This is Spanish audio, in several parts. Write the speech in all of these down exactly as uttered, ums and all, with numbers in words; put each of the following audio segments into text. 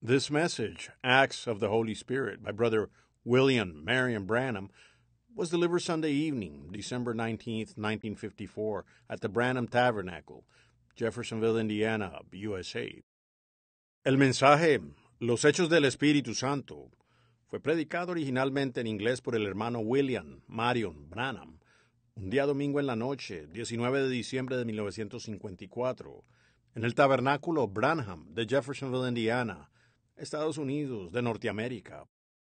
This message, Acts of the Holy Spirit, by Brother William Marion Branham, was delivered Sunday evening, December nineteenth, nineteen fifty-four, at the Branham Tabernacle, Jeffersonville, Indiana, U S A. El mensaje, Los Hechos del Espíritu Santo, fue predicado originalmente en inglés por el hermano William Marion Branham, un día domingo en la noche, diecinueve de diciembre de mil novecientos cincuenta y cuatro, en el Tabernáculo Branham de Jeffersonville, Indiana, Estados Unidos de Norteamérica.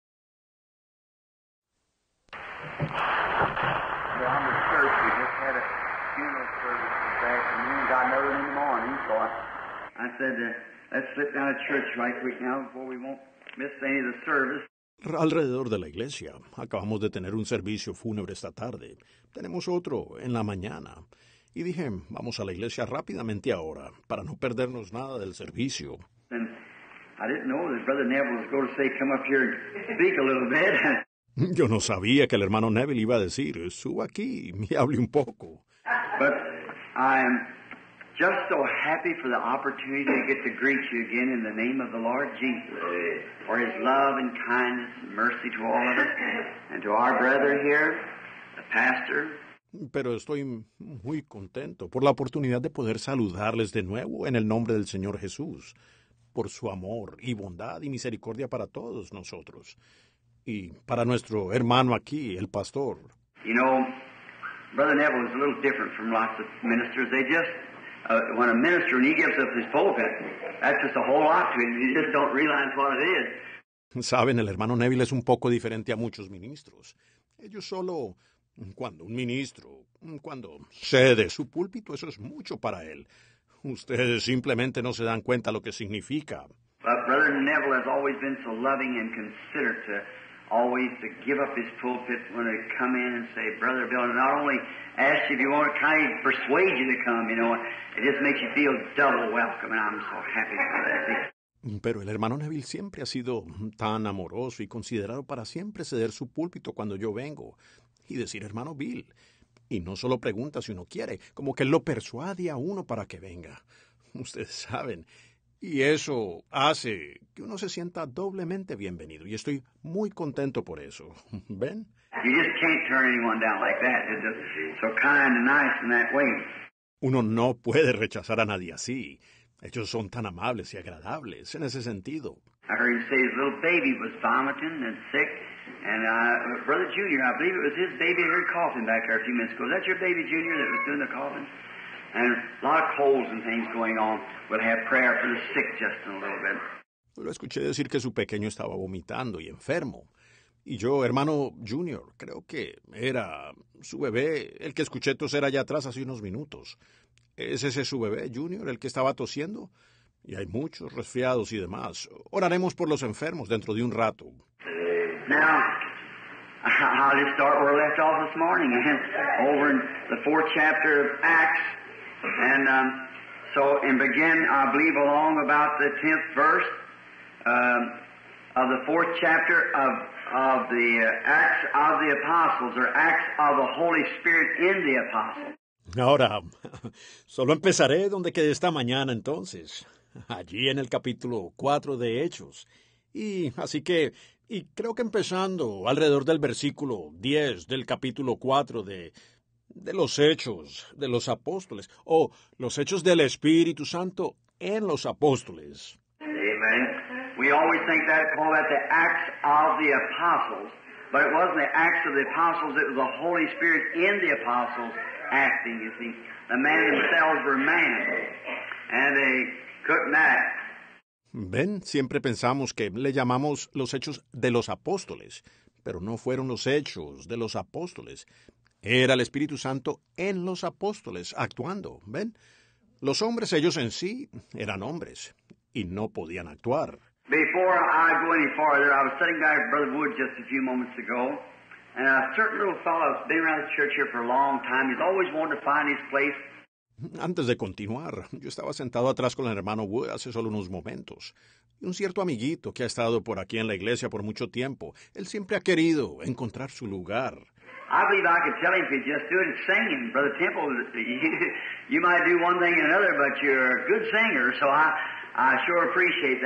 Well, I'm in church. We just had a funeral service this afternoon. Got another one in the morning, so I, I said, uh, let's slip down to church right quick now before we won't miss any of the service. Alrededor de la iglesia. Acabamos de tener un servicio fúnebre esta tarde. Tenemos otro en la mañana. Y dije, vamos a la iglesia rápidamente ahora, para no perdernos nada del servicio. And I didn't know that Brother Neville was going to say, come up here and speak a little bit. Yo no sabía que el hermano Neville iba a decir, suba aquí y hable un poco. But I'm just so happy for the opportunity to get to greet you again in the name of the Lord Jesus, for his love and kindness and mercy to all of us, and to our brother here, the pastor. Pero estoy muy contento por la oportunidad de poder saludarles de nuevo en el nombre del Señor Jesús, por su amor y bondad y misericordia para todos nosotros, y para nuestro hermano aquí, el pastor. You know, Brother Neville is a little different from lots of ministers. They just, uh, when a minister, when he gives up his pulpit, that's just a whole lot to him. You just don't realize what it is. Saben, el hermano Neville es un poco diferente a muchos ministros. Ellos solo, cuando un ministro, cuando cede su púlpito, eso es mucho para él. Ustedes simplemente no se dan cuenta lo que significa. But Brother Neville has always been so loving and considerate to always to give up his pulpit when they come in and say, Brother Bill, and not only ask you if you want to kind of persuade you to come, you know, it just makes you feel double welcome, and I'm so happy for that. Pero el hermano Neville siempre ha sido tan amoroso y considerado para siempre ceder su púlpito cuando yo vengo y decir, hermano Bill, y no solo pregunta si uno quiere, como que él lo persuade a uno para que venga. Ustedes saben. Y eso hace que uno se sienta doblemente bienvenido. Y estoy muy contento por eso. ¿Ven? You just can't turn anyone down like that. It's just so kind and nice in that way. Uno no puede rechazar a nadie así. Ellos son tan amables y agradables en ese sentido. I heard him say his little baby was vomiting and sick. And uh, Brother Junior, I believe it was his baby. I heard coughing back there a few minutes ago. Is that your baby, Junior, that was doing the coughing? And a lot of colds and things going on. We'll have prayer for the sick just in a little bit. Lo escuché decir que su pequeño estaba vomitando y enfermo. Y yo, hermano Junior, creo que era su bebé, el que escuché toser allá atrás hace unos minutos. ¿Es ese su bebé, Junior, el que estaba tosiendo? Y hay muchos resfriados y demás. Oraremos por los enfermos dentro de un rato. Now, I'll just start where I left off this morning, and over in the fourth chapter of Acts. And um, so, and begin, I believe, along about the tenth verse um, of the fourth chapter of of the uh, Acts of the Apostles, or Acts of the Holy Spirit in the Apostles. Ahora, solo empezaré donde quedé esta mañana entonces, allí en el capítulo cuatro de Hechos. Y así que, y creo que empezando alrededor del versículo diez del capítulo cuatro de de los Hechos de los Apóstoles, o los Hechos del Espíritu Santo en los Apóstoles. Amen. We always think that, call that the Acts of the Apostles, but it wasn't the Acts of the Apostles, it was the Holy Spirit in the Apostles acting, you see. The men themselves were man, and they couldn't act. Ven, siempre pensamos que le llamamos los Hechos de los Apóstoles, pero no fueron los Hechos de los Apóstoles. Era el Espíritu Santo en los apóstoles, actuando, ¿ven? Los hombres, ellos en sí, eran hombres, y no podían actuar. Before I go any farther, I was sitting back with Brother Wood just a few moments ago, and a certain little fellow has been around the church here for a long time. He's always wanted to find his place. Antes de continuar, yo estaba sentado atrás con el hermano Wood hace solo unos momentos. Y un cierto amiguito que ha estado por aquí en la iglesia por mucho tiempo, él siempre ha querido encontrar su lugar. I believe I could tell him if he'd just do it singing. Brother Temple, you, you might do one thing and another, but you're a good singer, so I, I sure appreciate that.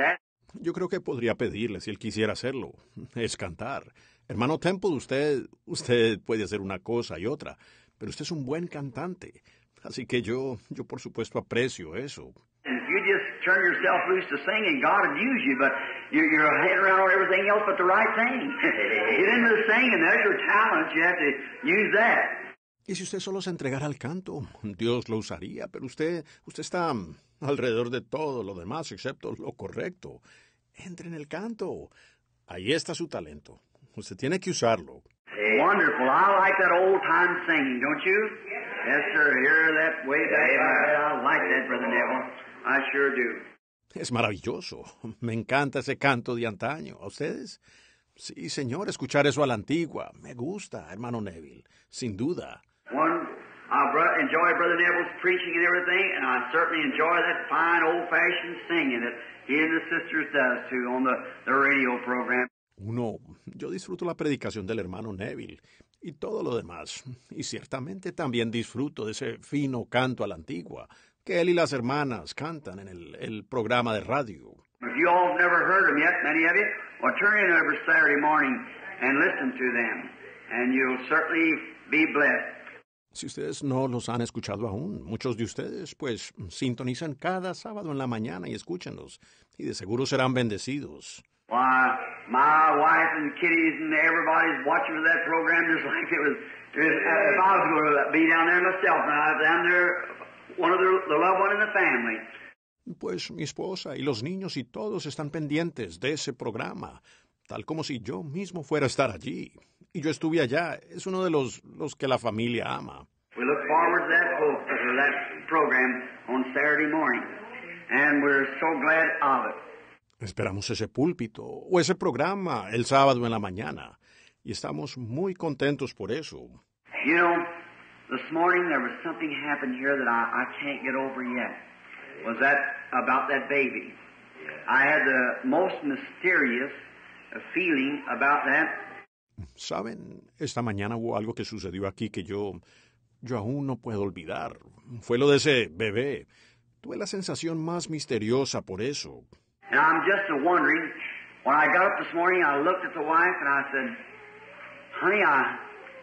Yo creo que podría pedirle si él quisiera hacerlo. Es cantar. Hermano Temple, usted, usted puede hacer una cosa y otra, pero usted es un buen cantante. Así que yo, yo por supuesto aprecio eso. If you just turn yourself loose to singing, God would use you, but you're, you're heading around on everything else but the right thing. Get into the singing, there's your talent, you have to use that. Y si usted solo se entregara al canto, Dios lo usaría, pero usted, usted está alrededor de todo lo demás, excepto lo correcto. Entre en el canto. Ahí está su talento. Usted tiene que usarlo. Wonderful. I like that old-time singing, don't you? Yes, sir. Hear that way back. I like that, Brother Neville. I sure do. Es maravilloso. Me encanta ese canto de antaño. ¿A ustedes? Sí, señor, escuchar eso a la antigua. Me gusta, hermano Neville. Sin duda. One, I bro- enjoy Brother Neville's preaching and everything, and I certainly enjoy that fine old-fashioned singing that he and the sisters does, too, on the, the radio program. Uno, yo disfruto la predicación del hermano Neville y todo lo demás. Y ciertamente también disfruto de ese fino canto a la antigua que él y las hermanas cantan en el, el programa de radio. If you all have never heard them yet, many of you, well, turn in every Saturday morning and listen to them, and you'll certainly be blessed. Si ustedes no los han escuchado aún, muchos de ustedes, pues, sintonizan cada sábado en la mañana y escúchenlos, y de seguro serán bendecidos. Why, my wife and kiddies and everybody's watching for that program just like it was, if I was going to be down there myself, and I was down there, one of the, the loved one in the family. Pues mi esposa y los niños y todos están pendientes de ese programa, tal como si yo mismo fuera a estar allí. Y yo estuve allá, es uno de los, los que la familia ama. We look forward to that, to that program on Saturday morning, and we're so glad of it. Esperamos ese púlpito o ese programa el sábado en la mañana, y estamos muy contentos por eso. You know, this morning there was something happened here that I, I can't get over yet. Was that about that baby? I had the most mysterious feeling about that. Saben, esta mañana hubo algo que sucedió aquí que yo, yo aún no puedo olvidar. Fue lo de ese bebé. Tuve la sensación más misteriosa por eso. And I'm just a wondering, when I got up this morning, I looked at the wife and I said, honey, I,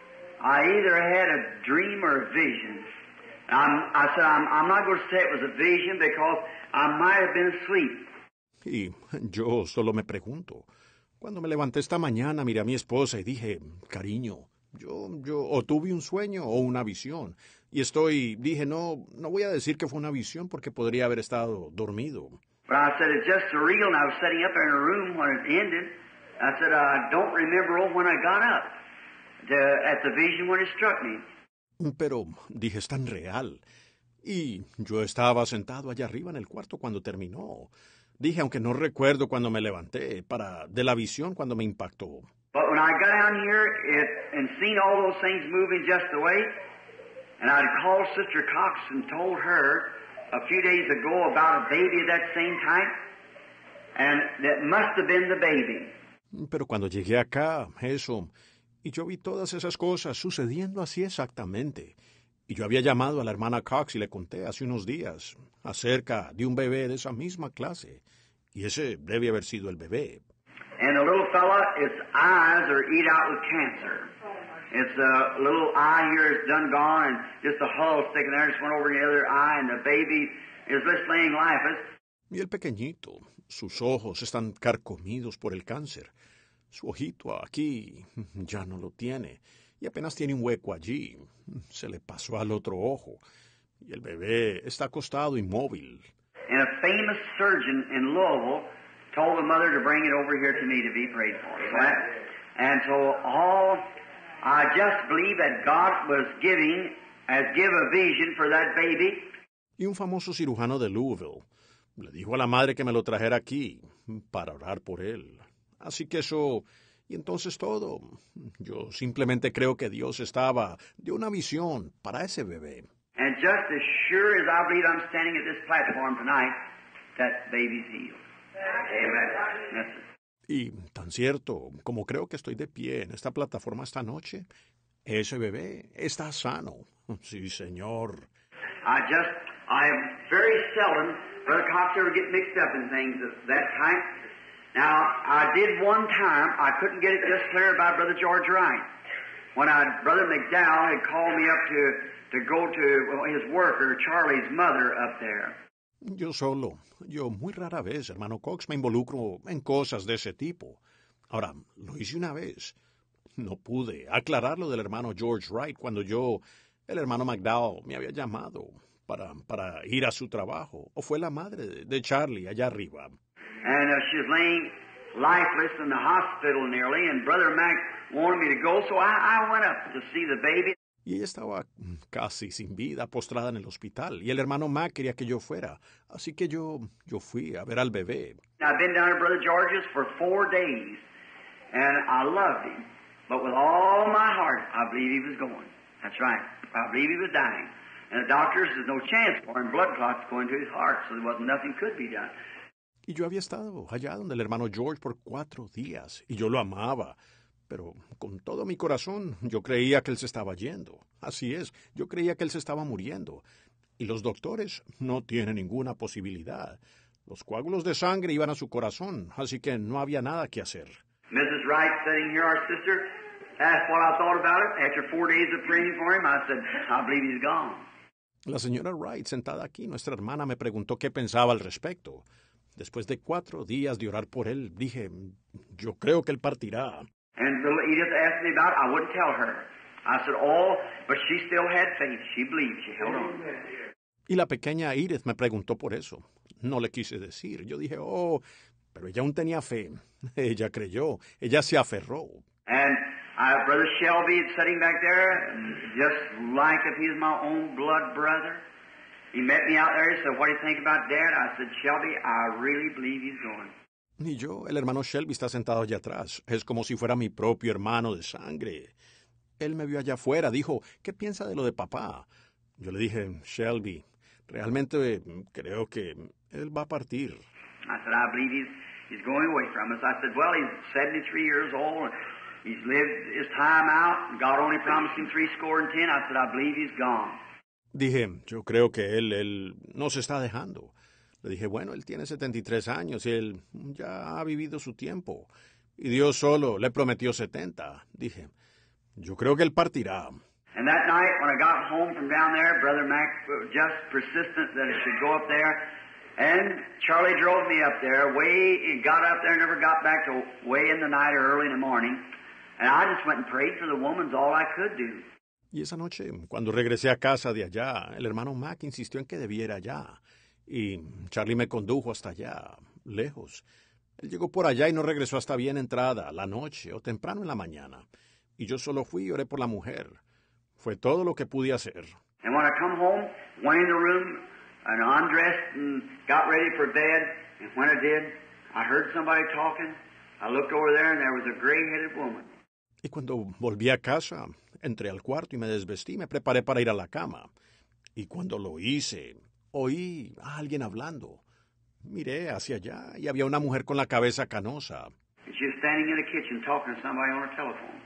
I either had a dream or a vision. I'm, I said, I'm, I'm not going to say it was a vision because I might have been asleep. Y yo solo me pregunto. Cuando me levanté esta mañana, miré a mi esposa y dije, cariño, yo, yo o tuve un sueño o una visión. Y estoy, dije, no, no voy a decir que fue una visión porque podría haber estado dormido. But I said, it's just surreal, and I was sitting up in a room when it ended. I said, I don't remember when I got up to, at the vision when it struck me. Pero, dije, es tan real. Y yo estaba sentado allá arriba en el cuarto cuando terminó. Dije, aunque no recuerdo cuando me levanté, para de la visión cuando me impactó. But when I got down here it, and seen all those things moving just the way, and I'd called Sister Cox and told her a few days ago about a baby of that same type, and that must have been the baby. Pero cuando llegué acá, eso, y yo vi todas esas cosas sucediendo así exactamente. Y yo había llamado a la hermana Cox y le conté hace unos días acerca de un bebé de esa misma clase. Y ese debe haber sido el bebé. And the little fella, its eyes are eat out with cancer. Its a little eye here is done gone, and just a hull sticking there, just went over the other eye, and the baby is just laying lifeless. Y el pequeñito, sus ojos están carcomidos por el cáncer. Su ojito aquí ya no lo tiene. Y apenas tiene un hueco allí. Se le pasó al otro ojo. Y el bebé está acostado inmóvil. And a famous surgeon in Louisville told the mother to bring it over here to me to be prayed for. So that, and so all, I just believe that God was giving, has give a vision for that baby. Y un famoso cirujano de Louisville le dijo a la madre que me lo trajera aquí para orar por él. Así que eso... Y entonces todo. Yo simplemente creo que Dios estaba de una visión para ese bebé. And just as sure as I believe I'm standing at this platform tonight, that baby's healed. Amen. Yes, sir. Y tan cierto como creo que estoy de pie en esta plataforma esta noche, ese bebé está sano. Sí, señor. I just, I very seldom, Brother Cox, ever get mixed up in things of that type. Now, I did one time, I couldn't get it just clear by Brother George Wright. When I, Brother McDowell had called me up to, to go to his worker, Charlie's mother, up there. Yo solo, yo muy rara vez, hermano Cox, me involucro en cosas de ese tipo. Ahora, lo hice una vez. No pude aclarar lo del hermano George Wright cuando yo, el hermano McDowell, me había llamado para, para ir a su trabajo. O fue la madre de, de Charlie allá arriba. And uh, she was laying lifeless in the hospital nearly, and Brother Mac wanted me to go, so I, I went up to see the baby. Y ella estaba casi sin vida, postrada en el hospital, y el hermano Mac quería que yo fuera. Así que yo, yo fui a ver al bebé. I've been down at Brother George's for four days, and I loved him. But with all my heart, I believe he was going. That's right. I believe he was dying. And the doctors, there's no chance for him. Blood clots going to his heart, so there wasn't nothing could be done. Y yo había estado allá donde el hermano George por cuatro días, y yo lo amaba. Pero con todo mi corazón yo creía que él se estaba yendo. Así es, yo creía que él se estaba muriendo. Y los doctores no tienen ninguna posibilidad. Los coágulos de sangre iban a su corazón, así que no había nada que hacer. Missus Wright sitting here, our sister, asked what I thought about it. After four days of praying for him, I said, I believe he's gone. La señora Wright, sentada aquí, nuestra hermana, me preguntó qué pensaba al respecto. Después de cuatro días de orar por él, dije, yo creo que él partirá. And little Edith asked me about it. I wouldn't tell her. I said, oh, but she still had faith. She believed. She held on. Y la pequeña Edith me preguntó por eso. No le quise decir. Yo dije, oh, pero ella aún tenía fe. Ella creyó. Ella se aferró. And uh, Brother Shelby is sitting back there, just like if he's my own blood brother. He met me out there. He said, what do you think about Dad? I said, Shelby, I really believe he's going. Y yo, el hermano Shelby está sentado allá atrás. Es como si fuera mi propio hermano de sangre. Él me vio allá afuera. Dijo, ¿qué piensa de lo de papá? Yo le dije, Shelby, realmente creo que él va a partir. I said, I believe he's, he's going away from us. I said, well, he's seventy-three years old. And he's lived his time out. God only promised him three score and ten. I said, I believe he's gone. Dije, yo creo que él, él no se está dejando. Le dije, bueno, él tiene setenta y tres años y él ya ha vivido su tiempo. Y Dios solo le prometió setenta. Dije, yo creo que él partirá. And that night, when I got home from down there, Brother Mac was just persistent that I should go up there. And Charlie drove me up there. Way, he got up there, never got back till way in the night or early in the morning. And I just went and prayed for the woman's all I could do. Y esa noche, cuando regresé a casa de allá, el hermano Mac insistió en que debiera allá. Y Charlie me condujo hasta allá, lejos. Él llegó por allá y no regresó hasta bien entrada, la noche o temprano en la mañana. Y yo solo fui y oré por la mujer. Fue todo lo que pude hacer. And when I come home, went in the room and undressed and got ready for bed. And when I did, I heard somebody talking. I looked over there and there was a gray-headed woman. Y cuando volví a casa, entré al cuarto y me desvestí, me preparé para ir a la cama. Y cuando lo hice, oí a alguien hablando. Miré hacia allá y había una mujer con la cabeza canosa. And she was standing in the kitchen talking to somebody on her telephone.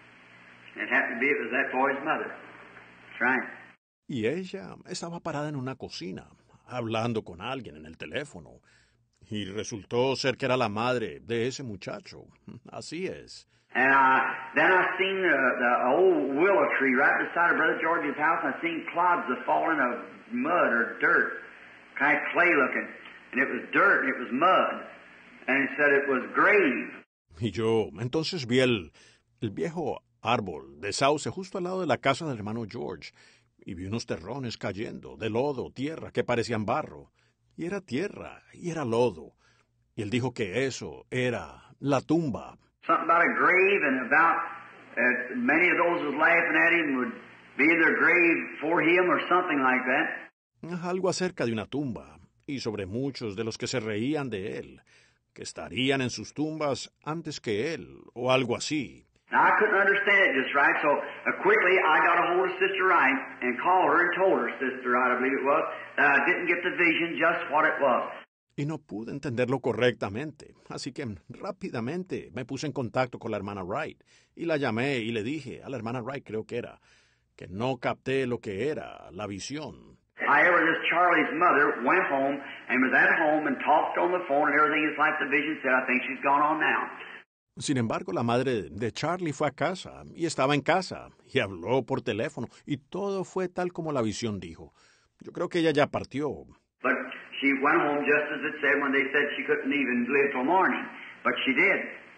It happened to be it was that boy's mother. That's right. Y ella estaba parada en una cocina, hablando con alguien en el teléfono. Y resultó ser que era la madre de ese muchacho. Así es. And I, then I seen the, the old willow tree right beside of Brother George's house. I seen clods of falling of mud or dirt, kind of clay looking. And it was dirt and it was mud. And he said it was grave. Y yo entonces vi el, el viejo árbol de sauce justo al lado de la casa del hermano George. Y vi unos terrones cayendo, de lodo, tierra, que parecían barro. Y era tierra, y era lodo. Y él dijo que eso era la tumba. Something about a grave and about uh, many of those was laughing at him would be in their grave for him or something like that. Algo acerca de una tumba, y sobre muchos de los que se reían de él, que estarían en sus tumbas antes que él, o algo así. Now, I couldn't understand it just right, so uh, quickly I got a hold of Sister Wright and called her and told her, Sister Wright, I believe it was, that I didn't get the vision just what it was. Y no pude entenderlo correctamente, así que rápidamente me puse en contacto con la hermana Wright y la llamé y le dije a la hermana Wright, creo que era, que no capté lo que era la visión. I however, this Charlie's mother went home and was at home and talked on the phone and everything. It's like the vision said. I think she's gone on now. Sin embargo, la madre de Charlie fue a casa y estaba en casa y habló por teléfono y todo fue tal como la visión dijo. Yo creo que ella ya partió. But she went home just as it said when they said she couldn't even live till morning. But she did.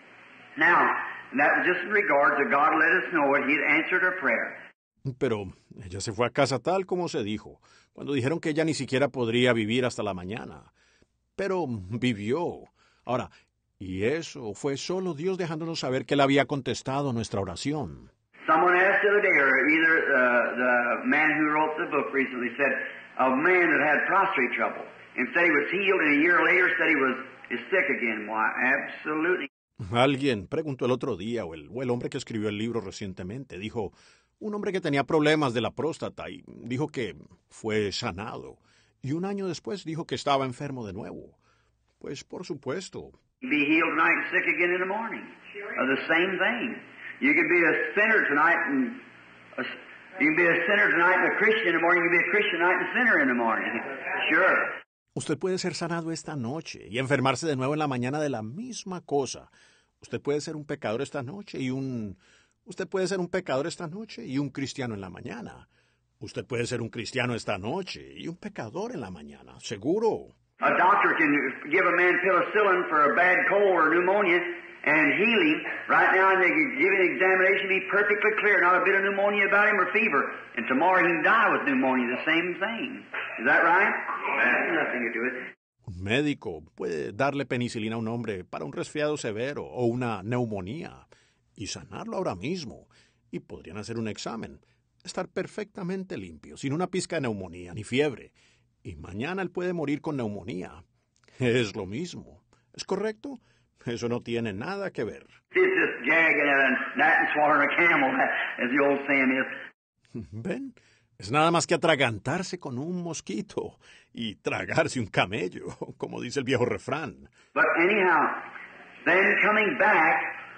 Now, that was just in regard to God let us know it. He had answered her prayer. Pero ella se fue a casa tal como se dijo, cuando dijeron que ella ni siquiera podría vivir hasta la mañana. Pero vivió. Ahora, y eso fue solo Dios dejándonos saber que Él había contestado nuestra oración. Someone asked the other day, or either uh, the man who wrote the book recently said, a man that had prostrate trouble, and said he was healed, and a year later said he was is sick again. Why, absolutely. Alguien preguntó el otro día, o el, o el hombre que escribió el libro recientemente, dijo, un hombre que tenía problemas de la próstata, y dijo que fue sanado. Y un año después dijo que estaba enfermo de nuevo. Pues por supuesto. Be healed tonight and sick again in the morning. Uh, the same thing. You could be a sinner tonight and a, you can be a sinner tonight and a Christian in the morning. You can be a Christian tonight and a sinner in the morning. Sure. Usted puede ser sanado esta noche y enfermarse de nuevo en la mañana de la misma cosa. Usted puede ser un pecador esta noche y un Usted puede ser un pecador esta noche y un cristiano en la mañana. Usted puede ser un cristiano esta noche y un pecador en la mañana, seguro. A doctor can give a man penicillin for a bad cold or pneumonia and heal him. Right now, they can give an examination, be perfectly clear, not a bit of pneumonia about him or fever. And tomorrow he can die with pneumonia, the same thing. Is that right? That's nothing to do with it. Un médico puede darle penicilina a un hombre para un resfriado severo o una neumonía y sanarlo ahora mismo. Y podrían hacer un examen, estar perfectamente limpio, sin una pizca de neumonía ni fiebre. Y mañana él puede morir con neumonía. Es lo mismo. ¿Es correcto? Eso no tiene nada que ver. It's just gagging and that and swallowing a camel, as the old saying is. ¿Ven? Es nada más que atragantarse con un mosquito y tragarse un camello, como dice el viejo refrán. But anyhow, then coming back,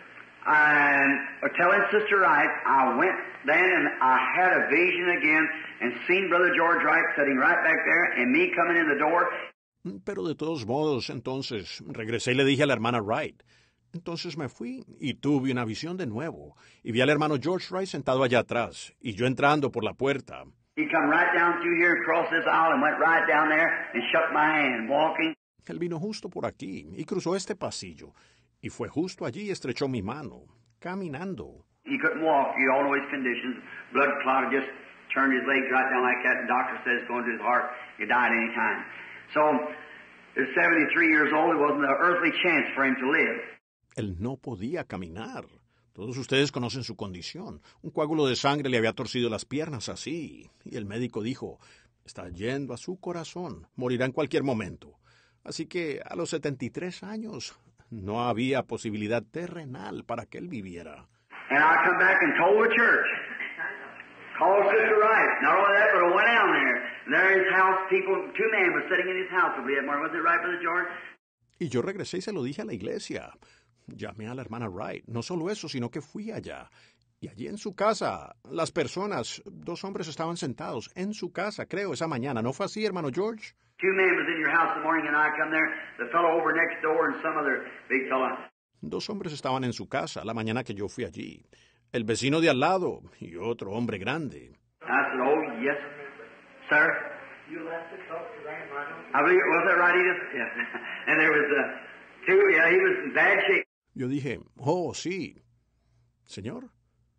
and telling Sister Wright, I went then and I had a vision again and seen Brother George Wright sitting right back there and me coming in the door. Pero de todos modos, entonces, regresé y le dije a la hermana Wright. Entonces me fui y tuve una visión de nuevo. Y vi al hermano George Wright sentado allá atrás, y yo entrando por la puerta. He come right down through here and crossed this aisle and went right down there and shook my hand, walking. Él vino justo por aquí y cruzó este pasillo. Y fue justo allí y estrechó mi mano, caminando. He couldn't walk. You all know his conditions. Blood clot had just turned his legs right down like that. The doctor says it's going to his heart. He died any time. So, at seventy-three years old, there wasn't an earthly chance for him to live. Él no podía caminar. Todos ustedes conocen su condición. Un coágulo de sangre le había torcido las piernas así. Y el médico dijo, está yendo a su corazón. Morirá en cualquier momento. Así que a los setenta y tres años no había posibilidad terrenal para que él viviera. And I come back and told the church. Called Sister Wright. Not only that, but I went down there. And there in his house, people, two men was sitting in his house. I believe that morning. Was it right, Brother George? Y yo regresé y se lo dije a la iglesia. Llamé a la hermana Wright. No solo eso, sino que fui allá. Y allí en su casa, las personas, dos hombres estaban sentados en su casa, creo, esa mañana. ¿No fue así, hermano George? Two men was in your house the morning and I come there. The fellow over next door and some other big fellow. Dos hombres estaban en su casa la mañana que yo fui allí. El vecino de al lado y otro hombre grande. I said, oh, yes, sir. You left to talk to Grandma. I believe, was that right, Edith? Yes. And there was uh, two, yeah, he was in bad shape. Yo dije, oh, sí. Señor,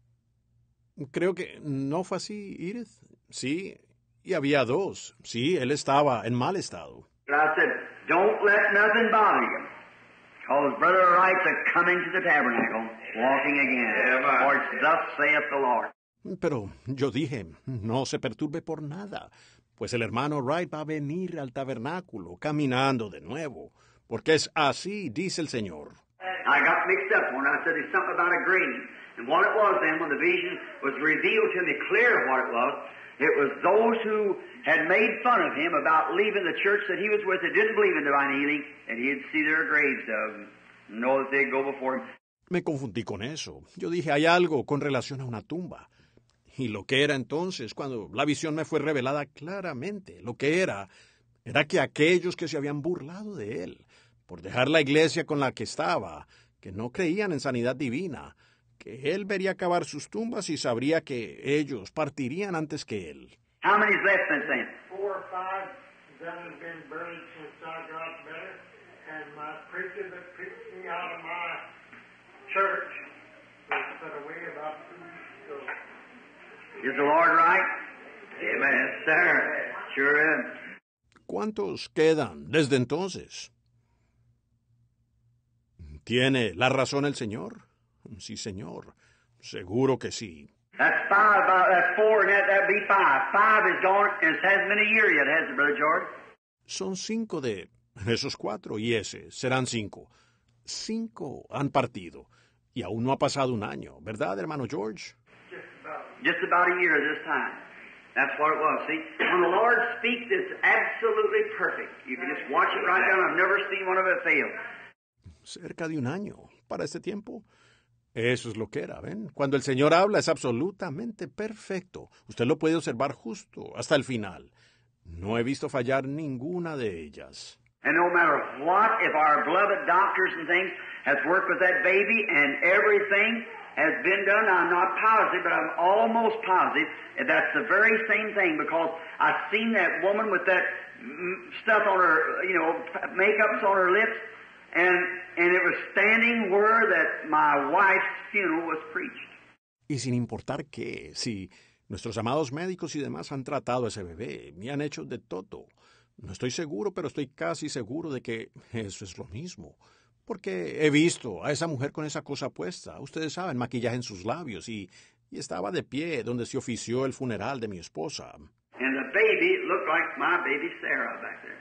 creo que no fue así, Edith. Sí, y había dos. Sí, él estaba en mal estado. But I said, don't let nothing bother you. Because Brother Wright's a coming to the tabernacle, walking again. Yeah, for it's thus saith the Lord. Pero yo dije, no se perturbe por nada, pues el hermano Wright va a venir al tabernáculo, caminando de nuevo, porque es así, dice el Señor. I got mixed up when I said there's something about a grave. And what it was then, when the vision was revealed to me clear what it was, it was those who had made fun of him about leaving the church that he was with that didn't believe in divine healing, and he'd see their graves of them, know that they'd go before him. Me confundí con eso. Yo dije, hay algo con relación a una tumba. Y lo que era entonces, cuando la visión me fue revelada claramente, lo que era, era que aquellos que se habían burlado de él, por dejar la iglesia con la que estaba, que no creían en sanidad divina, que él vería cavar sus tumbas y sabría que ellos partirían antes que él. How many's left since then? Four or five that have been buried since I got better, and my preacher that preached me out of my church was put away about two weeks ago. Is the Lord right? Amen. Yes, sir. Sure is. ¿Cuántos quedan desde entonces? ¿Tiene la razón el Señor? Sí, Señor. Seguro que sí. That's five, uh, that's four, and that, that'd be five. Five is gone, and it hasn't been a year yet, has it, Brother George? Son cinco de esos cuatro, y ese serán cinco. Cinco han partido, y aún no ha pasado un año, ¿verdad, hermano George? Just about a year this time. That's what it was. See, when the Lord speaks, it's absolutely perfect. You can just watch it right down. I've never seen one of it fail. Cerca de un año para este tiempo. Eso es lo que era, ¿ven? Cuando el Señor habla es absolutamente perfecto. Usted lo puede observar justo hasta el final. No he visto fallar ninguna de ellas. And no matter what, if our beloved doctors and things has worked with that baby and everything has been done, I'm not positive, but I'm almost positive that that's the very same thing, because I've seen that woman with that stuff on her, you know, makeup's on her lips, and and it was standing where that my wife's funeral was preached. Y sin importar qué, si nuestros amados médicos y demás han tratado a ese bebé y han hecho de todo, no estoy seguro, pero estoy casi seguro de que eso es lo mismo. Porque he visto a esa mujer con esa cosa puesta, ustedes saben, maquillaje en sus labios, y, y estaba de pie donde se ofició el funeral de mi esposa. And the baby looked like my baby Sarah back there.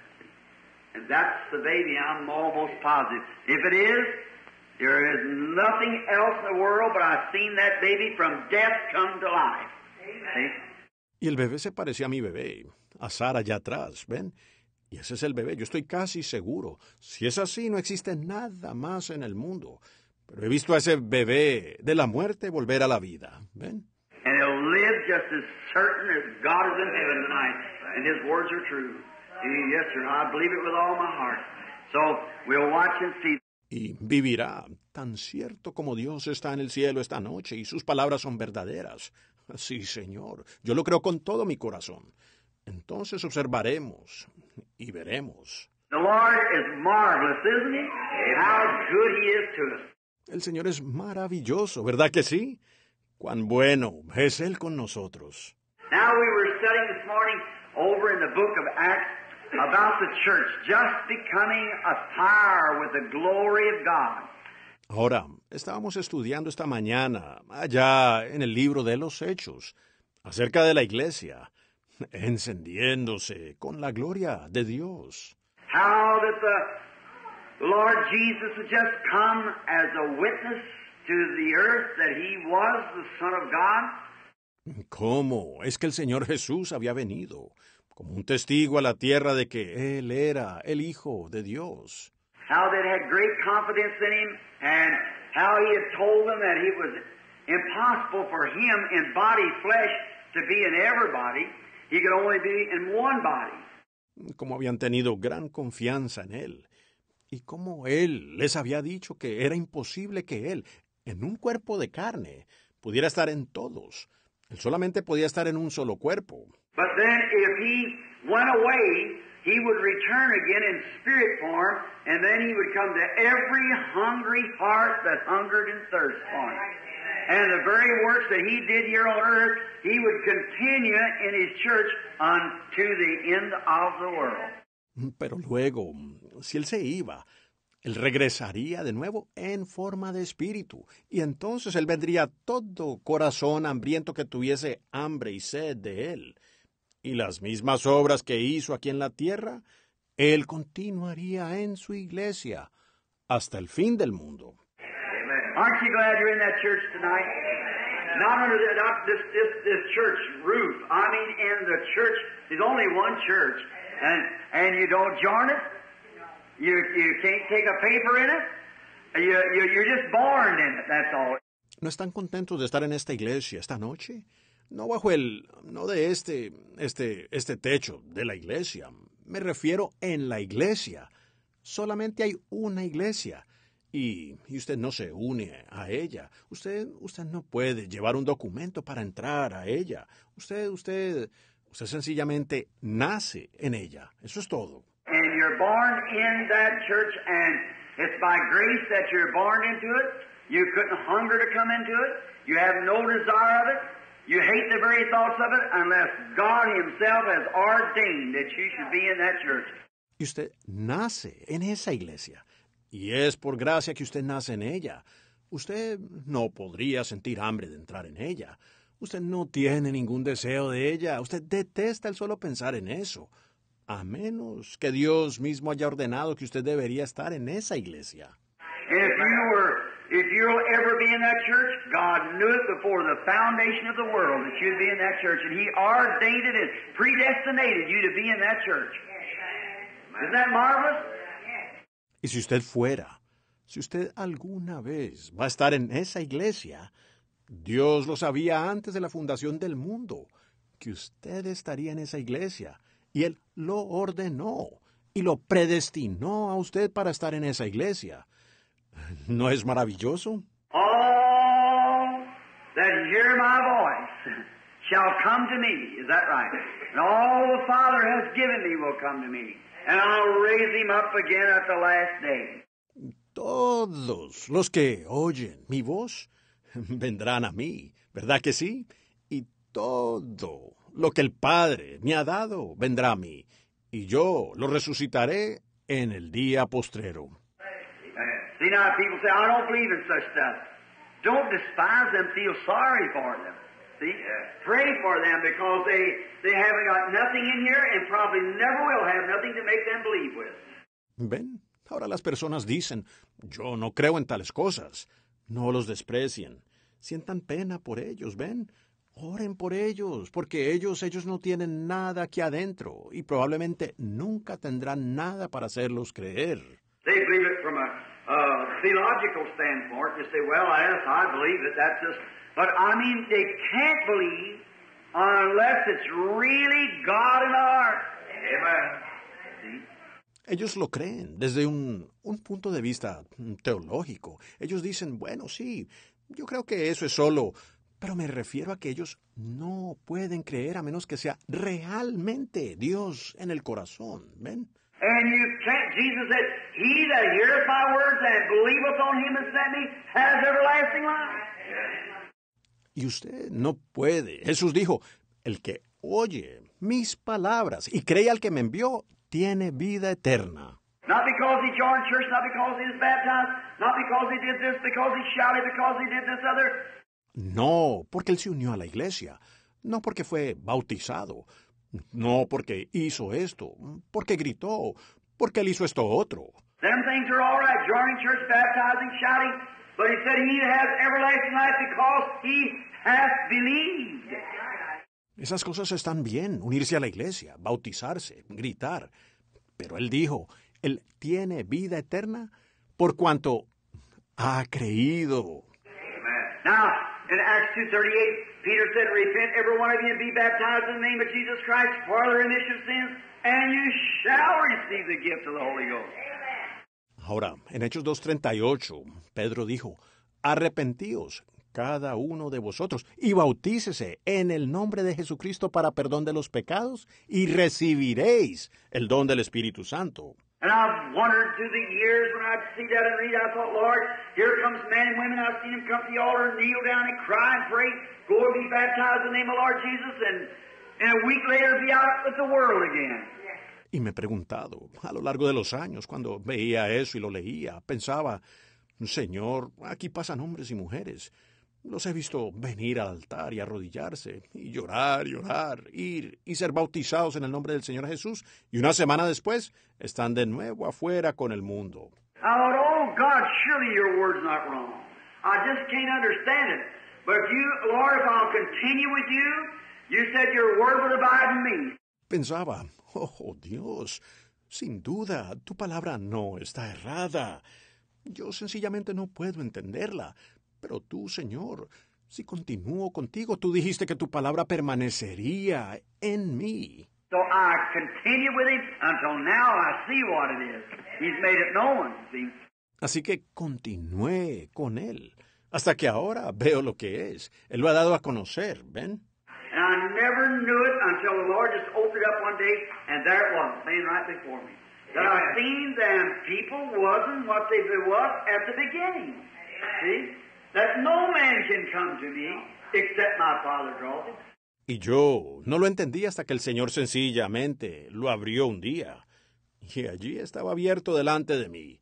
And that's the baby, I'm almost positive. If it is, there is nothing else in the world, but I've seen that baby from death come to life. See? Y el bebé se parecía a mi bebé, a Sara allá atrás, ¿ven? Y ese es el bebé, yo estoy casi seguro. Si es así, no existe nada más en el mundo. Pero he visto a ese bebé de la muerte volver a la vida, ¿ven? And he'll live just as certain as God is in heaven tonight, and His words are true. Yes, sir, I believe it with all my heart. So we'll watch and see. Y vivirá tan cierto como Dios está en el cielo esta noche y sus palabras son verdaderas. Sí, Señor, yo lo creo con todo mi corazón. Entonces observaremos y veremos. The Lord is marvelous, isn't He? How good He is to us. El Señor es maravilloso, ¿verdad que sí? Cuán bueno es Él con nosotros. Now we were studying this morning over in the book of Acts about the church just becoming afire with the glory of God. Ahora, estábamos estudiando esta mañana, allá en el libro de los Hechos, acerca de la iglesia, encendiéndose con la gloria de Dios. How that the Lord Jesus had just come as a witness to the earth that He was the Son of God. ¿Cómo es que el Señor Jesús había venido como un testigo a la tierra de que Él era el Hijo de Dios? How they had great confidence in Him, and how He had told them that it was impossible for Him in body flesh to be in everybody. He could only be in one body. Cómo habían tenido gran confianza en Él, y cómo Él les había dicho que era imposible que Él, en un cuerpo de carne, pudiera estar en todos. Él solamente podía estar en un solo cuerpo. But then if He went away, He would return again in spirit form, and then He would come to every hungry heart that hungered and thirsted for Him. And the very works that He did here on earth, He would continue in His church unto the end of the world. Pero luego, si Él se iba, Él regresaría de nuevo en forma de espíritu, y entonces Él vendría a todo corazón hambriento que tuviese hambre y sed de Él. Y las mismas obras que hizo aquí en la tierra, Él continuaría en su iglesia hasta el fin del mundo. Aren't you glad you're in that church tonight? Not under the, not this, this, this church roof. I mean, in the church, there's only one church, and and you don't join it. You you can't take a paper in it. You, you you're just born in it. That's all. ¿No están contentos de estar en esta iglesia esta noche? No bajo el, no de este, este, este techo de la iglesia. Me refiero en la iglesia. Solamente hay una iglesia. Y, y usted no se une a ella. Usted, usted no puede llevar un documento para entrar a ella. Usted, usted, usted sencillamente nace en ella. Eso es todo. And you're born in that church, and it's by grace that you're born into it. You couldn't hunger to come into it. You have no desire of it. You hate the very thoughts of it unless God Himself has ordained that you should be in that church. Y usted nace en esa iglesia. Y es por gracia que usted nace en ella. Usted no podría sentir hambre de entrar en ella. Usted no tiene ningún deseo de ella. Usted detesta el solo pensar en eso. A menos que Dios mismo haya ordenado que usted debería estar en esa iglesia. And if you were, if you'll ever be in that church, God knew it before the foundation of the world that you'd be in that church, and He ordained it and predestinated you to be in that church. Isn't that marvelous? Y si usted fuera, si usted alguna vez va a estar en esa iglesia, Dios lo sabía antes de la fundación del mundo, que usted estaría en esa iglesia, y Él lo ordenó y lo predestinó a usted para estar en esa iglesia. ¿No es maravilloso? All that hear my voice shall come to me. Is that right? And all the Father has given me will come to me. And I'll raise him up again at the last day. Todos los que oyen mi voz vendrán a mí, ¿verdad que sí? Y todo lo que el Padre me ha dado vendrá a mí, y yo lo resucitaré en el día postrero. See, now people say, I don't believe in such stuff. Don't despise them, feel sorry for them. See? Pray for them because they, they haven't got nothing in here and probably never will have nothing to make them believe with. ¿Ven? Ahora las personas dicen, yo no creo en tales cosas. No los desprecien. Sientan pena por ellos, ¿ven? Oren por ellos, porque ellos, ellos no tienen nada aquí adentro y probablemente nunca tendrán nada para hacerlos creer. They believe it from a uh, theological standpoint. They say, well, yes, I believe it. That's just... But, I mean, they can't believe unless it's really God in the heart. Amen. See? Ellos lo creen desde un, un punto de vista teológico. Ellos dicen, bueno, sí, yo creo que eso es solo... Pero me refiero a que ellos no pueden creer a menos que sea realmente Dios en el corazón, ¿ven? And you can't, Jesus said, he that heareth my words and believeth on him that sent me has everlasting life. Y usted no puede. Jesús dijo, el que oye mis palabras y cree al que me envió, tiene vida eterna. Not because he joined church, not because he was baptized, not because he did this, because he shouted, because he did this other. No, porque él se unió a la iglesia. No porque fue bautizado. No porque hizo esto. Porque gritó. Porque él hizo esto otro. Them things are all right, joining church, baptizing, shouting. But he said he has everlasting life because he has believed. Esas cosas están bien, unirse a la iglesia, bautizarse, gritar. Pero él dijo, él tiene vida eterna por cuanto ha creído. Now, in Acts two thirty-eight, Peter said, repent every one of you and be baptized in the name of Jesus Christ for the remission of sins, and you shall receive the gift of the Holy Ghost. Ahora, en Hechos dos treinta y ocho, Pedro dijo, arrepentíos cada uno de vosotros y bautícese en el nombre de Jesucristo para perdón de los pecados y recibiréis el don del Espíritu Santo. And I've wondered through the years when I'd see that and read, I thought, Lord, here comes men and women. I've seen them come to the altar and kneel down and cry and pray, go and be baptized in the name of the Lord Jesus, and, and a week later be out with the world again. Y me he preguntado, a lo largo de los años, cuando veía eso y lo leía, pensaba, Señor, aquí pasan hombres y mujeres. Los he visto venir al altar y arrodillarse, y llorar, llorar, ir y ser bautizados en el nombre del Señor Jesús, y una semana después están de nuevo afuera con el mundo. I thought, oh God, surely your word's not wrong. I just can't understand it. But if you, Lord, if I'll continue with you, you said your word would abide in me. Pensaba, oh Dios, sin duda, tu palabra no está errada. Yo sencillamente no puedo entenderla. Pero tú, Señor, Si continúo contigo, tú dijiste que tu palabra permanecería en mí. So I continue with him until now I see what it is. He's made it known, see. Así que continué con él, hasta que ahora veo lo que es. Él lo ha dado a conocer, ¿ven? And I never knew it until the Lord just opened it up one day, and there it was, laying right before me. That I seen them people wasn't what they was at the beginning. See? That no man can come to me except my Father draws him. Y yo no lo entendí hasta que el Señor sencillamente lo abrió un día. Y allí estaba abierto delante de mí.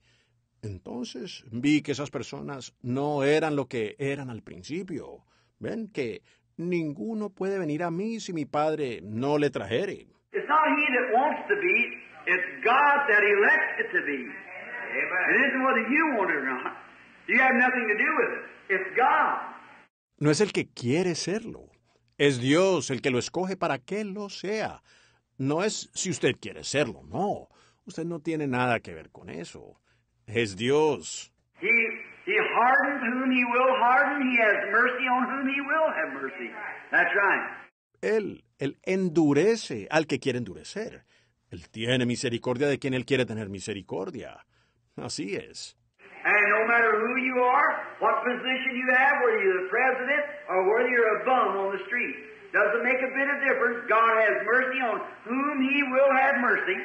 Entonces vi que esas personas no eran lo que eran al principio. ¿Ven? Que ninguno puede venir a mí si mi Padre no le trajere. It's not he that wants to be, it's God that elects it to be. Amen. It isn't whether you want it or not. You have nothing to do with it. It's God. No es el que quiere serlo. Es Dios el que lo escoge para que lo sea. No es si usted quiere serlo, no. Usted no tiene nada que ver con eso. Es Dios. He, he hardens whom he will harden. He has mercy on whom he will have mercy. That's right. Él, él endurece al que quiere endurecer. Él tiene misericordia de quien él quiere tener misericordia. Así es. And no matter who you are, what position you have, whether you're the president or whether you're a bum on the street, doesn't make a bit of difference. God has mercy on whom he will have mercy.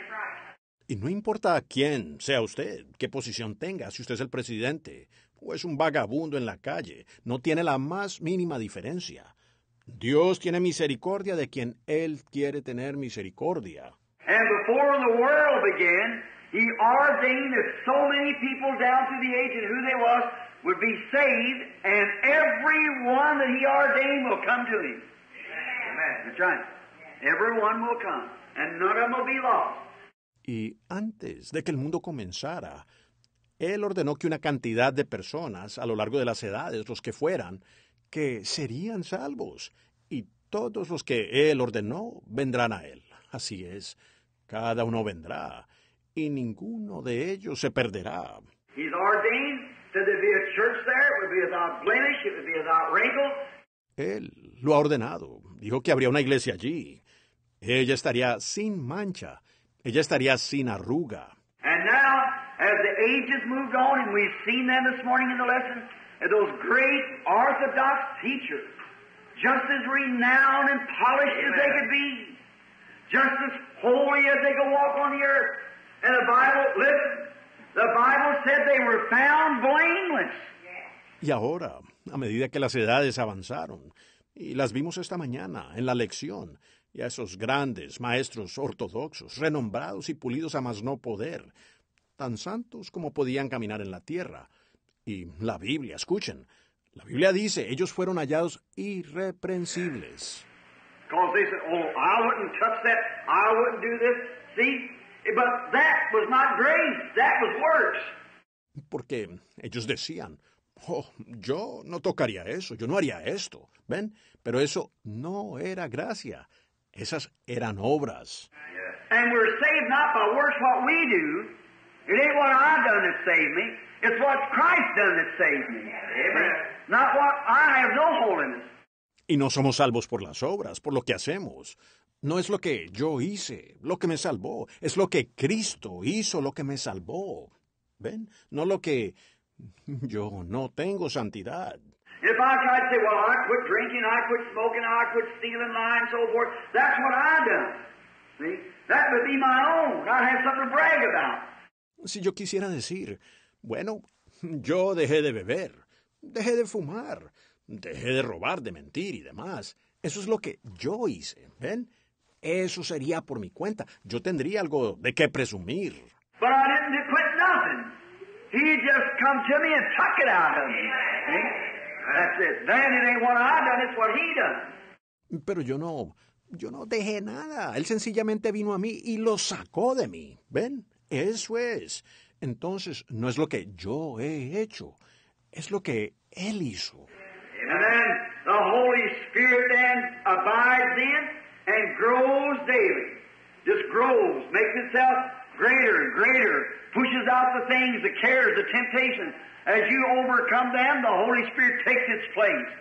Y no importa quién sea usted, qué posición tenga, si usted es el presidente o es un vagabundo en la calle, no tiene la más mínima diferencia. Dios tiene misericordia de quien Él quiere tener misericordia. And before the world began, he ordained that so many people down through the age and who they was would be saved, and every one that he ordained will come to him. Amen. That's right. Everyone will come, and none of them will be lost. Y antes de que el mundo comenzara, Él ordenó que una cantidad de personas a lo largo de las edades, los que fueran, que serían salvos, y todos los que Él ordenó vendrán a Él. Así es, cada uno vendrá, y ninguno de ellos se perderá. He's ordained that there be a church there, it would be without blemish, it would be without wrinkle. Él lo ha ordenado, dijo que habría una iglesia allí. Ella estaría sin mancha, ella estaría sin arruga. And now, as the ages moved on, and we've seen them this morning in the lesson, and those great Orthodox teachers, just as renowned and polished as they could be, just as holy as they could walk on the earth. And the Bible, listen, the Bible said they were found blameless. Y ahora, a medida que las edades avanzaron, y las vimos esta mañana en la lección, y a esos grandes maestros ortodoxos, renombrados y pulidos a más no poder, tan santos como podían caminar en la tierra. Y la Biblia, escuchen, la Biblia dice, ellos fueron hallados irreprensibles. Because they said, oh, I wouldn't touch that, I wouldn't do this. See? But that was not grace, that was works. Porque ellos decían, oh, yo no tocaría eso, yo no haría esto, ¿ven? Pero eso no era gracia, esas eran obras. And we're saved not by works what we do. It ain't what I done that saved me. It's what Christ done that saved me. Amen. Not what I have no holiness. Y no somos salvos por las obras, por lo que hacemos. No es lo que yo hice, lo que me salvó. Es lo que Cristo hizo, lo que me salvó. ¿Ven? No lo que yo no tengo santidad. If I try to say, well, I quit drinking, I quit smoking, I quit stealing, lying, and so forth, that's what I done. See? That would be my own. I'd have something to brag about. Si yo quisiera decir, bueno, yo dejé de beber, dejé de fumar, dejé de robar, de mentir y demás. Eso es lo que yo hice, ¿ven? Eso sería por mi cuenta. Yo tendría algo de qué presumir. But I didn't quit nothing. He just come to me and took it out of me. See? That's it. Then it ain't what I done, it's what he done. Pero yo no, yo no dejé nada. Él sencillamente vino a mí y lo sacó de mí. ¿Ven? Eso es. Entonces, no es lo que yo he hecho. Es lo que Él hizo. And then the Holy Spirit then abides in and grows daily. Just grows, makes itself greater and greater, pushes out the things, the cares, the temptations. As you overcome them, the Holy Spirit takes its place.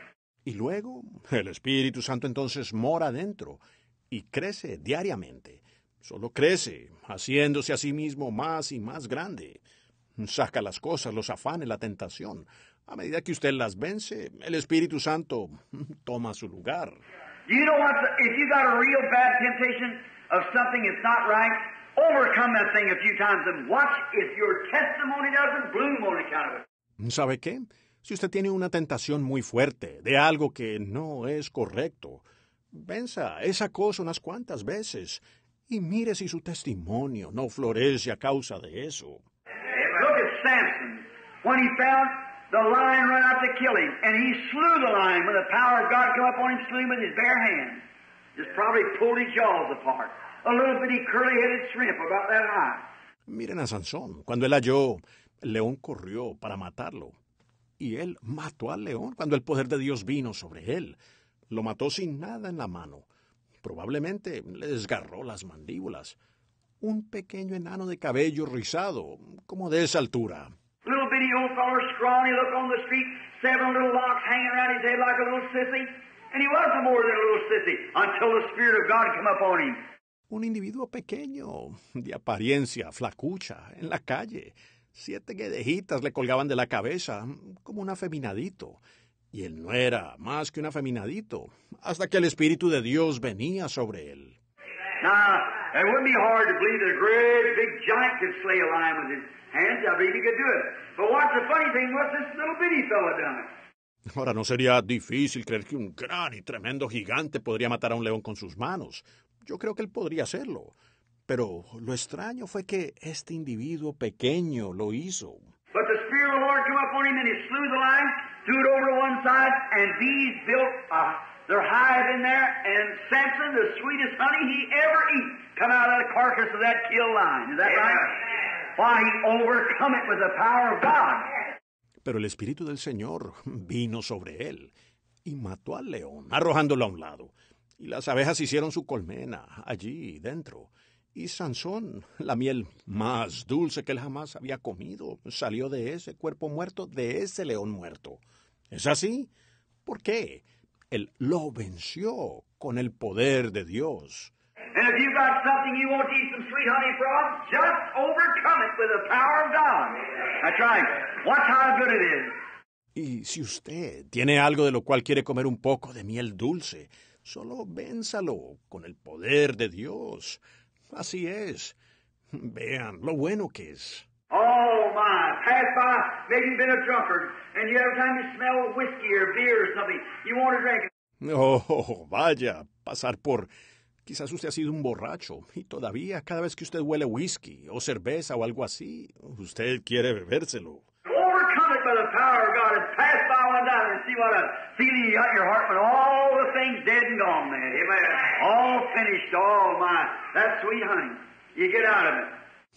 Y luego, el Espíritu Santo entonces mora dentro y crece diariamente. Solo crece, haciéndose a sí mismo más y más grande. Saca las cosas, los afanes, la tentación. A medida que usted las vence, el Espíritu Santo toma su lugar. You know what? If you got a real bad temptation of something that's not right, overcome that thing a few times and watch if your testimony doesn't bloom on account of it. ¿Sabe qué? Si usted tiene una tentación muy fuerte de algo que no es correcto, venza esa cosa unas cuantas veces y mire si su testimonio no florece a causa de eso. Look at Samson. When he found the lion run out to kill him, and he slew the lion when the power of God came upon him, slew him with his bare hands. Just probably pulled his jaws apart. A little bitty curly-headed shrimp about that high. Miren a Sansón. Cuando él halló, el león corrió para matarlo. Y él mató al león cuando el poder de Dios vino sobre él. Lo mató sin nada en la mano. Probablemente le desgarró las mandíbulas. Un pequeño enano de cabello rizado, como de esa altura. Little bitty old feller, scrawny, look on the street, seven little locks hanging around his head like a little sissy. And he wasn't more than a little sissy until the Spirit of God came upon him. Un individuo pequeño, de apariencia flacucha, en la calle. Siete guedejitas le colgaban de la cabeza, como un afeminadito. Y él no era más que un afeminadito, hasta que el Espíritu de Dios venía sobre él. Now, it wouldn't be hard to believe that a great big giant could slay a lion with his hands. I believe he could do it. But what's the funny thing was this little bitty fella done it. Ahora, no sería difícil creer que un gran y tremendo gigante podría matar a un león con sus manos. Yo creo que él podría hacerlo. Pero lo extraño fue que este individuo pequeño lo hizo. But the Spirit of the Lord came upon him and he slew the lion, threw it over to one side, and bees built uh, their hive in there, and Samson, the sweetest honey he ever eat, come out of the carcass of that killed lion. Is that right? Why, he overcome it with the power of God. Pero el Espíritu del Señor vino sobre él y mató al león, arrojándolo a un lado. Y las abejas hicieron su colmena allí dentro. Y Sansón, la miel más dulce que él jamás había comido, salió de ese cuerpo muerto, de ese león muerto. ¿Es así? ¿Por qué? Él lo venció con el poder de Dios. And if you got something you want to eat some sweet honey from, just overcome it with the power of God. That's right. Watch how good it is. Y si usted tiene algo de lo cual quiere comer un poco de miel dulce, solo vénsalo con el poder de Dios. Así es. Vean lo bueno que es. Oh, my. Pass by, maybe you've been a drunkard, and you every time you smell whiskey or beer or something, you want to drink it. Oh, vaya, pasar por... Quizás usted ha sido un borracho y todavía cada vez que usted huele whisky o cerveza o algo así, usted quiere bebérselo. Overcome it by the power of God and pass by one down and see what a feeling you got in your heart when all the things dead and gone, man. Amen. All finished, all my. That sweet honey. You get out of it.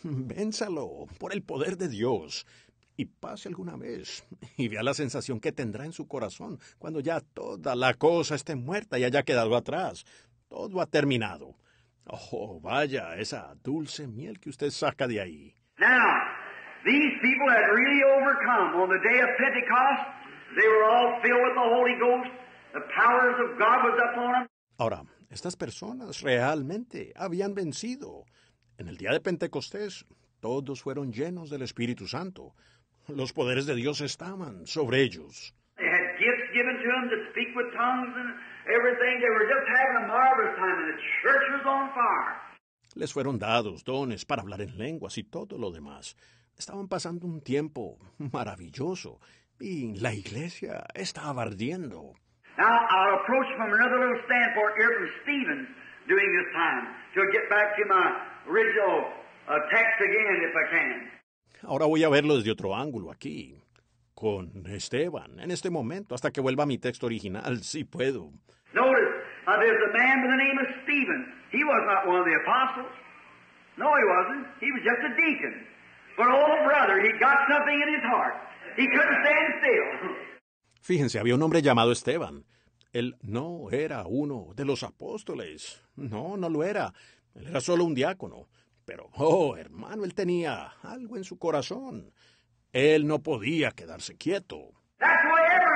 Vénsalo por el poder de Dios y pase alguna vez y vea la sensación que tendrá en su corazón cuando ya toda la cosa esté muerta y haya quedado atrás. Todo ha terminado. Oh, vaya, esa dulce miel que usted saca de ahí. Now, these people had really overcome on the day of Pentecost. They were all filled with the Holy Ghost. The powers of God was upon them. Ahora, estas personas realmente habían vencido. En el día de Pentecostés, todos fueron llenos del Espíritu Santo. Los poderes de Dios estaban sobre ellos. They had gifts given to them to speak with tongues and everything. They were just having a marvelous time, and the church was on fire. Les fueron dados dones para hablar en lenguas y todo lo demás. Estaban pasando un tiempo maravilloso y la iglesia estaba ardiendo. Now, I'll approach from another little standpoint here from Stephen during this time to get back to my original uh, text again, if I can. Ahora voy a verlo desde otro ángulo aquí, con Esteban, en este momento, hasta que vuelva a mi texto original, si puedo. Notice, uh, there's a man by the name of Stephen. He was not one of the apostles. No, he wasn't. He was just a deacon. But oh, brother, he got something in his heart. He couldn't stand still. Fíjense, había un hombre llamado Esteban. Él no era uno de los apóstoles. No, no lo era. Él era solo un diácono. Pero, oh, hermano, él tenía algo en su corazón. Él no podía quedarse quieto. That's the way every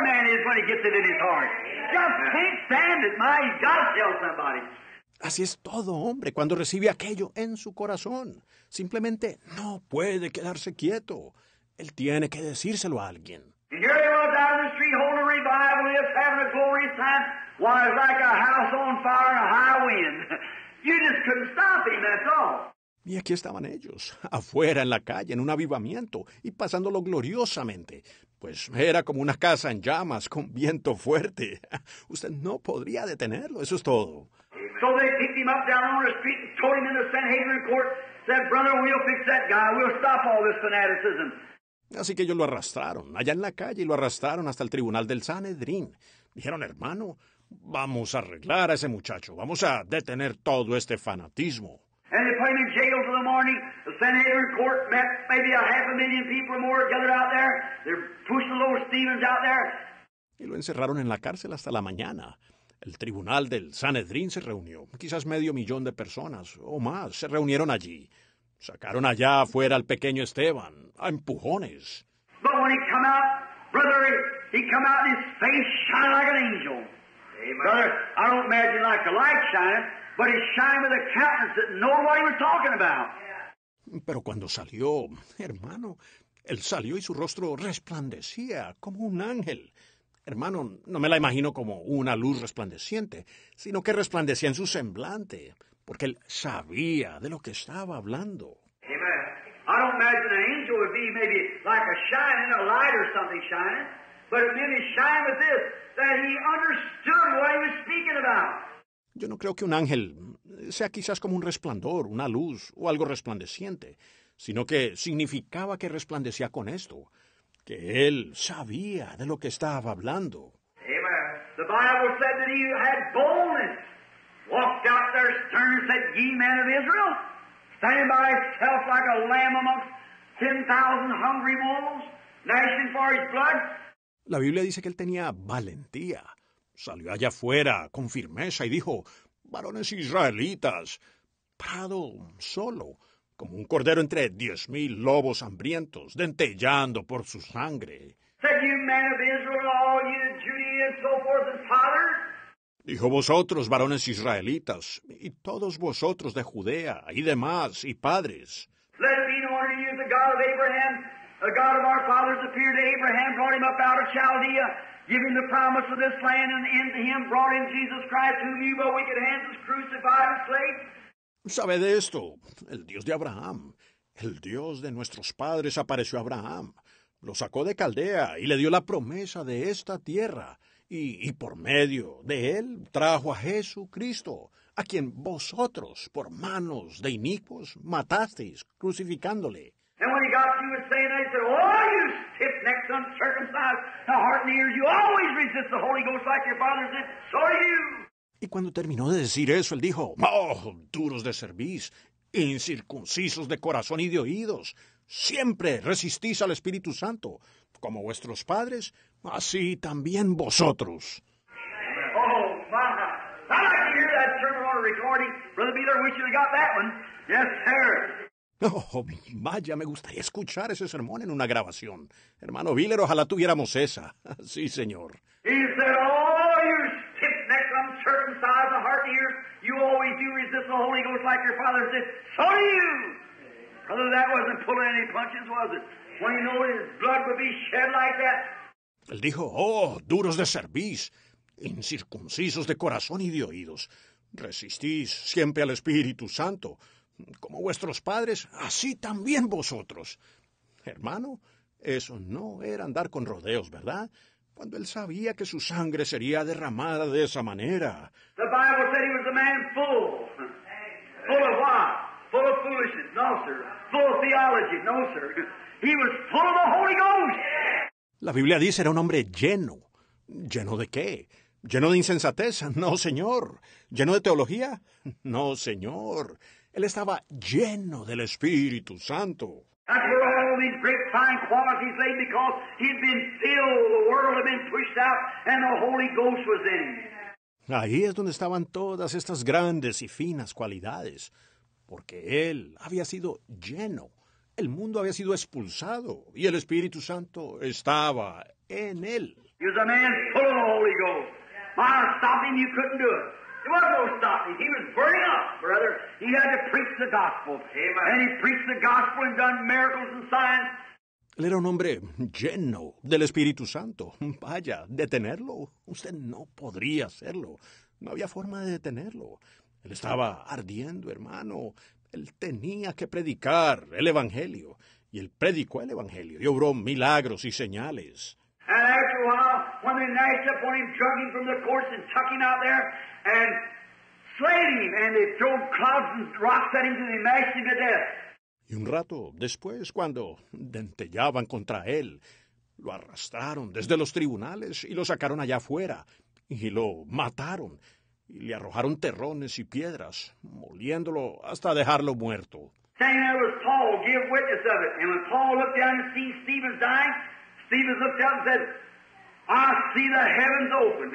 man is when he gets it in his heart. Just can't stand it, my. He's got to tell somebody. Así es todo hombre cuando recibe aquello en su corazón. Simplemente no puede quedarse quieto. Él tiene que decírselo a alguien. And here he was out in the street holding a revivalist, having a glorious time. Why, it's like a house on fire and a high wind. You just couldn't stop him, that's all. Y aquí estaban ellos, afuera en la calle, en un avivamiento, y pasándolo gloriosamente. Pues era como una casa en llamas, con viento fuerte. Usted no podría detenerlo, eso es todo. So they picked him up down on the street and threw him in the Sanhedrin court. Said, brother, we'll fix that guy. We'll stop all this fanaticism. Así que ellos lo arrastraron, allá en la calle, y lo arrastraron hasta el tribunal del Sanedrín. Dijeron, hermano, vamos a arreglar a ese muchacho, vamos a detener todo este fanatismo. And they put him in jail till the morning. The Sanhedrin court met maybe a half a million people or more gathered out there. They're pushing little Stevens out there. Y lo encerraron en la cárcel hasta la mañana. El tribunal del Sanedrín se reunió. Quizás medio millón de personas o más se reunieron allí. Sacaron allá afuera al pequeño Esteban, a empujones. But when he come out, brother, he come out and his face shine like an angel. Amen. Brother, I don't imagine like the light shining, but he shined with a countenance that know what he was talking about. Pero cuando salió, hermano, él salió y su rostro resplandecía como un ángel. Hermano, no me la imagino como una luz resplandeciente, sino que resplandecía en su semblante, porque él sabía de lo que estaba hablando. Amen. I don't imagine an angel would be maybe like a shining, a light or something shining, but it meant his shine was this, that he understood what he was speaking about. Yo no creo que un ángel sea quizás como un resplandor, una luz o algo resplandeciente, sino que significaba que resplandecía con esto, que él sabía de lo que estaba hablando. Amen. The Bible said that he had boldness. Walked out there stern and said, ye men of Israel, standing by himself like a lamb amongst ten thousand hungry wolves, gnashing for his blood. La Biblia dice que él tenía valentía. Salió allá afuera con firmeza y dijo, varones israelitas, parado solo, como un cordero entre diez mil lobos hambrientos, dentellando por su sangre. Said, you men of Israel, all you Judea and so forth and fathers. Dijo, vosotros, varones israelitas, y todos vosotros de Judea, y demás, y padres. Let it be known unto you, the God of Abraham, the God of our fathers appeared to Abraham, brought him up out of Chaldea, giving the promise of this land, and into him brought in Jesus Christ, whom you by wicked hands has crucified and slain. ¿Sabe de esto? El Dios de Abraham, el Dios de nuestros padres apareció a Abraham, lo sacó de Caldea y le dio la promesa de esta tierra, y, y por medio de él trajo a Jesucristo, a quien vosotros, por manos de inicuos, matasteis, crucificándole. And when he got through with saying that, he said, oh, you stiff-necked, uncircumcised, the heart and ears, you always resist the Holy Ghost like your fathers did, so do you. Y cuando terminó de decir eso, él dijo, oh, duros de cerviz, incircuncisos de corazón y de oídos, siempre resistís al Espíritu Santo, como vuestros padres, así también vosotros. Oh, my. I'd like to hear that sermon on a recording. Brother Beeler, wish you'd have got that one. Yes, sir. Oh, vaya, me gustaría escuchar ese sermón en una grabación. Hermano Biller, ojalá tuviéramos esa. Sí, señor. He said, oh, you stiff-necked, uncircumcised, the heart and ears, you always do resist the Holy Ghost like your fathers did. So do you. Brother, that wasn't pulling any punches, was it? When he knew his blood would be shed like that. Él dijo, oh, duros de cerviz, incircuncisos de corazón y de oídos. Resistís siempre al Espíritu Santo. Como vuestros padres, así también vosotros. Hermano, eso no era andar con rodeos, ¿verdad? Cuando él sabía que su sangre sería derramada de esa manera. The Bible said he was a man full. Full of what? Full of foolishness. No, sir. Full of theology. No, sir. He was full of the Holy Ghost. La Biblia dice era un hombre lleno. ¿Lleno de qué? ¿Lleno de insensatez? No, señor. ¿Lleno de teología? No, señor. Él estaba lleno del Espíritu Santo. That's where all these great fine qualities lay, because he'd been filled, the world had been pushed out, and the Holy Ghost was in him. Ahí es donde estaban todas estas grandes y finas cualidades, porque él había sido lleno. El mundo había sido expulsado y el Espíritu Santo estaba en él. He was a man full of the Holy Ghost. My, stop him, you couldn't do it. There was no stopping. He was burning up, brother. He had to preach the gospel. Amen. And he preached the gospel and done miracles and signs. Él era un hombre lleno del Espíritu Santo. Vaya, detenerlo. Usted no podría hacerlo. No había forma de detenerlo. Él estaba ardiendo, hermano. Él tenía que predicar el Evangelio. Y él predicó el Evangelio y obró milagros y señales. And after a while, when they gnashed up on him, drug him from the courts and took him out there and slayed him, and they threw clouds and rocks at him till they mashed him to death. Y un rato después, cuando dentellaban contra él, lo arrastraron desde los tribunales y lo sacaron allá afuera, y lo mataron, y le arrojaron terrones y piedras, moliéndolo hasta dejarlo muerto. Standing there was Paul, give witness of it. And when Paul looked down and seen Stephen dying, Stephen looked up and said, I see the heavens open.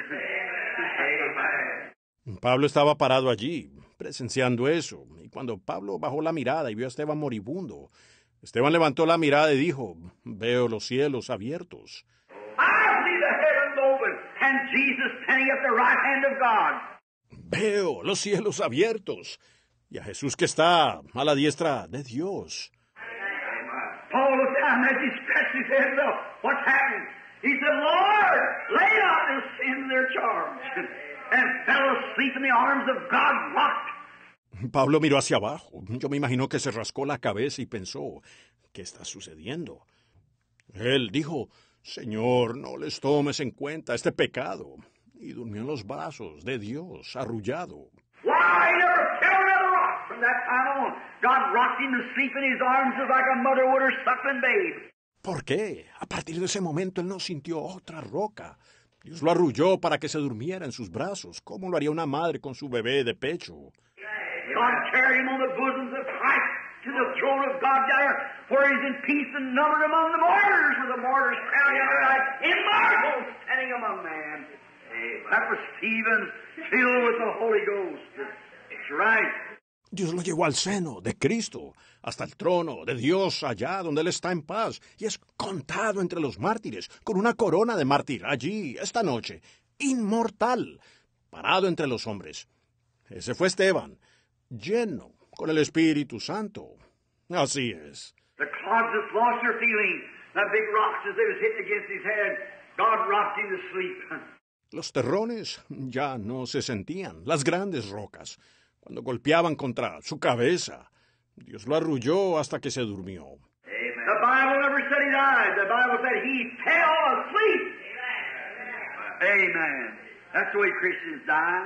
Amen. Pablo estaba parado allí, presenciando eso, y cuando Pablo bajó la mirada y vio a Esteban moribundo, Esteban levantó la mirada y dijo, veo los cielos abiertos. I see the heavens open, and Jesus standing at the right hand of God. Veo los cielos abiertos, y a Jesús que está a la diestra de Dios. Paul looked down as he scratched his head, well, what's happening? He said, Lord, lay not this sin to their charge. And fell asleep in the arms of God rocked. Pablo miró hacia abajo. Yo me imagino que se rascó la cabeza y pensó, ¿qué está sucediendo? Él dijo, Señor, no les tomes en cuenta este pecado. Y durmió en los brazos de Dios, arrullado. Why, he never fell another rock from that time on. God rocked him to sleep in his arms just like a mother would her suckling babe. ¿Por qué? A partir de ese momento él no sintió otra roca. Dios lo arrulló para que se durmiera en sus brazos, como lo haría una madre con su bebé de pecho. God carried him on the bosoms of Christ to the throne of God there, where he's in peace and numbered among the martyrs, with the martyrs crowning on right, immortal, standing among man. That was Stephen, filled with the Holy Ghost. That's right. Dios lo llevó al seno de Cristo, hasta el trono de Dios allá donde Él está en paz, y es contado entre los mártires, con una corona de mártir allí, esta noche, inmortal, parado entre los hombres. Ese fue Esteban, lleno con el Espíritu Santo. Así es. The clods just lost their feeling. The big rocks as they was hitting against his head, God rocked him to sleep. Los terrones ya no se sentían, las grandes rocas, cuando golpeaban contra su cabeza. Dios lo arrulló hasta que se durmió. Amen. The Bible never said he died. The Bible said he fell asleep. Amen. Amen. That's the way Christians die.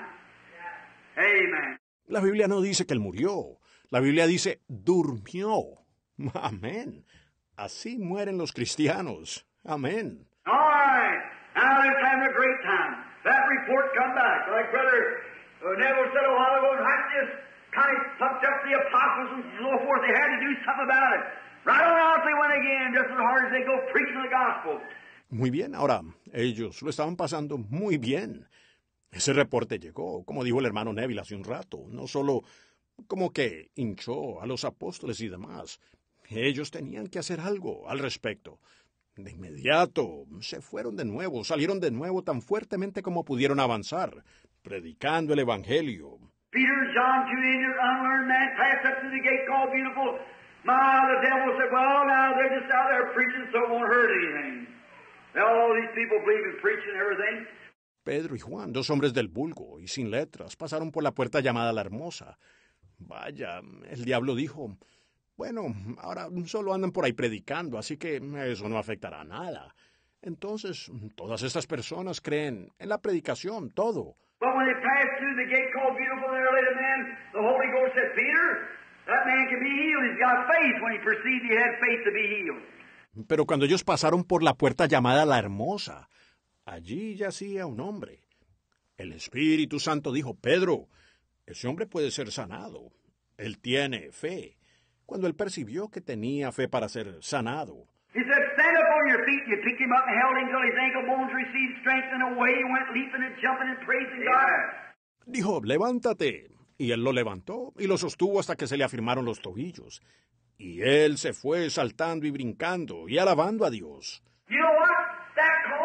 Amen. La Biblia no dice que él murió. La Biblia dice durmió. Amén. Así mueren los cristianos. Amén. All right. Now they're having a great time. That report come back. Like Brother uh, Neville said a while ago, right, this kind of pumped up the apostles and so forth. They had to do something about it. Right on out they went again, just as hard as they go preaching the gospel. Muy bien, ahora ellos lo estaban pasando muy bien. Ese reporte llegó, como dijo el hermano Neville hace un rato, no solo como que hinchó a los apóstoles y demás. Ellos tenían que hacer algo al respecto. De inmediato se fueron de nuevo, salieron de nuevo tan fuertemente como pudieron avanzar, predicando el Evangelio. Peter and John, two ignorant, unlearned men, passed up to the gate called Beautiful. My, the devil said, well, now they're just out there preaching, so it won't hurt anything. Now all these people believe in preaching and everything. Pedro y Juan, dos hombres del vulgo y sin letras, pasaron por la puerta llamada La Hermosa. Vaya, el diablo dijo, bueno, ahora solo andan por ahí predicando, así que eso no afectará a nada. Entonces, todas estas personas creen en la predicación, todo. But when they passed through the gate called Beautiful, there lay a man, the Holy Ghost said, Peter, that man can be healed. He's got faith. When he perceived he had faith to be healed. Pero cuando ellos pasaron por la puerta llamada La Hermosa, allí yacía un hombre. El Espíritu Santo dijo, Pedro, ese hombre puede ser sanado. Él tiene fe. Cuando él percibió que tenía fe para ser sanado. He said, stand up on your feet. You picked him up and held him till his ankle bones received strength, and away he went leaping and jumping and praising God. Dijo, levántate. Y él lo levantó y lo sostuvo hasta que se le afirmaron los tobillos. Y él se fue saltando y brincando y alabando a Dios. You know what? That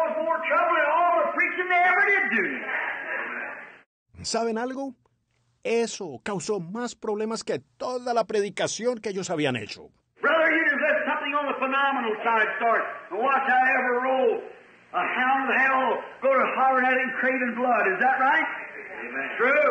never did do. ¿Saben algo? Eso causó más problemas que toda la predicación que ellos habían hecho. Brother, you just let something on the phenomenal side start, and watch how ever roll a hound of hell go to hollering at him craving blood. Is that right? Amen.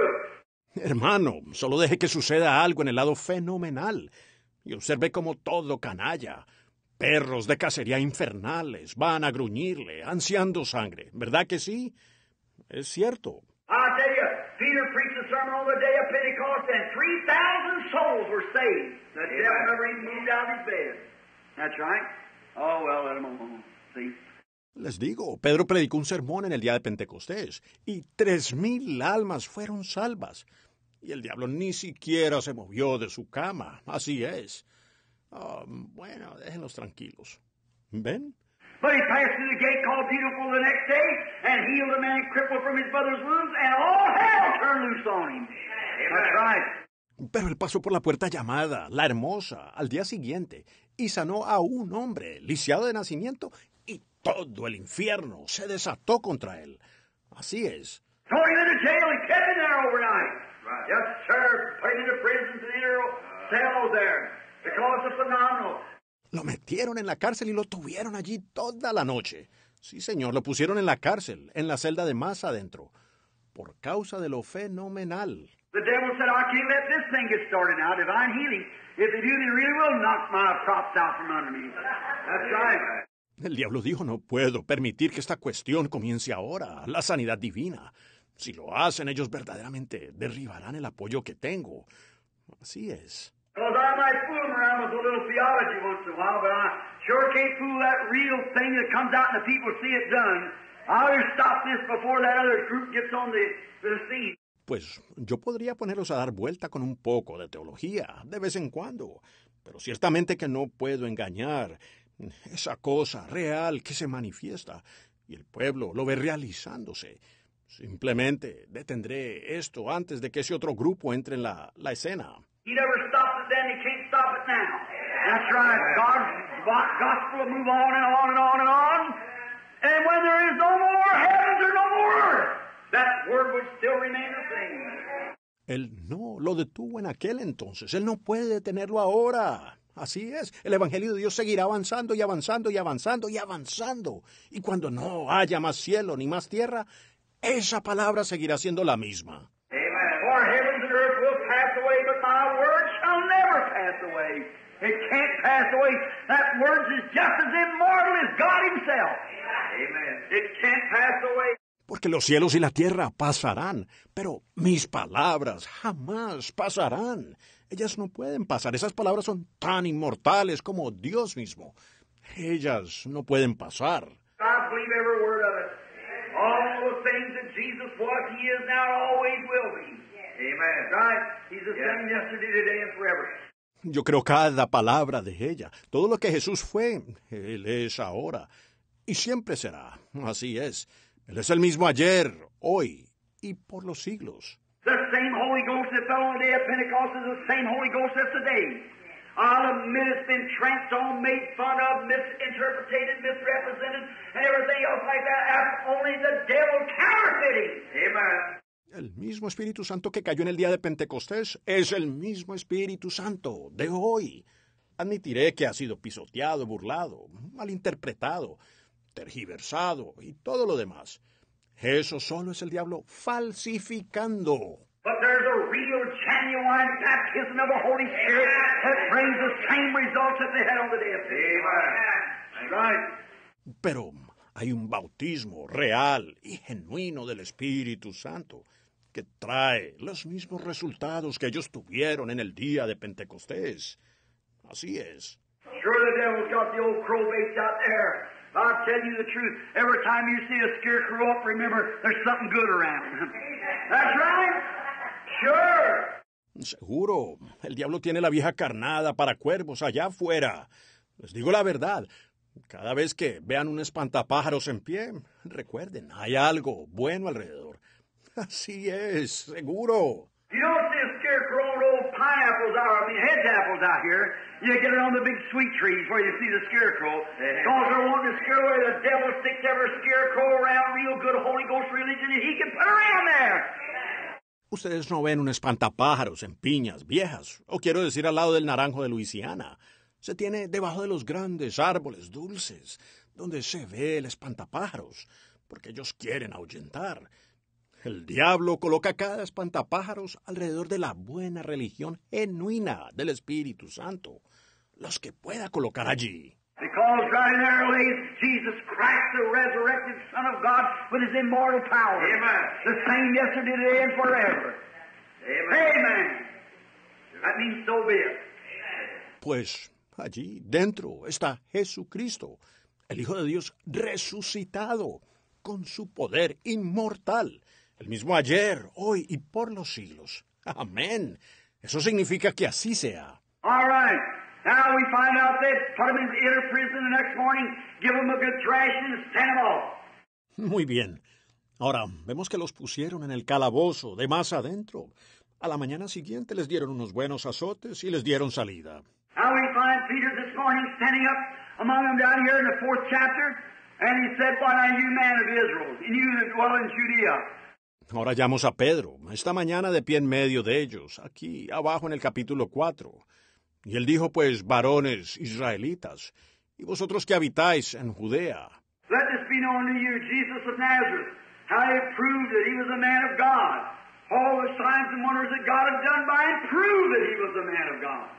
True. Hermano, solo deje que suceda algo en el lado fenomenal. Y observe cómo todo canalla, perros de cacería infernales, van a gruñirle, ansiando sangre. ¿Verdad que sí? Es cierto. I tell you, Peter preached a sermon on the day of Pentecost, and three thousand souls were saved. The devil never even moved out of his bed. That's right. Oh, well, let him alone. See? Les digo, Pedro predicó un sermón en el día de Pentecostés, y tres mil almas fueron salvas. Y el diablo ni siquiera se movió de su cama. Así es. Oh, bueno, déjenlos tranquilos. ¿Ven? But he passed through the gate called Beautiful the next day and healed a man crippled from his mother's wombs, and all hell turned loose on him. That's right. Pero él pasó por la puerta llamada, la hermosa, al día siguiente, y sanó a un hombre lisiado de nacimiento, y todo el infierno se desató contra él. Así es. Throw him into jail and kept him there overnight. Right. Yes, sir. Put him into prisons and inner cells there because of phenomenal. Lo metieron en la cárcel y lo tuvieron allí toda la noche. Sí, señor, lo pusieron en la cárcel, en la celda de más adentro, por causa de lo fenomenal. The devil said, I can't let this thing get started now, divine healing. If they do, they really will knock my props out from under me. That's right. El diablo dijo, no puedo permitir que esta cuestión comience ahora, la sanidad divina. Si lo hacen, ellos verdaderamente derribarán el apoyo que tengo. Así es. Because I might fool them around with a little theology once in a while, but I sure can't fool that real thing that comes out and the people see it done. I'll just stop this before that other group gets on the, the scene. Pues yo podría ponerlos a dar vuelta con un poco de teología, de vez en cuando, pero ciertamente que no puedo engañar esa cosa real que se manifiesta, y el pueblo lo ve realizándose. Simplemente detendré esto antes de que ese otro grupo entre en la, la escena. He never stopped it then, he can't stop it now. That's right. God's gospel will move on and on and on and on. And when there is no more heavens or no more earth, that word would still remain the same. Él no lo detuvo en aquel entonces. Él no puede detenerlo ahora. Así es. El Evangelio de Dios seguirá avanzando y avanzando y avanzando y avanzando. Y cuando no haya más cielo ni más tierra, esa palabra seguirá siendo la misma. Amen. For heavens and earth will pass away, but my word shall never pass away. It can't pass away. That word is just as immortal as God himself. Amen. It can't pass away. Porque los cielos y la tierra pasarán, pero mis palabras jamás pasarán. Ellas no pueden pasar. Esas palabras son tan inmortales como Dios mismo. Ellas no pueden pasar. I believe every word of it. All the things that Jesus was, he is now, always will be. Amen. Right? He's the same yesterday, today, and forever. Yo creo cada palabra de ella. Todo lo que Jesús fue, Él es ahora. Y siempre será. Así es. Él es el mismo ayer, hoy y por los siglos. The same Holy Ghost that fell on the day of Pentecost is the same Holy Ghost as today. I'll admit it's been tramped on, made fun of, misinterpreted, misrepresented, and everything else like that. That's only the devil counterfeiting. Amen. El mismo Espíritu Santo que cayó en el día de Pentecostés es el mismo Espíritu Santo de hoy. Admitiré que ha sido pisoteado, burlado, malinterpretado, tergiversado y todo lo demás. Eso solo es el diablo falsificando. But there's a real, genuine baptism of the Holy Spirit that brings the same results that they had on the day of Pentecost. Amen. Right. Pero hay un bautismo real y genuino del Espíritu Santo que trae los mismos resultados que ellos tuvieron en el día de Pentecostés. Así es. Sure, the devil's got the old crow baits out there. I'll tell you the truth. Every time you see a scarecrow up, remember, there's something good around. That's right. Sure. Seguro. El diablo tiene la vieja carnada para cuervos allá afuera. Les digo la verdad. Cada vez que vean un espantapájaros en pie, recuerden, hay algo bueno alrededor. Así es, seguro. You don't see a scarecrow and old pineapples out. I mean, head hedge apples out here. You get it on the big sweet trees where you see the scarecrow. Because they're wanting to scare away the devil, sticks every scarecrow around real good Holy Ghost religion, and he can put around there. Ustedes no ven un espantapájaros en piñas viejas, o quiero decir al lado del naranjo de Luisiana. Se tiene debajo de los grandes árboles dulces, donde se ve el espantapájaros, porque ellos quieren ahuyentar. El diablo coloca cada espantapájaros alrededor de la buena religión genuina del Espíritu Santo, los que pueda colocar allí. Because right in there lays Jesus Christ, the resurrected Son of God, with his immortal power. Amen. The same yesterday, today, and forever. Amen. Amen. That means so be it. Pues allí dentro está Jesucristo, el Hijo de Dios resucitado, con su poder inmortal, el mismo ayer, hoy y por los siglos. Amén. Eso significa que así sea. All right. Now we find out they put him in the inner prison the next morning, give him a good thrashing, and send him off. Muy bien. Ahora, vemos que los pusieron en el calabozo, de más adentro. A la mañana siguiente les dieron unos buenos azotes y les dieron salida. Now we find Peter this morning standing up among them down here in the fourth chapter, and he said, "What are you, man of Israel, and you that dwell in Judea?" Ahora hallamos a Pedro, esta mañana de pie en medio de ellos, aquí abajo en el capítulo cuatro. Y él dijo, pues, varones israelitas, y vosotros que habitáis en Judea. Let this be known to you, Jesus of Nazareth, how he proved that he was a man of God. All the signs and wonders that God had done by him proved that he was a man of God.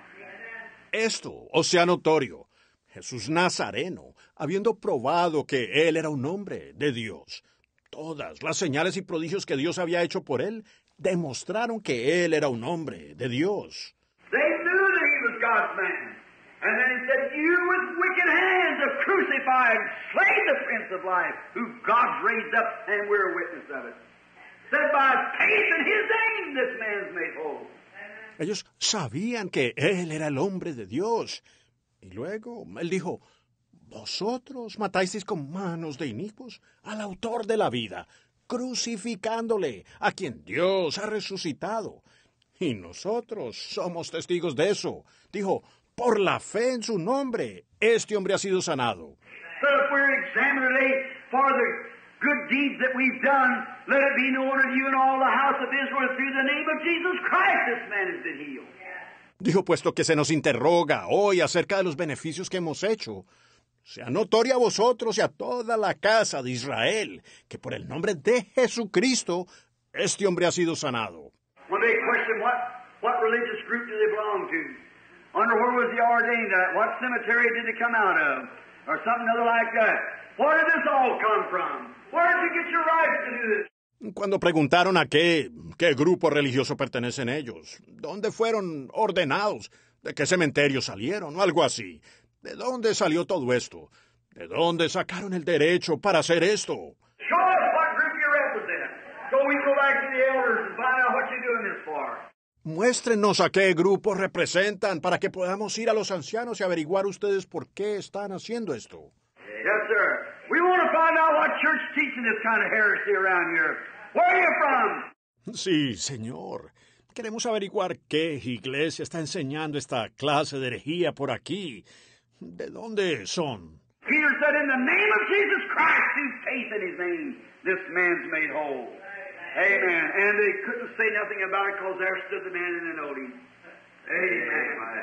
Esto, o sea notorio, Jesús Nazareno, habiendo probado que él era un hombre de Dios. Todas las señales y prodigios que Dios había hecho por él demostraron que él era un hombre de Dios. They knew that he was God's man. And then he said, you with wicked hands have crucified and slain the Prince of Life, who God's raised up, and we're a witness of it. Said by faith in his name, this man's made whole. Ellos sabían que él era el hombre de Dios. Y luego él dijo, vosotros matasteis con manos de inicuos al autor de la vida, crucificándole, a quien Dios ha resucitado. Y nosotros somos testigos de eso. Dijo, por la fe en su nombre, este hombre ha sido sanado. So if we're examined today for the good deeds that we've done, let it be known unto you and all the house of Israel through the name of Jesus Christ this man has been healed. Dijo, puesto que se nos interroga hoy acerca de los beneficios que hemos hecho, sea notoria a vosotros y a toda la casa de Israel, que por el nombre de Jesucristo, este hombre ha sido sanado. When they question what, what religious group do they belong to? Under where was he ordained at? What cemetery did he come out of? Or something other like that. Where did this all come from? Where did you get your right to do this? Cuando preguntaron a qué, qué grupo religioso pertenecen ellos, dónde fueron ordenados, de qué cementerio salieron, o algo así. ¿De dónde salió todo esto? ¿De dónde sacaron el derecho para hacer esto? Show us what group you represent. So we go back to the elders and find out what you're doing this for. Muéstrenos a qué grupo representan para que podamos ir a los ancianos y averiguar ustedes por qué están haciendo esto. Yes, sir. We want to find out what church teaching this kind of heresy around here. Where are you from? Sí, señor. Queremos averiguar qué iglesia está enseñando esta clase de herejía por aquí. ¿De dónde son? Peter said, in the name of Jesus Christ, through faith in his name, this man's made whole. Amen. And they couldn't say nothing about it because there stood the man and they knowed him. Amen.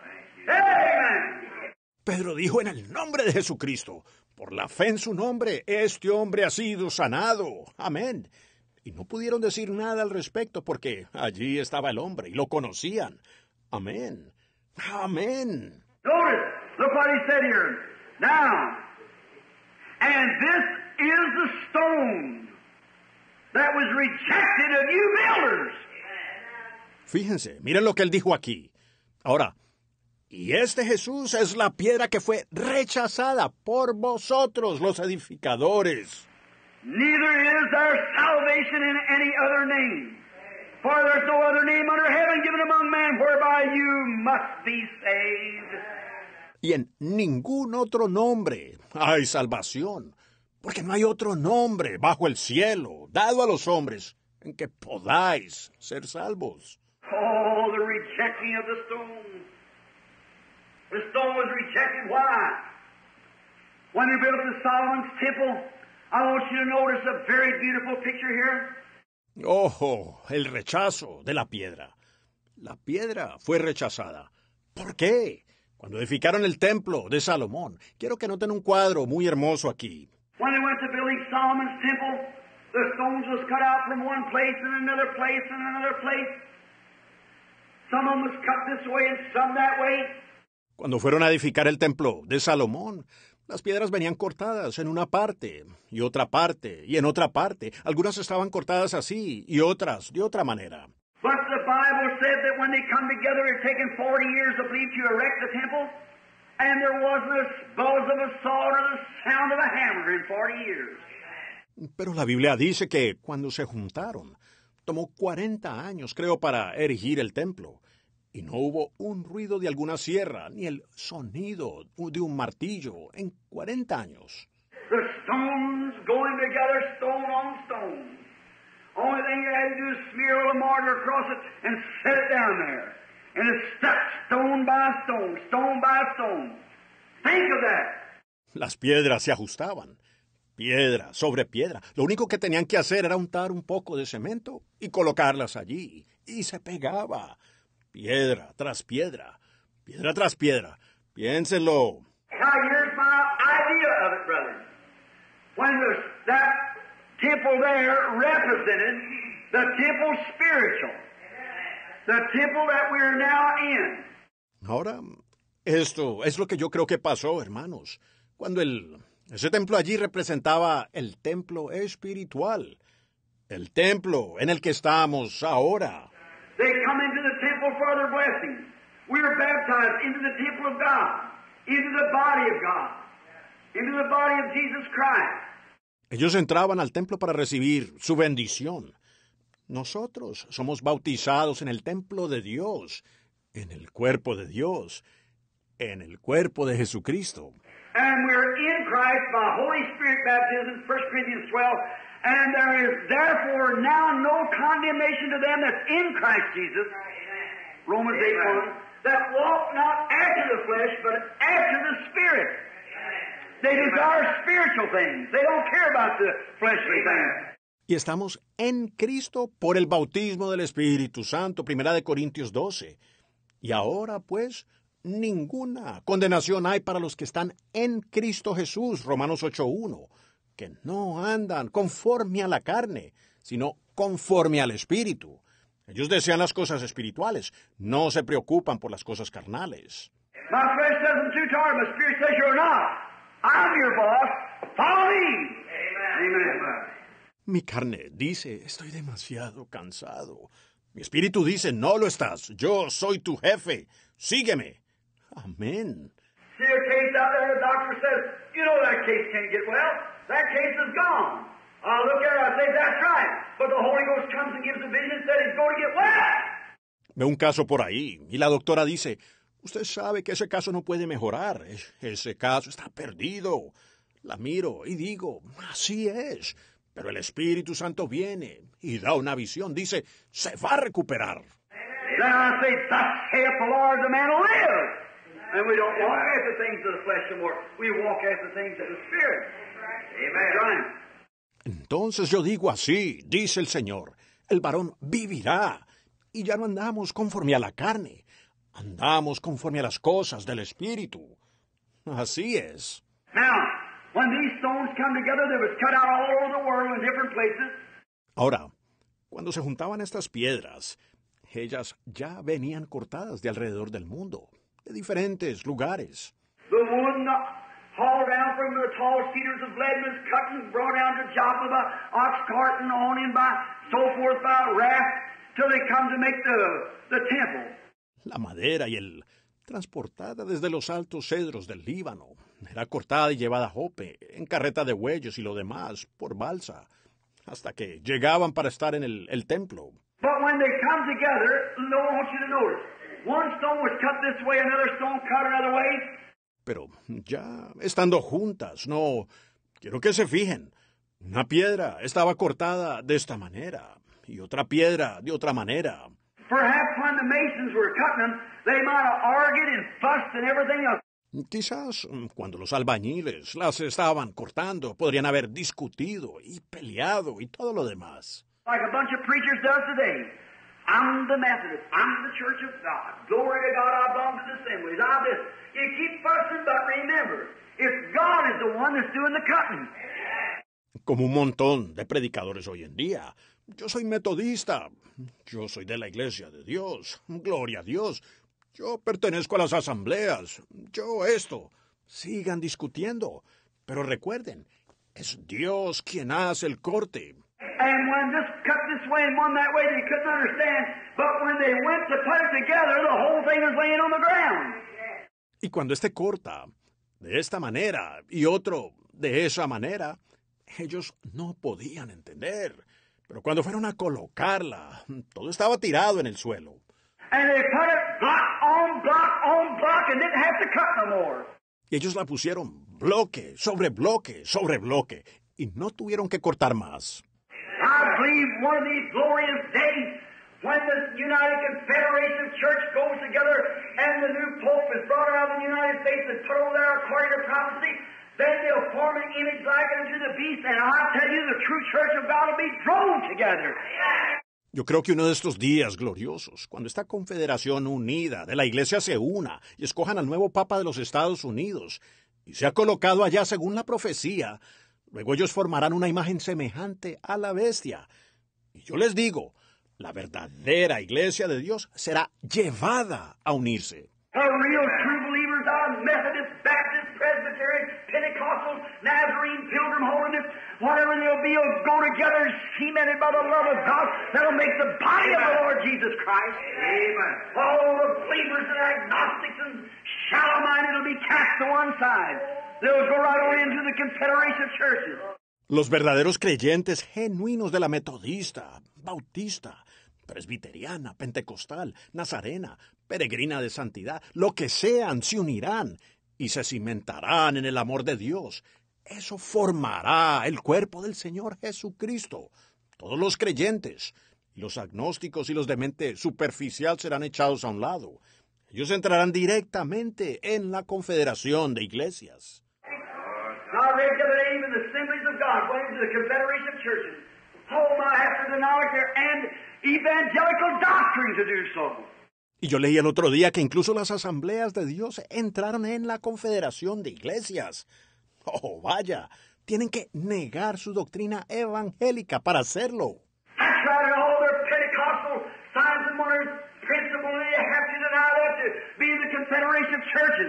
Amen. Pedro dijo en el nombre de Jesucristo, por la fe en su nombre, este hombre ha sido sanado. Amén. Y no pudieron decir nada al respecto porque allí estaba el hombre y lo conocían. Amén. Amén. Notice, look what he said here. Now, and this is the stone that was rejected of you builders. Fíjense, miren lo que él dijo aquí. Ahora, y este Jesús es la piedra que fue rechazada por vosotros, los edificadores. Neither is there salvation in any other name. For there's no other name under heaven given among men whereby you must be saved. Y en ningún otro nombre hay salvación, porque no hay otro nombre bajo el cielo dado a los hombres en que podáis ser salvos. Oh, the rejecting of the stone. The stone was rejected. Why? When they built the Solomon's temple, I want you to notice a very beautiful picture here. ¡Ojo! El rechazo de la piedra. La piedra fue rechazada. ¿Por qué? Cuando edificaron el templo de Salomón. Quiero que noten un cuadro muy hermoso aquí. When they went to building Solomon's temple, the stones was cut out from one place and another place and another place. Some of them was cut this way and some that way. Cuando fueron a edificar el templo de Salomón, las piedras venían cortadas en una parte, y otra parte, y en otra parte. Algunas estaban cortadas así, y otras de otra manera. But the Bible said that when they come together, it had taken forty years, I believe, to erect the temple, and there wasn't a buzz of a saw or the sound of a hammer in forty years. Pero la Biblia dice que cuando se juntaron, tomó cuarenta años, creo, para erigir el templo. Y no hubo un ruido de alguna sierra, ni el sonido de un martillo en cuarenta años. The stones going together, stone on stone. Only thing you had to do is smear a little mortar across it and set it down there. And it stuck stone by stone, stone by stone. Think of that. Las piedras se ajustaban, piedra sobre piedra. Lo único que tenían que hacer era untar un poco de cemento y colocarlas allí. Y se pegaba. Piedra tras piedra, piedra tras piedra. Piénsenlo. Now here's my idea of it, brother. When the, that temple there represented the temple spiritual, the temple that we're now in. Ahora, esto es lo que yo creo que pasó, hermanos. Cuando el, ese templo allí representaba el templo espiritual, el templo en el que estamos ahora. They come into the temple for their blessing. We are baptized into the temple of God, into the body of God, into the body of Jesus Christ. Ellos entraban al templo para recibir su bendición. Nosotros somos bautizados en el templo de Dios, en el cuerpo de Dios, en el cuerpo de Jesucristo. And we're in Christ by Holy Spirit baptism, First Corinthians twelve. And there is therefore now no condemnation to them that's in Christ Jesus, Romans eight one, that walk not after the flesh, but after the Spirit. They desire spiritual things. They don't care about the fleshly things. Y estamos en Cristo por el bautismo del Espíritu Santo, Primera de Corintios doce. Y ahora, pues, ninguna condenación hay para los que están en Cristo Jesús, Romanos ocho uno. Que no andan conforme a la carne, sino conforme al Espíritu. Ellos desean las cosas espirituales, no se preocupan por las cosas carnales. My flesh says I'm too tired, my spirit says you're not. I'm your boss. Follow me. Amen. Amen. Mi carne dice, estoy demasiado cansado. Mi espíritu dice, no lo estás, yo soy tu jefe, sígueme. Amén. See a case out there, the doctor says, you know that case can't get well. That case is gone. I look at it, I say, that's right. But the Holy Ghost comes and gives a vision and said he's going to get well. Veo un caso por ahí y la doctora dice, usted sabe que ese caso no puede mejorar. Ese caso está perdido. La miro y digo, así es. Pero el Espíritu Santo viene y da una visión. Dice, se va a recuperar. Then I say, thus saith the Lord, the man will live. And we don't walk after things of the flesh anymore. We walk after things of the Spirit. Amen. Entonces yo digo así, dice el Señor, el varón vivirá. Y ya no andamos conforme a la carne, andamos conforme a las cosas del Espíritu. Así es. Now, when these stones come together, they was cut out all over the world in different places. Ahora, cuando se juntaban estas piedras, ellas ya venían cortadas de alrededor del mundo, de diferentes lugares. The wood hauled down from the tall cedars of Lebanon, cut and brought down to Joppa by ox cart and on in by so forth by raft, till they come to make the, the temple. La madera y el transportada desde los altos cedros del Líbano, era cortada y llevada a Jope, en carreta de bueyes y lo demás, por balsa, hasta que llegaban para estar en el, el templo. But when they come together, no, I want you to notice, one stone was cut this way, another stone cut another way. Pero ya estando juntas, no, quiero que se fijen, una piedra estaba cortada de esta manera, y otra piedra de otra manera. Perhaps when the masons were cutting them, they might have argued and fussed and everything else. Quizás mm, cuando los albañiles las estaban cortando, podrían haber discutido y peleado y todo lo demás. Like a bunch of preachers does today. I'm the Methodist. I'm the Church of God. Glory to God, I belong to the Assemblies. I'm this. You keep fussing, but remember, it's God is the one that's doing the cutting. Como un montón de predicadores hoy en día. Yo soy metodista. Yo soy de la Iglesia de Dios. Gloria a Dios. Yo pertenezco a las asambleas. Yo esto. Sigan discutiendo. Pero recuerden, es Dios quien hace el corte. And when this cut this way and one that way, they couldn't understand. But when they went to put it together, the whole thing was laying on the ground. Y cuando este corta de esta manera y otro de esa manera, ellos no podían entender. Pero cuando fueron a colocarla, todo estaba tirado en el suelo. And they put it block on block on block and didn't have to cut no more. Y ellos la pusieron bloque sobre bloque sobre bloque y no tuvieron que cortar más. I believe one of these glorious days when the United Confederation of Church goes together and the new Pope is brought out of the United States and put over there according to prophecy, then they'll form an image like unto the beast, and I tell you the true church of God will be drawn together. Yo creo que uno de estos días gloriosos, cuando esta confederación unida de la Iglesia se una y escojan al nuevo Papa de los Estados Unidos y sea colocado allá según la profecía, luego ellos formarán una imagen semejante a la bestia. Y yo les digo, la verdadera Iglesia de Dios será llevada a unirse. The real true believers are Methodist, Baptist, Presbyterian, Pentecostal, Nazarene, Pilgrim Holiness, whatever they'll be, will go together cemented by the love of God that'll make the body of the Lord Jesus Christ. Amen. All the believers and agnostics and shallow-minded will be cast to one side. They'll go right on into the Confederation of Churches. Los verdaderos creyentes genuinos de la metodista, bautista, presbiteriana, pentecostal, nazarena, peregrina de santidad, lo que sean, se unirán y se cimentarán en el amor de Dios. Eso formará el cuerpo del Señor Jesucristo. Todos los creyentes, los agnósticos y los de mente superficial serán echados a un lado. Ellos entrarán directamente en la confederación de iglesias. I read the other day even the Assemblies of God went into the Confederation of Churches. Oh my, after denominator and evangelical doctrine to do so. Y yo leí el otro día que incluso las asambleas de Dios entraron en la confederación de iglesias. Oh, vaya, tienen que negar su doctrina evangélica para hacerlo. That's right, and all their Pentecostal signs and wonders, principles, they have to deny that to be the Confederation of Churches.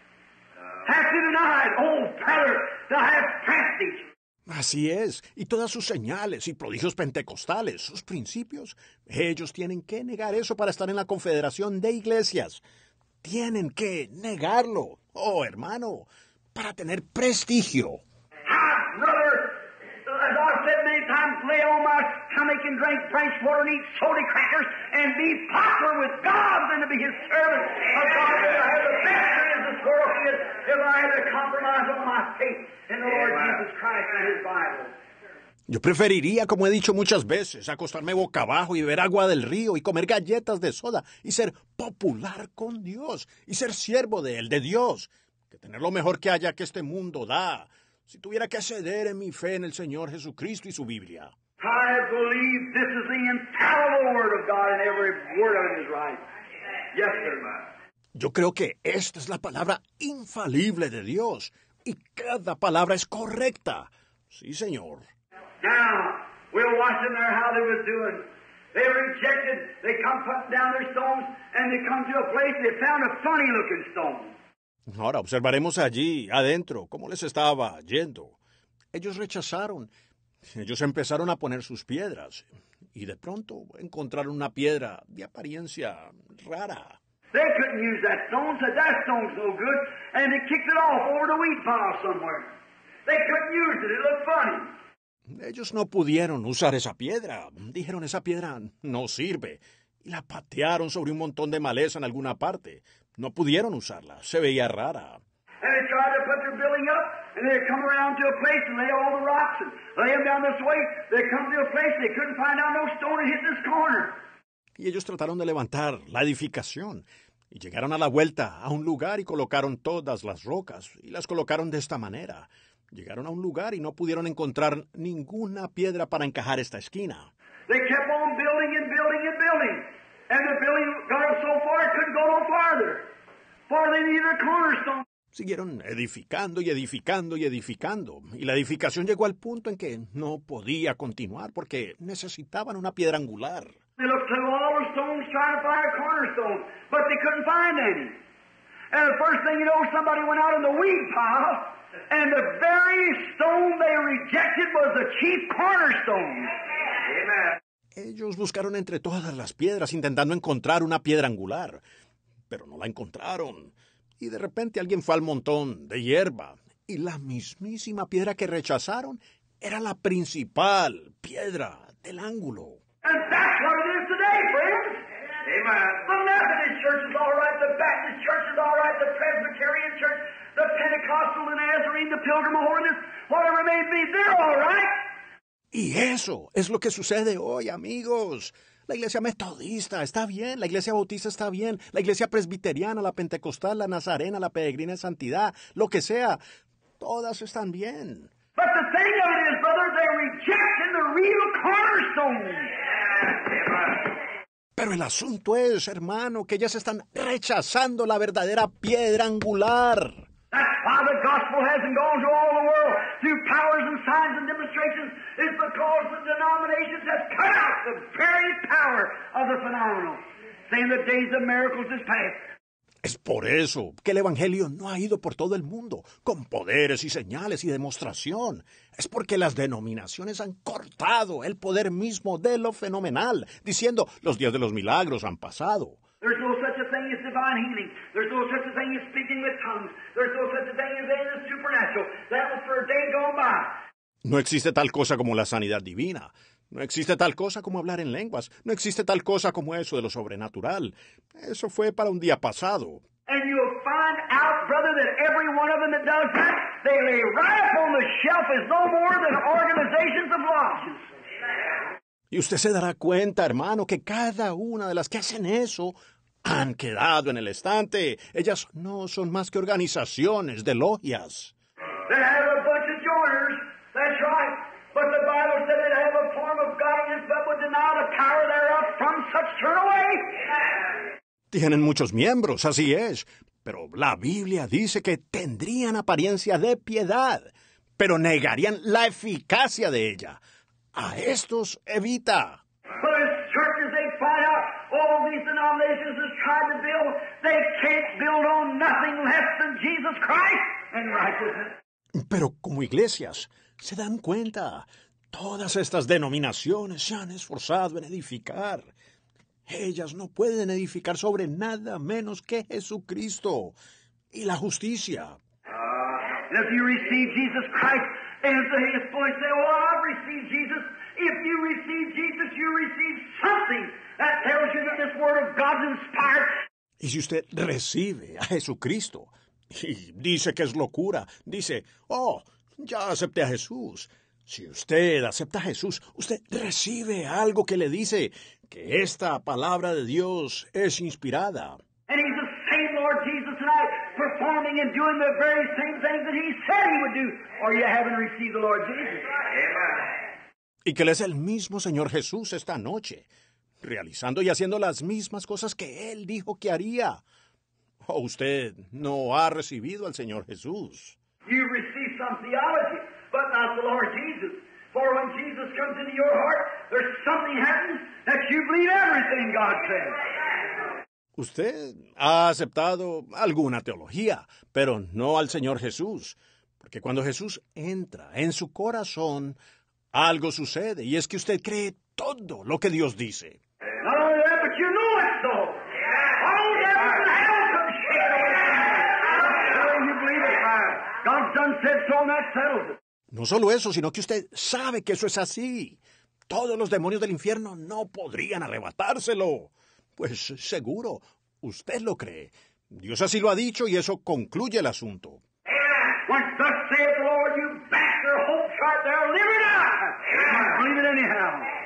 Have to deny it. Oh, brother, to have prestige. Así es, y todas sus señales y prodigios pentecostales, sus principios, ellos tienen que negar eso para estar en la confederación de iglesias. Tienen que negarlo, oh hermano, para tener prestigio. I'd rather, as I've said many times, lay on my stomach and drink branch water and eat soda crackers and be popular with God than to be His servant. I'd rather have the victory as this world is if I had to compromise on my faith in the Lord Jesus Christ and His Bible. Yo preferiría, como he dicho muchas veces, acostarme boca abajo y beber agua del río y comer galletas de soda y ser popular con Dios y ser siervo de Él, de Dios, que tener lo mejor que haya que este mundo da, si tuviera que ceder en mi fe en el Señor Jesucristo y su Biblia. I believe this is the infallible Word of God and every word of it is right. Yes, sir. Yo creo que esta es la palabra infalible de Dios y cada palabra es correcta. Sí, Señor. Now, we'll watch them there how they was doing. They rejected, they come putting down their stones, and they come to a place, they found a funny-looking stone. Ahora observaremos allí, adentro, cómo les estaba yendo. Ellos rechazaron. Ellos empezaron a poner sus piedras. Y de pronto encontraron una piedra de apariencia rara. They couldn't use that stone, said that stone's no good, and they kicked it off over the wheat pile somewhere. They couldn't use it, it looked funny. Ellos no pudieron usar esa piedra. Dijeron, esa piedra no sirve. Y la patearon sobre un montón de maleza en alguna parte. No pudieron usarla. Se veía rara. And they tried to put their building up, and they'd come around to a place and lay all the rocks and lay them down this way. They come to a place they couldn't find out no stone and hit this corner. y ellos trataron de levantar la edificación. Y llegaron a la vuelta a un lugar y colocaron todas las rocas, y las colocaron de esta manera. Llegaron a un lugar y no pudieron encontrar ninguna piedra para encajar esta esquina. They kept on building and building and building. And the building got up so far it couldn't go no farther. For they needed a cornerstone. Siguieron edificando y edificando y edificando, y la edificación llegó al punto en que no podía continuar porque necesitaban una piedra angular. They looked through all the stones trying to find a cornerstone, but they couldn't find any. And the first thing you know, somebody went out in the weed pile, and the very stone they rejected was the chief cornerstone. Amen. Ellos buscaron entre todas las piedras intentando encontrar una piedra angular, pero no la encontraron. Y de repente alguien fue al montón de hierba, y la mismísima piedra que rechazaron era la principal piedra del ángulo. And that's what it is today, friends. Amen. The Methodist Church is all right, the Baptist Church is all right, the Presbyterian Church, the Pentecostal, the Nazarene, the Pilgrim of Holiness, whatever it may be, they're all right. Y eso es lo que sucede hoy, amigos. La iglesia metodista está bien, la iglesia bautista está bien, la iglesia presbiteriana, la pentecostal, la nazarena, la peregrina de santidad, lo que sea, todas están bien. But the thing of it is, brother, they're rejecting the real cornerstone. Pero el asunto es, hermano, que ellas están rechazando la verdadera piedra angular. That's why the gospel hasn't gone to all the world through powers and signs and demonstrations, is because the denominations have cut out the very power of the phenomenal, saying the days of miracles is past. Es por eso que el Evangelio no ha ido por todo el mundo, con poderes y señales y demostración. Es porque las denominaciones han cortado el poder mismo de lo fenomenal, diciendo, los días de los milagros han pasado. There's no such a thing as divine healing. There's no such a thing as speaking with tongues. There's no such a thing as anything that's supernatural. That was for a day gone by. No existe tal cosa como la sanidad divina. No existe tal cosa como hablar en lenguas. No existe tal cosa como eso de lo sobrenatural. Eso fue para un día pasado. And you'll find out, brother, that every one of them that does that, they lay right up on the shelf as no more than organizations of lodges. Y usted se dará cuenta, hermano, que cada una de las que hacen eso han quedado en el estante. Ellas no son más que organizaciones de logias. They have a bunch of joiners, that's right. But the Bible said they have a form of godliness, but would deny the power thereof from such turn away. Tienen muchos miembros, así es. Pero la Biblia dice que tendrían apariencia de piedad, pero negarían la eficacia de ella. A estos evita. But as churches, they find out all these denominations has tried to build, they can't build on nothing less than Jesus Christ and righteousness. Pero como iglesias, se dan cuenta, todas estas denominaciones se han esforzado en edificar. Ellas no pueden edificar sobre nada menos que Jesucristo y la justicia. And if you receive Jesus Christ, and his boys say, well, I've received Jesus. If you receive Jesus, you receive something that tells you that this word of God's inspired. Y si usted recibe a Jesucristo y dice que es locura, dice, oh, ya acepté a Jesús. Si usted acepta a Jesús, usted recibe algo que le dice que esta palabra de Dios es inspirada. And he's the same Lord Jesus tonight, performing and doing the very same things that he said he would do, or you haven't received the Lord Jesus. Amen. Y que Él es el mismo Señor Jesús esta noche, realizando y haciendo las mismas cosas que Él dijo que haría. ¿O usted no ha recibido al Señor Jesús? You receive some theology, but not the Lord Jesus. For when Jesus comes into your heart, there's something happens that you believe everything God says. Usted ha aceptado alguna teología, pero no al Señor Jesús. Porque cuando Jesús entra en su corazón, algo sucede, y es que usted cree todo lo que Dios dice. Not only that, but you know it so. All devils in hell come shaking away from you. You believe it, right? God's done said so, and that settles it. No solo eso, sino que usted sabe que eso es así. Todos los demonios del infierno no podrían arrebatárselo. Pues seguro, usted lo cree. Dios así lo ha dicho y eso concluye el asunto. When thus saith the Lord, you bastard, hope's right there, live or die. Believe it anyhow.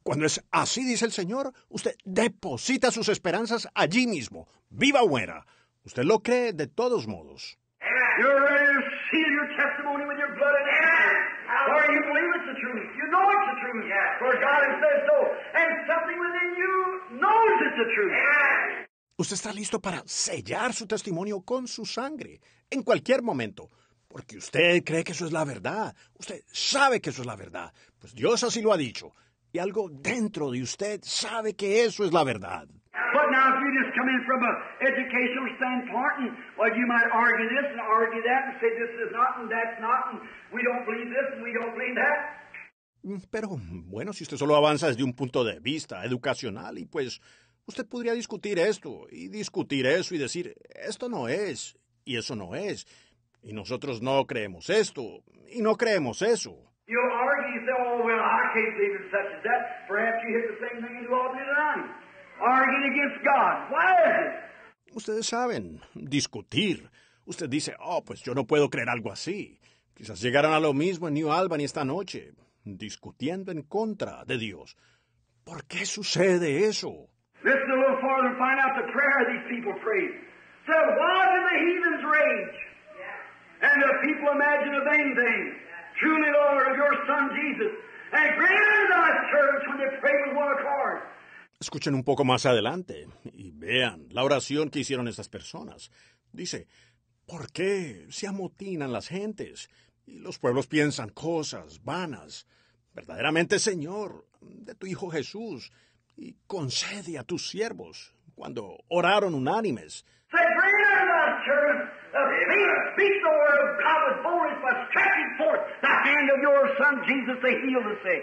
Cuando es así, dice el Señor, usted deposita sus esperanzas allí mismo, viva o muera. Usted lo cree de todos modos. You're ready to seal your testimony with your blood and hands. For you believe it's the truth. You know it's the truth. For God has said so. And something within you knows it's the truth. Usted está listo para sellar su testimonio con su sangre, en cualquier momento, porque usted cree que eso es la verdad. Usted sabe que eso es la verdad, pues Dios así lo ha dicho. Y algo dentro de usted sabe que eso es la verdad. But now if you just come in from an educational standpoint, and well, you might argue this and argue that and say this is not and that's not, and we don't believe this and we don't believe that. Pero, bueno, si usted solo avanza desde un punto de vista educacional, y pues usted podría discutir esto, y discutir eso, y decir, esto no es, y eso no es, y nosotros no creemos esto, y no creemos eso. You'll argue, you say, oh, well, I can't believe in such as that. Perhaps you hit the same thing you do all day tonight. Arguing against God. Why is it? Ustedes saben, discutir. Usted dice, oh, pues yo no puedo creer algo así. Quizás llegaron a lo mismo en New Albany esta noche, discutiendo en contra de Dios. ¿Por qué sucede eso? Listen a little farther and find out the prayer these people prayed. Said, why do the heathens rage? And the people imagine a vain thing. Truly, Lord, of your Son Jesus. And greater thy servants when they pray with one accord. Escuchen un poco más adelante y vean la oración que hicieron estas personas. Dice, ¿por qué se amotinan las gentes? Y los pueblos piensan cosas vanas. Verdaderamente, Señor, de tu Hijo Jesús, y concede a tus siervos, cuando oraron unánimes. Say, greater thy servants. Speak the word of God with boldness by stretching forth the hand of your Son Jesus to heal the sick.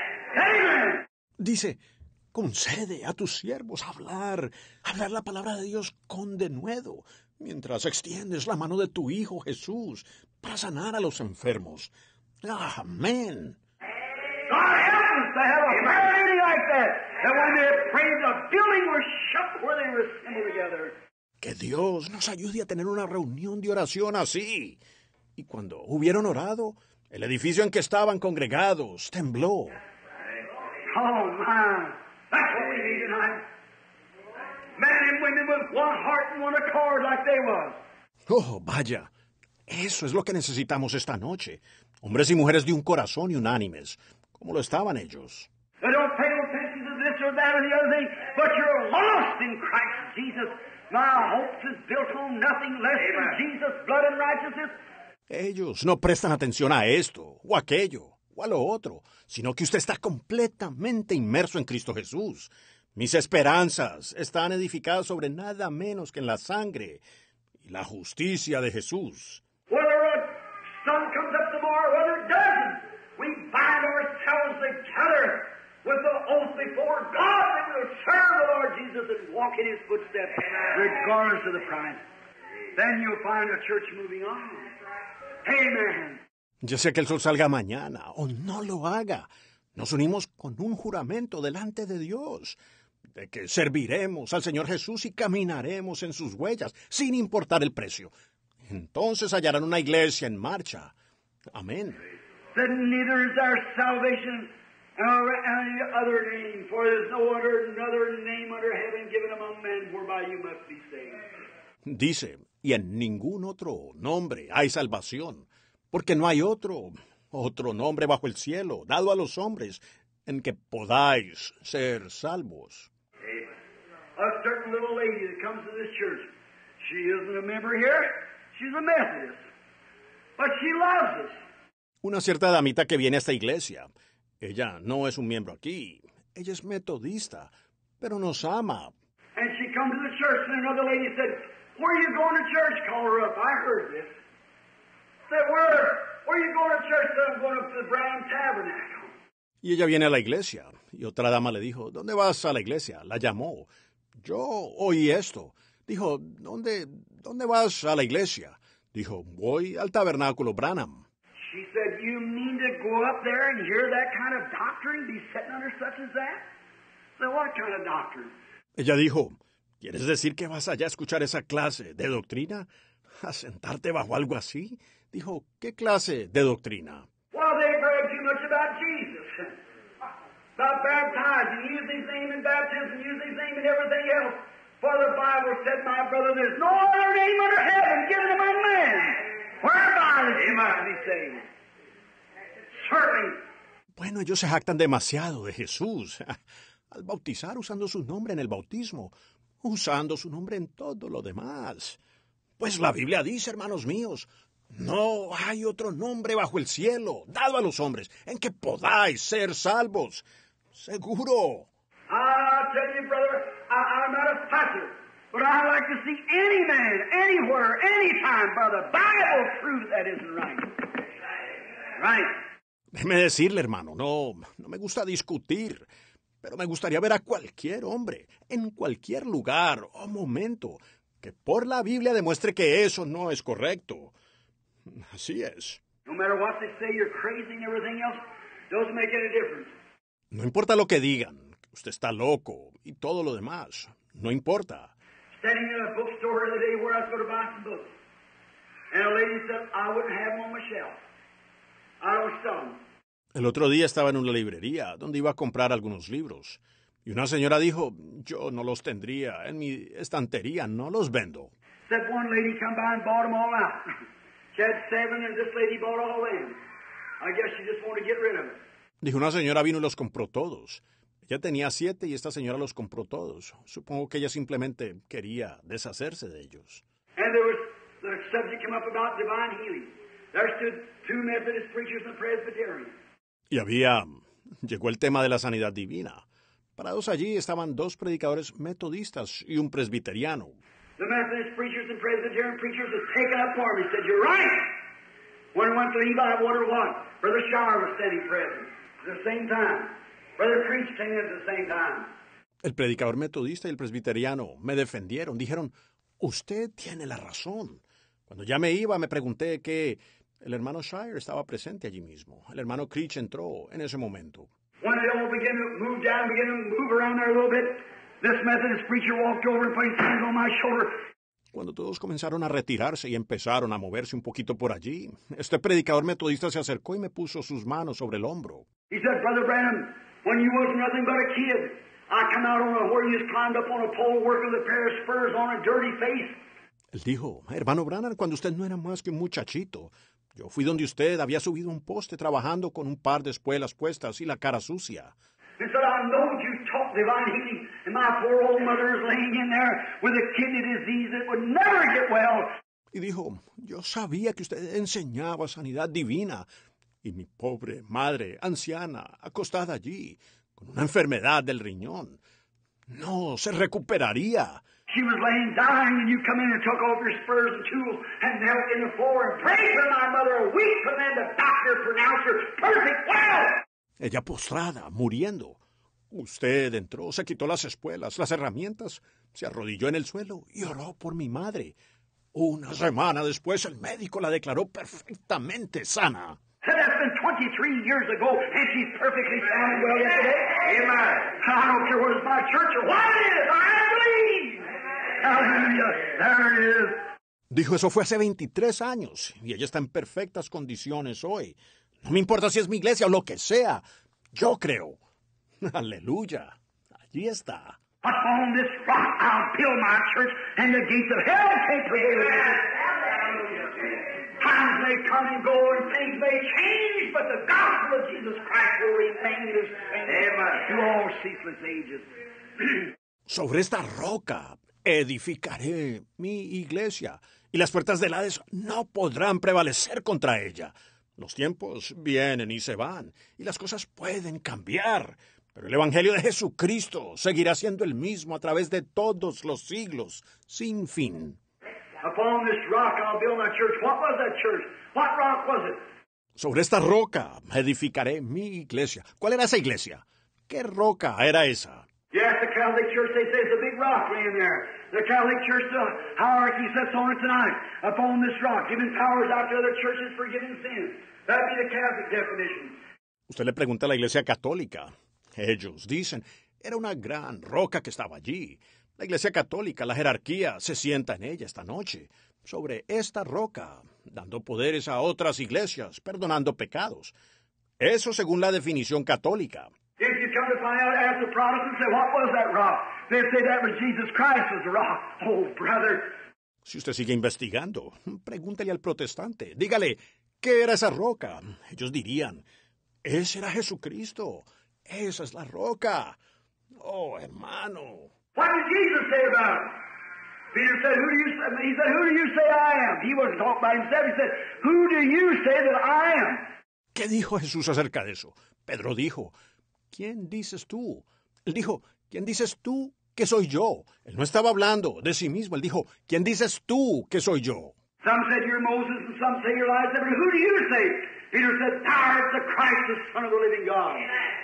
Amen. Dice, concede a tus siervos hablar, hablar la palabra de Dios con denuedo, mientras extiendes la mano de tu Hijo Jesús para sanar a los enfermos. Amén. God help us to have a prayer meeting like that. That when they prayed, the building was shook where they were assembled together. Que Dios nos ayude a tener una reunión de oración así. Y cuando hubieron orado, el edificio en que estaban congregados tembló. Oh, my. That's what we need tonight. Men and women with one heart and one accord like they was. Oh, vaya. Eso es lo que necesitamos esta noche. Hombres y mujeres de un corazón y unánimes, como lo estaban ellos. They don't pay no attention to this or that or the other thing, but you're lost in Christ Jesus. My hopes is built on nothing less than Jesus' blood and righteousness. Ellos no prestan atención a esto, o aquello, o a lo otro, sino que usted está completamente inmerso en Cristo Jesús. Mis esperanzas están edificadas sobre nada menos que en la sangre y la justicia de Jesús. Whether a sun comes up tomorrow, whether it doesn't, we bind ourselves together with the oath before God that we'll serve the Lord Jesus and walk in His footsteps, regardless of the price. Then you'll find a church moving on. Amen. Ya sea que el sol salga mañana o no lo haga, nos unimos con un juramento delante de Dios, de que serviremos al Señor Jesús y caminaremos en sus huellas, sin importar el precio. Entonces hallarán una iglesia en marcha. Amén. That neither is our salvation or any other name, for there is no other another name under heaven given among men whereby you must be saved. Dice, y en ningún otro nombre hay salvación, porque no hay otro, otro nombre bajo el cielo, dado a los hombres, en que podáis ser salvos. A certain little lady that comes to this church, she isn't a member here, she's a Methodist, but she loves us. Una cierta damita que viene a esta iglesia, ella no es un miembro aquí, ella es metodista, pero nos ama. And she comes to the church, and another lady said, where are you going to church? Call her up. I heard this. Said, where, where are you going to church? Said, I'm going up to the Brown Tabernacle. Y ella viene a la iglesia, y otra dama le dijo, ¿dónde vas a la iglesia? La llamó. Yo oí esto. Dijo, ¿dónde, dónde vas a la iglesia? Dijo, voy al tabernáculo Branham. She said, you mean to go up there and hear that kind of doctrine, be sitting under such as that? So what kind of doctrine? Ella dijo, ¿quieres decir que vas allá a escuchar esa clase de doctrina? ¿A sentarte bajo algo así? Dijo, ¿qué clase de doctrina? Well, they brag too much about Jesus. About baptizing. and everything else. For the Bible said, my brother, there's no other name under heaven given among men whereby that you must be saved. Certainly. Bueno, ellos se jactan demasiado de Jesús al bautizar usando su nombre en el bautismo, usando su nombre en todo lo demás. Pues la Biblia dice, hermanos míos, no hay otro nombre bajo el cielo dado a los hombres en que podáis ser salvos. Seguro. I tell you, brother, I, I'm not a pastor, but I like to see any man, anywhere, anytime, brother, Bible prove that isn't right. Right. Déjeme decirle, hermano, no, no me gusta discutir, pero me gustaría ver a cualquier hombre, en cualquier lugar o momento, que por la Biblia demuestre que eso no es correcto. Así es. No matter what they say, you're crazy and everything else, doesn't make any difference. No importa lo que digan, que usted está loco y todo lo demás, no importa. Standing in a bookstore the other day where I was going to buy some books, and a lady said, I wouldn't have them on my shelf. I don't sell them. El otro día estaba en una librería donde iba a comprar algunos libros, y una señora dijo, yo no los tendría en mi estantería, no los vendo. Said one lady come by and bought them all out. She had seven, and this lady bought all them. I guess she just wanted to get rid of it. Dijo, una señora vino y los compró todos. Ella tenía siete y esta señora los compró todos. Supongo que ella simplemente quería deshacerse de ellos. And there was, the subject came up about divine healing. There stood two Methodist preachers and Presbyterians. Y había, llegó el tema de la sanidad divina. Parados allí estaban dos predicadores metodistas y un presbiteriano. The Methodist preachers and Presbyterian preachers was taken up for me. Said, you're right. When I went to leave, I wondered what. Brother Shower was standing present at the same time. Brother Creech came in at the same time. El predicador metodista y el presbiteriano me defendieron. Dijeron, usted tiene la razón. Cuando ya me iba, me pregunté que el hermano Shire estaba presente allí mismo. El hermano Creech entró en ese momento. When they all began to move down, began to move around there a little bit, this Methodist preacher walked over and put his hands on my shoulder. Cuando todos comenzaron a retirarse y empezaron a moverse un poquito por allí, este predicador metodista se acercó y me puso sus manos sobre el hombro. He said, Brother Branham, when you wasn't nothing but a kid, I come out on a where you just climbed up on a pole working with a pair of spurs on a dirty face. Él dijo, hermano Branham, cuando usted no era más que un muchachito, yo fui donde usted había subido un poste trabajando con un par de espuelas puestas y la cara sucia. He said, I know you taught divine healing, and my poor old mother is laying in there with a kidney disease that would never get well. Y dijo, yo sabía que usted enseñaba sanidad divina, y mi pobre madre, anciana, acostada allí, con una enfermedad del riñón, no se recuperaría. She was laying dying, and you come in and took off your spurs and tools and knelt in the floor and prayed for my mother a week, and then the doctor pronounced her perfect well. Ella postrada, muriendo. Usted entró, se quitó las espuelas, las herramientas, se arrodilló en el suelo y oró por mi madre. Una semana después el médico la declaró perfectamente sana. Said that's been twenty-three years ago, and she's perfectly sound and well yet today. Amen. I don't care whether it's my church or what it is. I believe. Hallelujah. There it is. Dijo, eso fue hace veintitrés años, y ella está en perfectas condiciones hoy. No me importa si es mi iglesia o lo que sea. Yo creo. Aleluya. Allí está. Upon this rock I'll build my church, and the gates of hell can't prevail against it. Times may come and go, and things may change, but the gospel of Jesus Christ will remain the same to all ceaseless ages. Sobre esta roca edificaré mi iglesia, y las puertas del Hades no podrán prevalecer contra ella. Los tiempos vienen y se van, y las cosas pueden cambiar, pero el Evangelio de Jesucristo seguirá siendo el mismo a través de todos los siglos, sin fin. Upon this rock I'll build my church. What was that church? What rock was it? Sobre esta roca edificaré mi iglesia. ¿Cuál era esa iglesia? ¿Qué roca era esa? Yes, the Catholic Church, they say it's a big rock laying there. The Catholic Church, the hierarchy sits on it tonight, upon this rock, giving powers out to other churches, forgiving sins. That'd be the Catholic definition. Usted le pregunta a la iglesia católica. Ellos dicen, era una gran roca que estaba allí. La iglesia católica, la jerarquía, se sienta en ella esta noche, sobre esta roca, dando poderes a otras iglesias, perdonando pecados. Eso según la definición católica. If you come to find out, ask the Protestants, say, what was that rock? They'd say that was Jesus Christ was the rock. Oh, brother. Si usted sigue investigando, pregúntele al protestante. Dígale, ¿qué era esa roca? Ellos dirían, ese era Jesucristo. Esa es la roca. Oh, hermano. What did Jesus say about it? Peter said, who do you say? He said, who do you say I am? He wasn't talking about himself. He said, who do you say that I am? ¿Qué dijo Jesús acerca de eso? Pedro dijo, ¿quién dices tú? Él dijo, ¿quién dices tú que soy yo? Él no estaba hablando de sí mismo. Él dijo, ¿quién dices tú que soy yo? Some said you're Moses, and some say you're Elijah. But who do you say? Peter said, thou art the Christ, the Son of the living God.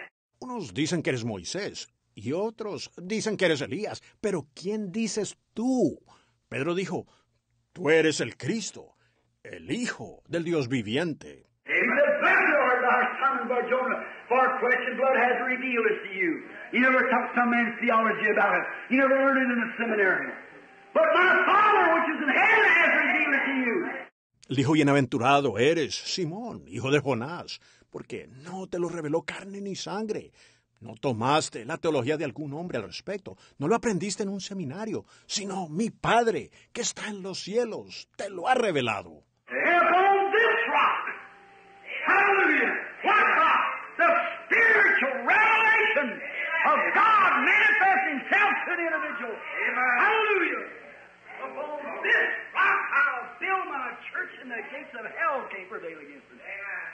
Unos dicen que eres Moisés y otros dicen que eres Elías. Pero ¿quién dices tú? Pedro dijo, tú eres el Cristo, el Hijo del Dios viviente. He said, blessed art thou, Simon Bar-Jonah, for flesh and blood has revealed this to you. You never taught some man's theology about it. You never learned it in the seminary. But my Father, which is in heaven, has revealed it to you. Él dijo, bienaventurado eres, Simón, hijo de Jonás, porque no te lo reveló carne ni sangre. No tomaste la teología de algún hombre al respecto. No lo aprendiste en un seminario, sino mi Padre, que está en los cielos, te lo ha revelado. Upon this rock, hallelujah, what rock? The spiritual revelation of God manifests himself to the individual. Hallelujah. Upon this rock I'll build my church, and the gates of hell can't prevail against it.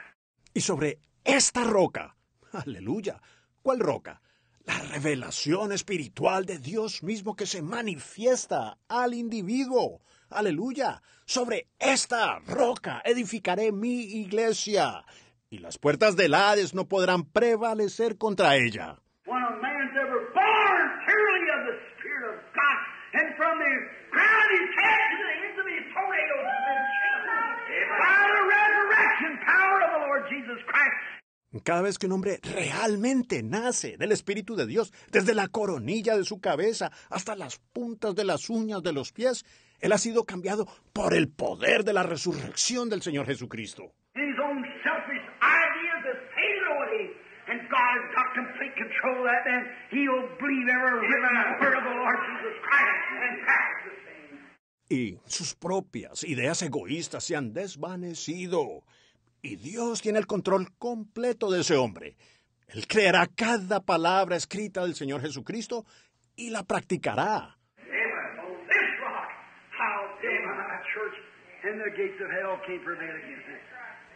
Y sobre esta roca, aleluya, ¿cuál roca? La revelación espiritual de Dios mismo que se manifiesta al individuo. Aleluya. Sobre esta roca edificaré mi iglesia, y las puertas del Hades no podrán prevalecer contra ella. When a man's ever born purely of the Spirit of God, and from the ground of his head to the ends of his toenails has been changed by the resurrection power of the Lord Jesus Christ. Cada vez que un hombre realmente nace del Espíritu de Dios, desde la coronilla de su cabeza hasta las puntas de las uñas de los pies, él ha sido cambiado por el poder de la resurrección del Señor Jesucristo. His own selfish ideas have faded away, and God has got complete control of that man. He'll believe every written word of the Lord Jesus Christ and practice the same. Y sus propias ideas egoístas se han desvanecido. Y Dios tiene el control completo de ese hombre. Él creerá cada palabra escrita del Señor Jesucristo y la practicará. Amen. On this rock, I'll build my church, and the gates of hell can't prevail against it.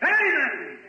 Amen.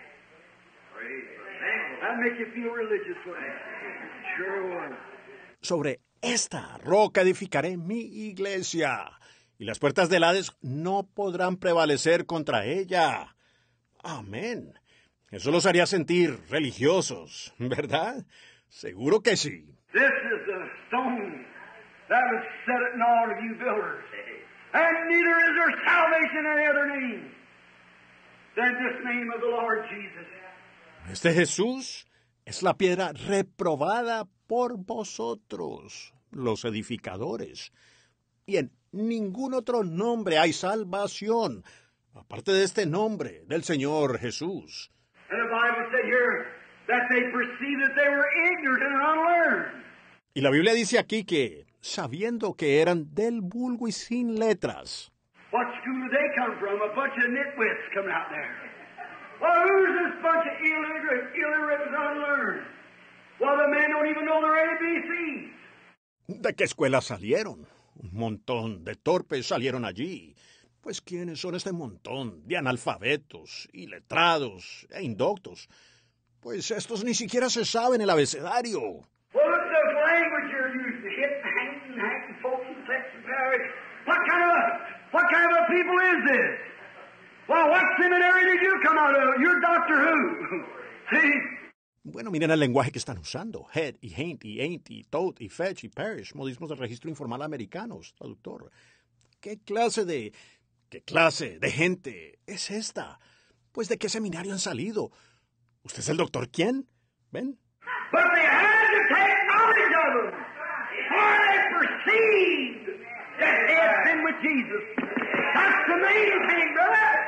That make you feel religious, wouldn't it? Sure would. Sobre esta roca edificaré mi iglesia, y las puertas del Hades no podrán prevalecer contra ella. Amén. Eso los haría sentir religiosos, ¿verdad? Seguro que sí. This is the stone that was set at all of you builders. And neither is there salvation in any other name than this name of the Lord Jesus. Este Jesús es la piedra reprobada por vosotros, los edificadores. Y en ningún otro nombre hay salvación, aparte de este nombre del Señor Jesús. And the Bible said here that they perceived that they were ignorant and unlearned. Y la Biblia dice aquí que, sabiendo que eran del vulgo y sin letras. What school did they come from? A bunch of nitwits coming out there. Well, who's this bunch of illiterate, illiterate and unlearned? Well, the men don't even know their A B Cs. ¿De qué escuela salieron? Un montón de torpes salieron allí. Pues, ¿quiénes son este montón de analfabetos, iletrados e indoctos? Pues estos ni siquiera se saben el abecedario. Well, look at this language you're using. Hit, hanking, hanking, folks, and sex and parish. What kind of a, what kind of a people is this? Well, what seminary did you come out of? You're Doctor Who. See? Bueno, miren el lenguaje que están usando. Head, y haint, y ain't, y tote, y fetch, y parish. Modismos del registro informal americanos, traductor. ¿Qué clase de... qué clase de gente es esta? Pues, ¿de qué seminario han salido? ¿Usted es el doctor quién? ¿Ven? But they had to take knowledge of him. For they perceived that they had been with Jesus. That's the main thing, brother.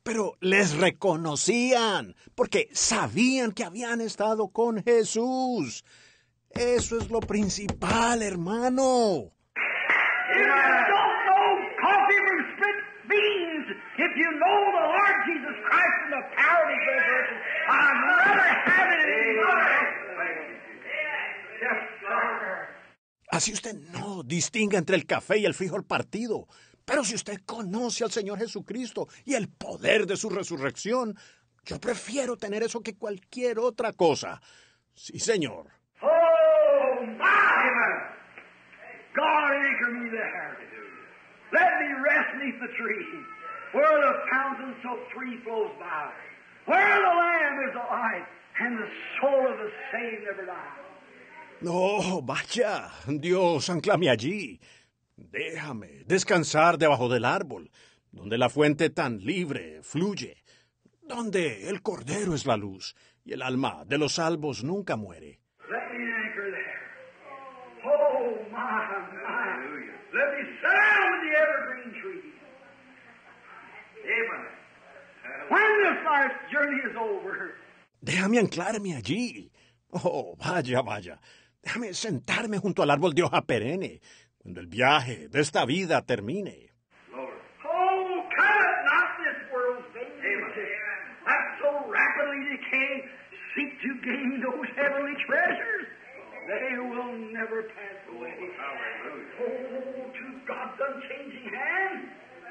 Pero les reconocían, porque sabían que habían estado con Jesús. Eso es lo principal, hermano. If you don't know coffee from split beans, if you know the Lord Jesus Christ and the power of His resurrection, I'd rather have it in my Yes, sir. Así usted no distingue entre el café y el frijol partido. Pero si usted conoce al Señor Jesucristo y el poder de su resurrección, yo prefiero tener eso que cualquier otra cosa. Sí, señor. Oh, my! God anchor me there. Let me rest beneath the tree, where the fountain so free flows by, where the Lamb is the light, and the soul of the saved never dies. No, vaya, Dios, anclame allí. Déjame descansar debajo del árbol, donde la fuente tan libre fluye, donde el Cordero es la luz y el alma de los salvos nunca muere. Let me anchor there. Oh, my, my. Let me sit down with the evergreen tree. Amen. When this life's journey is over, Déjame anclarme allí. Oh, vaya, vaya. Déjame sentarme junto al árbol de hoja perenne, cuando el viaje de esta vida termine. oh, covet not this world's vain that so rapidly decay. Seek to gain those heavenly treasures. They will never pass away. Oh, to God's unchanging hand.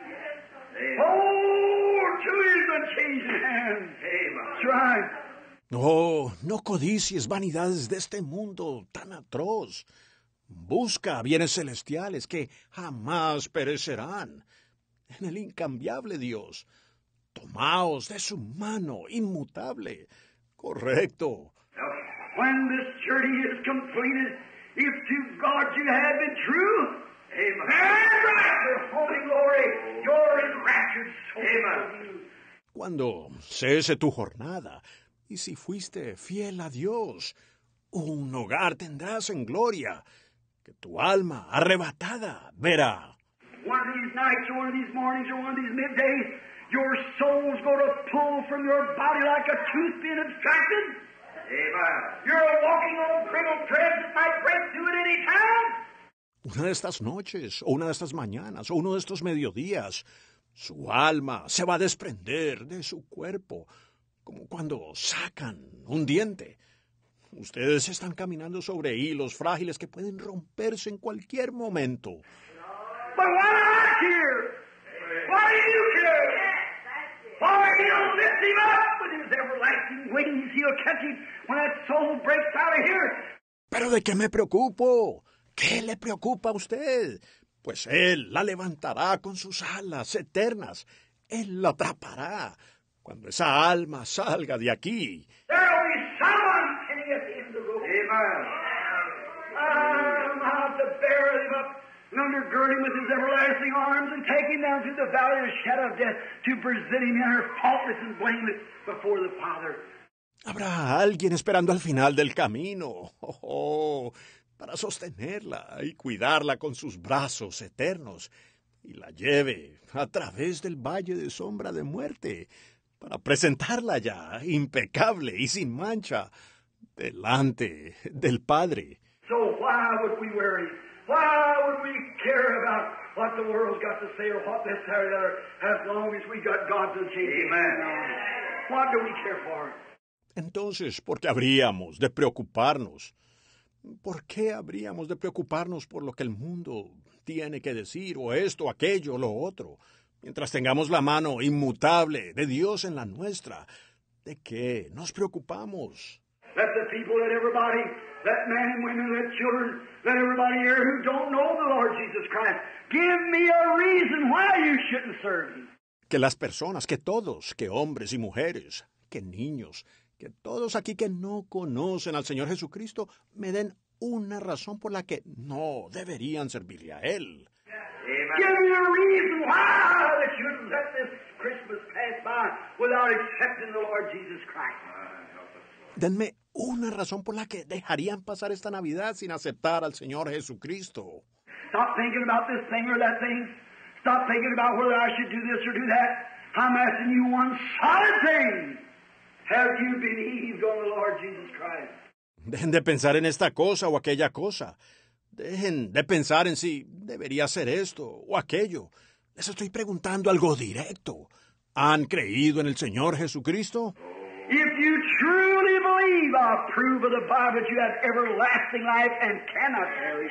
Oh, to His unchanging hand. That's right. Oh, no codicies vanidades de este mundo tan atroz. Busca bienes celestiales que jamás perecerán. En el incambiable Dios. Tomaos de su mano inmutable. Correcto. When this journey is completed, if to God you have been true, Amen. And right for holy glory, your enraptured soul. Amen. Cuando cese tu jornada, y si fuiste fiel a Dios, un hogar tendrás en gloria, que tu alma arrebatada verá. One of these nights or one of these mornings or one of these middays, your soul's going to pull from your body like a tooth being abstracted. Amen. You're walking on criminal threads that might break through at any time. Una de estas noches, o una de estas mañanas, o uno de estos mediodías, su alma se va a desprender de su cuerpo, como cuando sacan un diente. Ustedes están caminando sobre hilos frágiles que pueden romperse en cualquier momento. But why not here? Why do you care? For He'll lift him up with His everlasting wings. He'll catch him when that soul breaks out of here. ¿Pero de qué me preocupo? ¿Qué le preocupa a usted? Pues Él la levantará con sus alas eternas. Él la atrapará cuando esa alma salga de aquí. There'll be someone sitting at the end of the road. Amen. I'm out to bear him up and undergird him with His everlasting arms and take him down through the valley of the shadow of death to present him in her faultless and blameless before the Father. Habrá alguien esperando al final del camino, oh, oh, para sostenerla y cuidarla con sus brazos eternos, y la lleve a través del valle de sombra de muerte, para presentarla ya impecable y sin mancha delante del Padre. So why would we worry? Why would we care about what the world's got to say or what this or the other as long as we got God's unchanging hand on? What do we care for? Entonces, ¿por qué habríamos de preocuparnos? ¿Por qué habríamos de preocuparnos por lo que el mundo tiene que decir, o esto, aquello, lo otro, mientras tengamos la mano inmutable de Dios en la nuestra? ¿De qué nos preocupamos? Let the people, let everybody, let men and women, let children, let everybody here who don't know the Lord Jesus Christ, give me a reason why you shouldn't serve Him. Que las personas, que todos, que hombres y mujeres, que niños, que todos aquí que no conocen al Señor Jesucristo me den una razón por la que no deberían servirle a Él. Amen. Give me a reason why that you shouldn't let this Christmas pass by without accepting the Lord Jesus Christ. Denme una razón por la que dejarían pasar esta Navidad sin aceptar al Señor Jesucristo. Stop thinking about this thing or that thing. Stop thinking about whether I should do this or do that. I'm asking you one solid thing. Have you believed on the Lord Jesus Christ? Dejen de pensar en esta cosa o aquella cosa. Dejen de pensar en si debería ser esto o aquello. Les estoy preguntando algo directo. ¿Han creído en el Señor Jesucristo? If you truly believe, I prove of the Bible that you have everlasting life and cannot perish.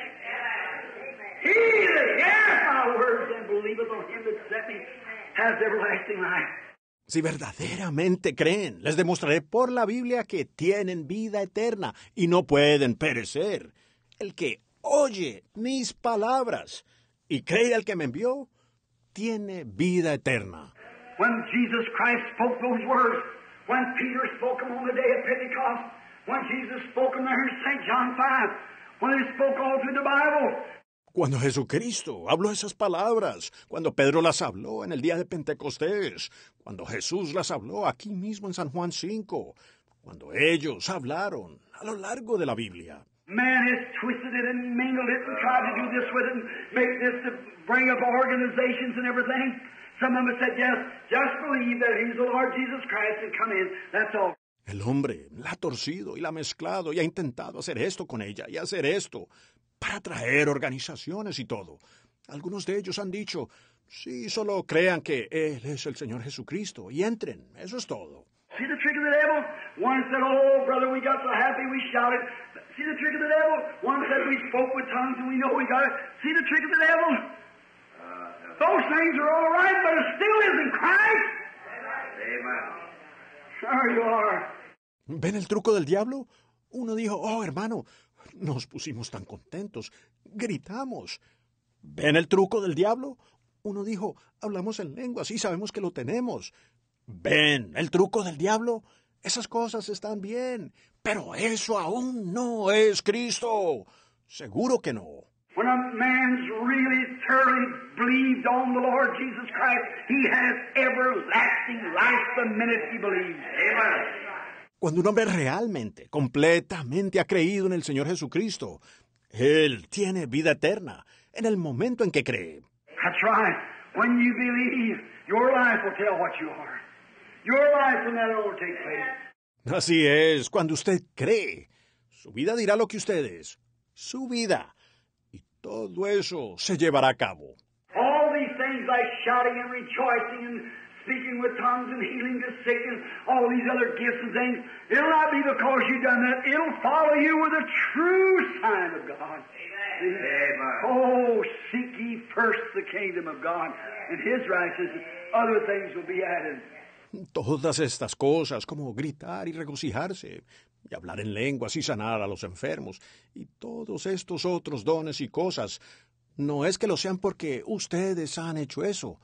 He that heareth my words and believeth on him that sent me has everlasting life. Si verdaderamente creen, les demostraré por la Biblia que tienen vida eterna y no pueden perecer. El que oye mis palabras y cree al que me envió, tiene vida eterna. When Jesus Christ spoke those words, when Peter spoke them on the day of Pentecost, when Jesus spoke them there in Saint John five, when they spoke all through the Bible. Cuando Jesucristo habló esas palabras, cuando Pedro las habló en el día de Pentecostés, cuando Jesús las habló aquí mismo en San Juan cinco, cuando ellos hablaron a lo largo de la Biblia. Man has twisted it and mingled it and tried to do this with it and make this to bring up organizations and everything. Some of them said, yes, just believe that he's the Lord Jesus Christ and come in. That's all. El hombre la ha torcido y la ha mezclado y ha intentado hacer esto con ella y hacer esto para traer organizaciones y todo. Algunos de ellos han dicho, sí, solo crean que Él es el Señor Jesucristo y entren, eso es todo. See the trick of the devil? One said, oh, brother, we got so happy we shouted. See the trick of the devil? One said we spoke with tongues and we know we got it. See the trick of the devil? Those things are all right, but it still isn't Christ. Amen. There you are. ¿Ven el truco del diablo? Uno dijo, oh, hermano, nos pusimos tan contentos, gritamos. ¿Ven el truco del diablo? Uno dijo, hablamos en lenguas y sabemos que lo tenemos. ¿Ven el truco del diablo? Esas cosas están bien, pero eso aún no es Cristo. Seguro que no. When a man's really thoroughly believed on the Lord Jesus Christ, he has everlasting life the minute he believes. Amen. Cuando un hombre realmente, completamente ha creído en el Señor Jesucristo, Él tiene vida eterna en el momento en que cree. That's right. When you believe, your life will tell what you are. Your life will never overtake place. Así es, cuando usted cree, su vida dirá lo que usted es. Su vida. Y todo eso se llevará a cabo. All these things like shouting and rejoicing and speaking with tongues and healing the sick and all these other gifts and things, it'll not be because you've done that. It'll follow you with a true sign of God. Amen. Oh, seek ye first the kingdom of God and His righteousness. Other things will be added. Todas estas cosas, como gritar y regocijarse, y hablar en lenguas y sanar a los enfermos, y todos estos otros dones y cosas, no es que lo sean porque ustedes han hecho eso.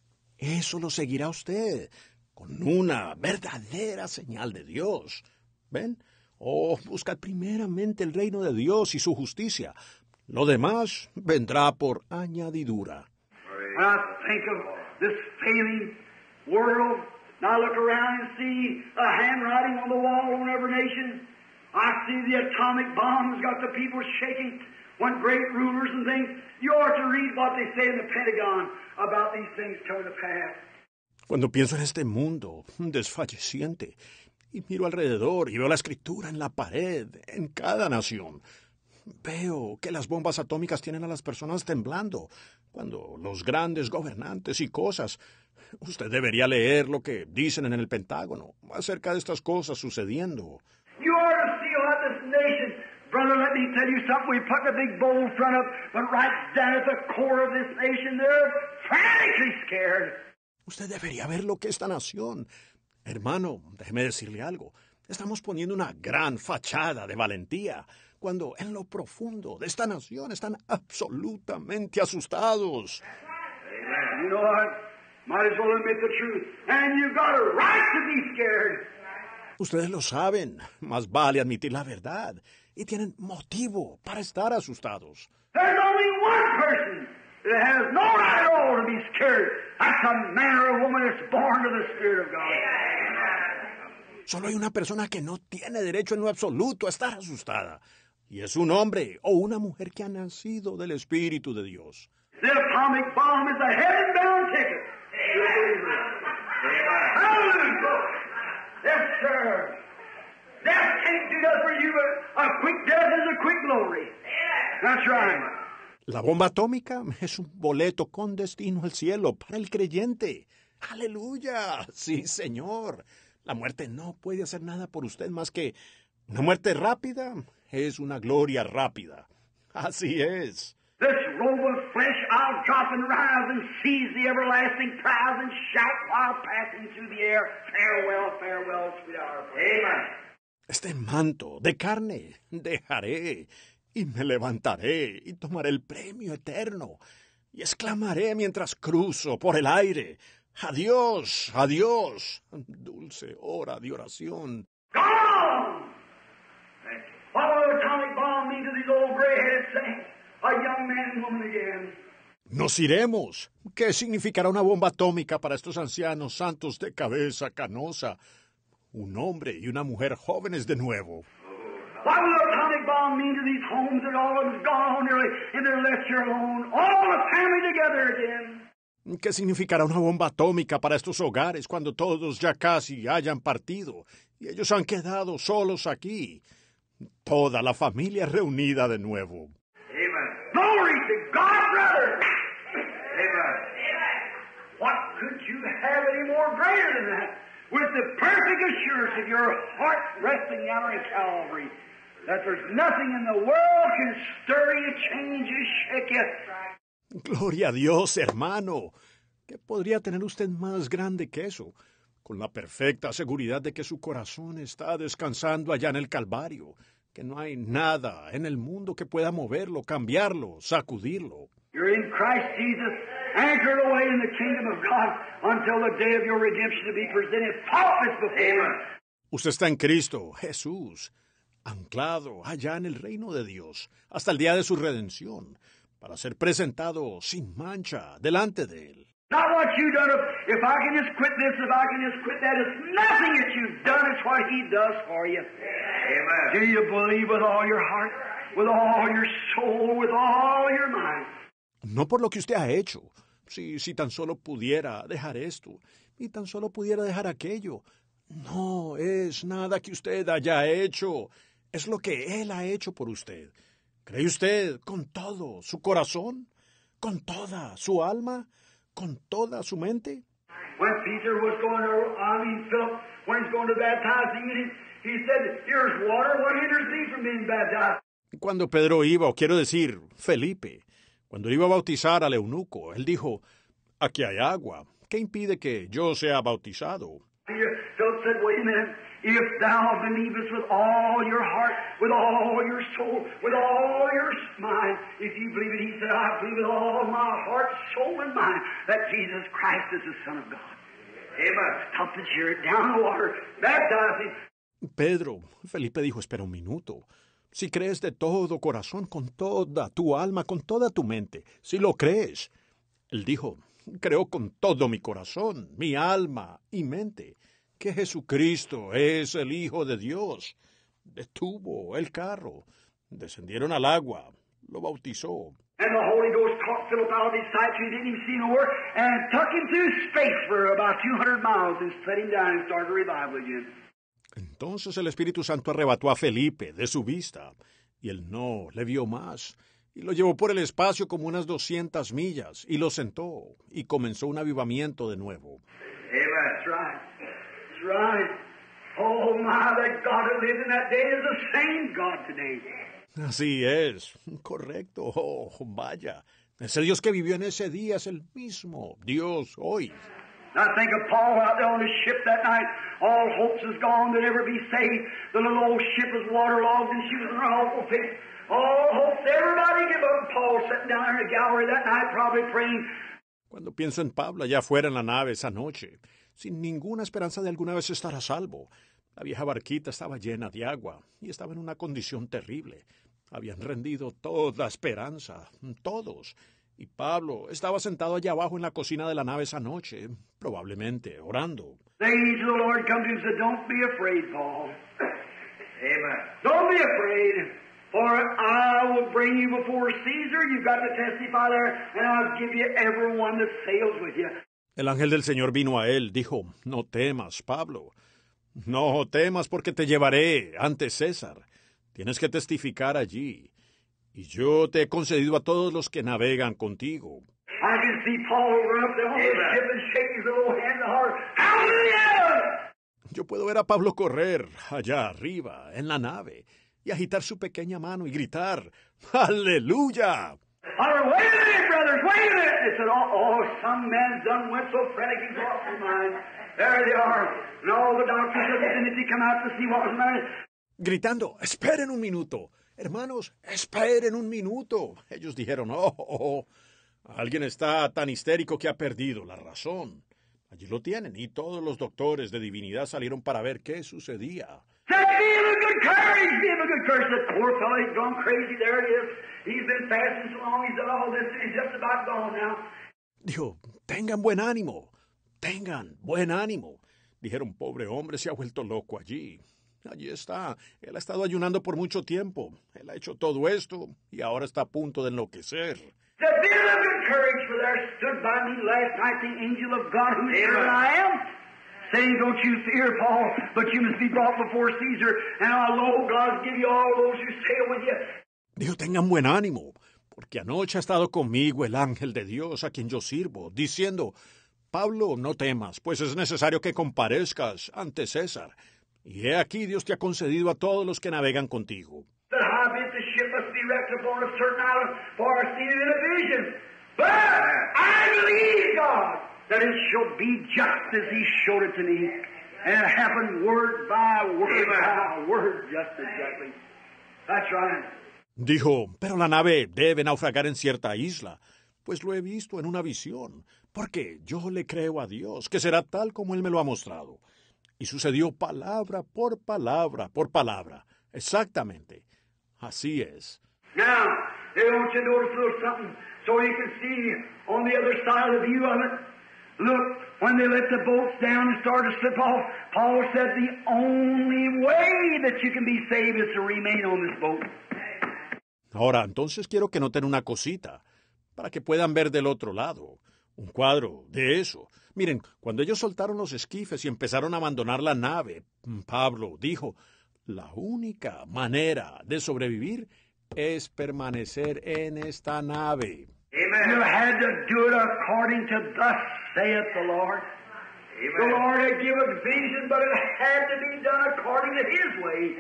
Eso lo seguirá usted, con una verdadera señal de Dios. ¿Ven? Oh, buscad primeramente el reino de Dios y su justicia. Lo demás vendrá por añadidura. When I think of this failing world, and I look around and see a handwriting on the wall on every nation. I see the atomic bombs got the people shaking. When great rulers and things, you ought to read what they say in the Pentagon about these things coming to pass. Cuando pienso en este mundo desfalleciente y miro alrededor y veo la escritura en la pared, en cada nación, veo que las bombas atómicas tienen a las personas temblando. Cuando los grandes gobernantes y cosas, usted debería leer lo que dicen en el Pentágono acerca de estas cosas sucediendo. You ought to see what this nation. Brother, let me tell you something. We put the big bold front up, but right down at the core of this nation, they're frantically scared. Usted debería ver lo que esta nación. Hermano, déjeme decirle algo. Estamos poniendo una gran fachada de valentía, cuando en lo profundo de esta nación están absolutamente asustados. Amen. You know what? Might as well admit the truth. And you've got a right to be scared. Ustedes lo saben. Más vale admitir la verdad. Y tienen motivo para estar asustados. There's only one person that has no right at all to be scared. That's a man or a woman that's born to the Spirit of God. Solo hay una persona que no tiene derecho en lo absoluto a estar asustada. Y es un hombre o una mujer que ha nacido del Espíritu de Dios. The atomic bomb is a heaven-bound ticket. sir. Death can't do that for you, but a quick death is a quick glory. That's right. La bomba atómica es un boleto con destino al cielo para el creyente. ¡Aleluya! Sí, señor. La muerte no puede hacer nada por usted más que una muerte rápida es una gloria rápida. Así es. This robe of flesh I'll drop and rise and seize the everlasting prize and shout while passing through the air. Farewell, farewell, sweet hour. Amen. Este manto de carne dejaré y me levantaré y tomaré el premio eterno y exclamaré mientras cruzo por el aire. Adiós, adiós, dulce hora de oración. Gone! What will atomic bomb mean to these old gray-headed saints? A young man and woman again. Nos iremos. ¿Qué significará una bomba atómica para estos ancianos santos de cabeza canosa? Un hombre y una mujer jóvenes de nuevo. What will the atomic bomb mean to these homes that all of them's gone home nearly and they're left here alone? All the family together again. ¿Qué significará una bomba atómica para estos hogares cuando todos ya casi hayan partido y ellos han quedado solos aquí? Toda la familia reunida de nuevo. Amen. Glory to God, brother. Amen. What could you have any more greater than that? With the perfect assurance of your heart resting down in Calvary, that there's nothing in the world can stir you, change you, shake you. Gloria a Dios, hermano. ¿Qué podría tener usted más grande que eso? Con la perfecta seguridad de que su corazón está descansando allá en el Calvario, que no hay nada en el mundo que pueda moverlo, cambiarlo, sacudirlo. You're in Christ Jesus, anchored away in the kingdom of God until the day of your redemption to be presented faultless before Him. Usted está en Cristo, Jesús, anclado allá en el reino de Dios, hasta el día de su redención, para ser presentado sin mancha delante de Él. Not what you've done. If I can just quit this, if I can just quit that, it's nothing that you've done. It's what He does for you. Amen. Do you believe with all your heart, with all your soul, with all your mind? No por lo que usted ha hecho. Si, si tan solo pudiera dejar esto, y tan solo pudiera dejar aquello. No es nada que usted haya hecho. Es lo que Él ha hecho por usted. ¿Cree usted con todo su corazón? ¿Con toda su alma? ¿Con toda su mente? When Peter was going to, I mean, Philip, when he's going to baptize him, he said, here's water, what hinders thee from being baptized? Cuando Pedro iba, o quiero decir, Felipe, cuando iba a bautizar al eunuco, él dijo, aquí hay agua, ¿qué impide que yo sea bautizado? Philip said, wait a minute, if thou believest with all your heart, with all your soul, with all your mind, if you believe it, he said, I believe with all my heart, soul, and mind, that Jesus Christ is the Son of God. Amen. Stop the chariot, down the water, baptize him. Pedro, Felipe dijo, espera un minuto. Si crees de todo corazón, con toda tu alma, con toda tu mente, si lo crees. Él dijo, creo con todo mi corazón, mi alma y mente, que Jesucristo es el Hijo de Dios. Detuvo el carro, descendieron al agua, lo bautizó. And the Holy Ghost caught Philip out of his sight, so he didn't even see no word, and took him through space for about two hundred miles and set him down and started a revival again. Entonces el Espíritu Santo arrebató a Felipe de su vista, y él no le vio más, y lo llevó por el espacio como unas doscientas millas, y lo sentó, y comenzó un avivamiento de nuevo. Amen. That's right. That's right. Oh my, that God that lived in that day is the same God today. Así es, correcto, oh, vaya. Ese Dios que vivió en ese día es el mismo Dios hoy. I think of Paul out there on the ship that night. All hopes is gone to ever be saved. The little old ship was waterlogged and she was in an awful fix. All hopes, everybody give up. Paul sitting down there in the gallery that night probably praying. Cuando pienso en Pablo allá afuera en la nave esa noche, sin ninguna esperanza de alguna vez estar a salvo, la vieja barquita estaba llena de agua y estaba en una condición terrible. Habían rendido toda esperanza, todos. Y Pablo estaba sentado allá abajo en la cocina de la nave esa noche, probablemente orando. The angel of the Lord come to him and said, don't be afraid, Paul. Amen. Don't be afraid, for I will bring you before Caesar. You've got to testify there, and I'll give you everyone that sails with you. El ángel del Señor vino a él, dijo, no temas, Pablo. No temas porque te llevaré ante César. Tienes que testificar allí. Y yo te he concedido a todos los que navegan contigo. I can see Paul run up there on the ship and shake his little hand to heart. Hallelujah! Yo puedo ver a Pablo correr allá arriba, en la nave, y agitar su pequeña mano y gritar, ¡Aleluya! I went, wait a minute, brothers, wait a minute. They said, oh, oh, some man's done went so frantic he's lost his mind. There they are. And all the doctors of the divinity come out to see what was the matter. Gritando, esperen un minuto. Hermanos, esperen un minuto. Ellos dijeron, oh, oh, oh, alguien está tan histérico que ha perdido la razón. Allí lo tienen, y todos los doctores de divinidad salieron para ver qué sucedía. Said, be of good courage, be of good courage. That poor fellow, he's gone crazy. There he is. He's been fasting so long, he's done all this, and he's just about gone now. Dijo, tengan buen ánimo, tengan buen ánimo. Dijeron, pobre hombre, se ha vuelto loco allí. Allí está. Él ha estado ayunando por mucho tiempo. Él ha hecho todo esto y ahora está a punto de enloquecer. Said, be of good courage, for there stood by me last night the angel of God, whose servant I am, saying, don't you fear, Paul, but you must be brought before Caesar, and our Lord God give you all those who sail with you. Dijo, tengan buen ánimo, porque anoche ha estado conmigo el ángel de Dios a quien yo sirvo, diciendo, Pablo, no temas, pues es necesario que comparezcas ante César. Y he aquí Dios te ha concedido a todos los que navegan contigo. That howbeit the ship must be wrecked upon a certain island, for I see it in a vision. But I believe God that it shall be just as He showed it to me, and it happened word by word by word, just exactly. That's right. Dijo, pero la nave debe naufragar en cierta isla, pues lo he visto en una visión, porque yo le creo a Dios, que será tal como Él me lo ha mostrado. Y sucedió palabra por palabra por palabra. Exactamente. Así es. Now, I want you to notice a little something so you can see on the other side of the view of it. Look, when they let the boats down and started to slip off, Paul said the only way that you can be saved is to remain on this boat. Ahora, entonces quiero que noten una cosita, para que puedan ver del otro lado. Un cuadro de eso. Miren, cuando ellos soltaron los esquifes y empezaron a abandonar la nave, Pablo dijo, la única manera de sobrevivir es permanecer en esta nave. Amen. You had to do it according to thus saith the Lord. Amen. The Lord had given a vision, but it had to be done according to His way.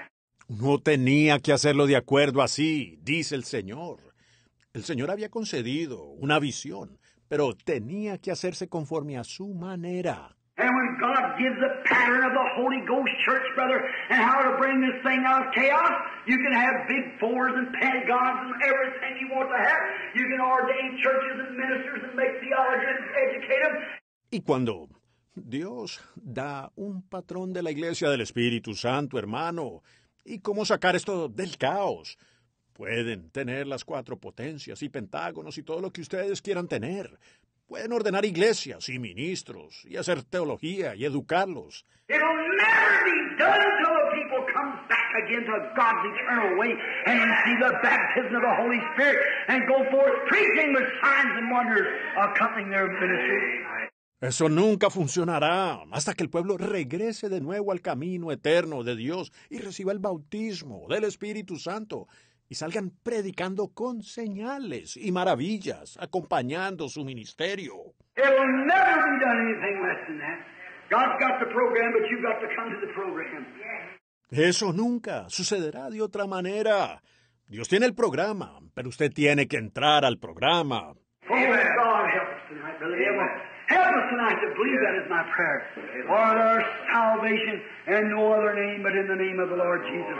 No tenía que hacerlo de acuerdo así, dice el Señor. El Señor había concedido una visión, pero tenía que hacerse conforme a su manera. And when God gives the pattern of the Holy Ghost Church, brother, and how to bring this thing out of chaos, you can have big fours and pentagons and everything you want to have. You can ordain churches and ministers and make theologians and educate them. Y cuando Dios da un patrón de la Iglesia del Espíritu Santo, hermano, ¿y cómo sacar esto del caos? Pueden tener las cuatro potencias y pentágonos y todo lo que ustedes quieran tener. Pueden ordenar iglesias y ministros y hacer teología y educarlos. It'll never be done until the people come back again to God's eternal way and receive the baptism of the Holy Spirit and go forth preaching with signs and wonders accompanying their ministry. Eso nunca funcionará hasta que el pueblo regrese de nuevo al camino eterno de Dios y reciba el bautismo del Espíritu Santo y salgan predicando con señales y maravillas, acompañando su ministerio. It will never be done anything less than that. God's got the program, but you've got to come to the program. Eso nunca sucederá de otra manera. Dios tiene el programa, pero usted tiene que entrar al programa. Oh, God, help us tonight, brother. Help us tonight to believe that is my prayer. For there's salvation in no other name but in the name of the Lord Jesus.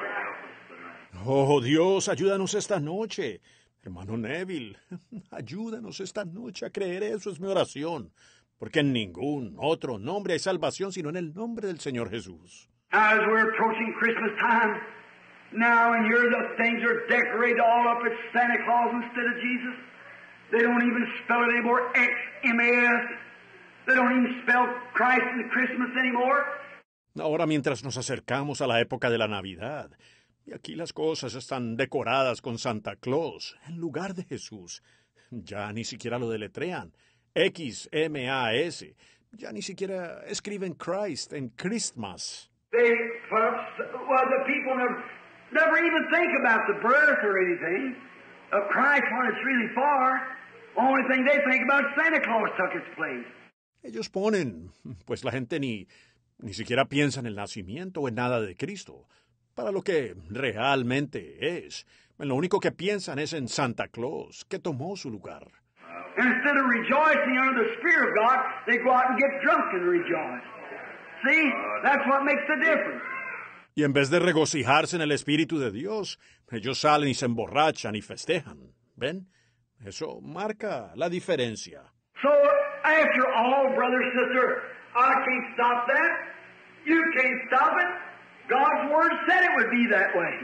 Oh, Dios, ayúdanos esta noche. Hermano Neville, ayúdanos esta noche a creer eso, es mi oración. Porque en ningún otro nombre hay salvación sino en el nombre del Señor Jesús. As we're approaching Christmas time, now and here the things are decorated all up as Santa Claus instead of Jesus. They don't even spell it anymore, X M A S. They don't even spell Christ in Christmas anymore. Ahora, mientras nos acercamos a la época de la Navidad, y aquí las cosas están decoradas con Santa Claus en lugar de Jesús. Ya ni siquiera lo deletrean. X M A S. Ya ni siquiera escriben Christ en Christmas. They, well, the people never, never even think about the birth or anything of Christ when it's really far. Only thing they think about is Santa Claus took its place. Ellos ponen, pues la gente ni, ni siquiera piensa en el nacimiento o en nada de Cristo, para lo que realmente es. Lo único que piensan es en Santa Claus, que tomó su lugar. And instead of rejoicing under the Spirit of God, they go out and get drunk and rejoice. See? That's what makes the difference. Y en vez de regocijarse en el Espíritu de Dios, ellos salen y se emborrachan y festejan. ¿Ven? Eso marca la diferencia. So, after all, brother, sister, I can't stop that. You can't stop it. God's Word said it would be that way.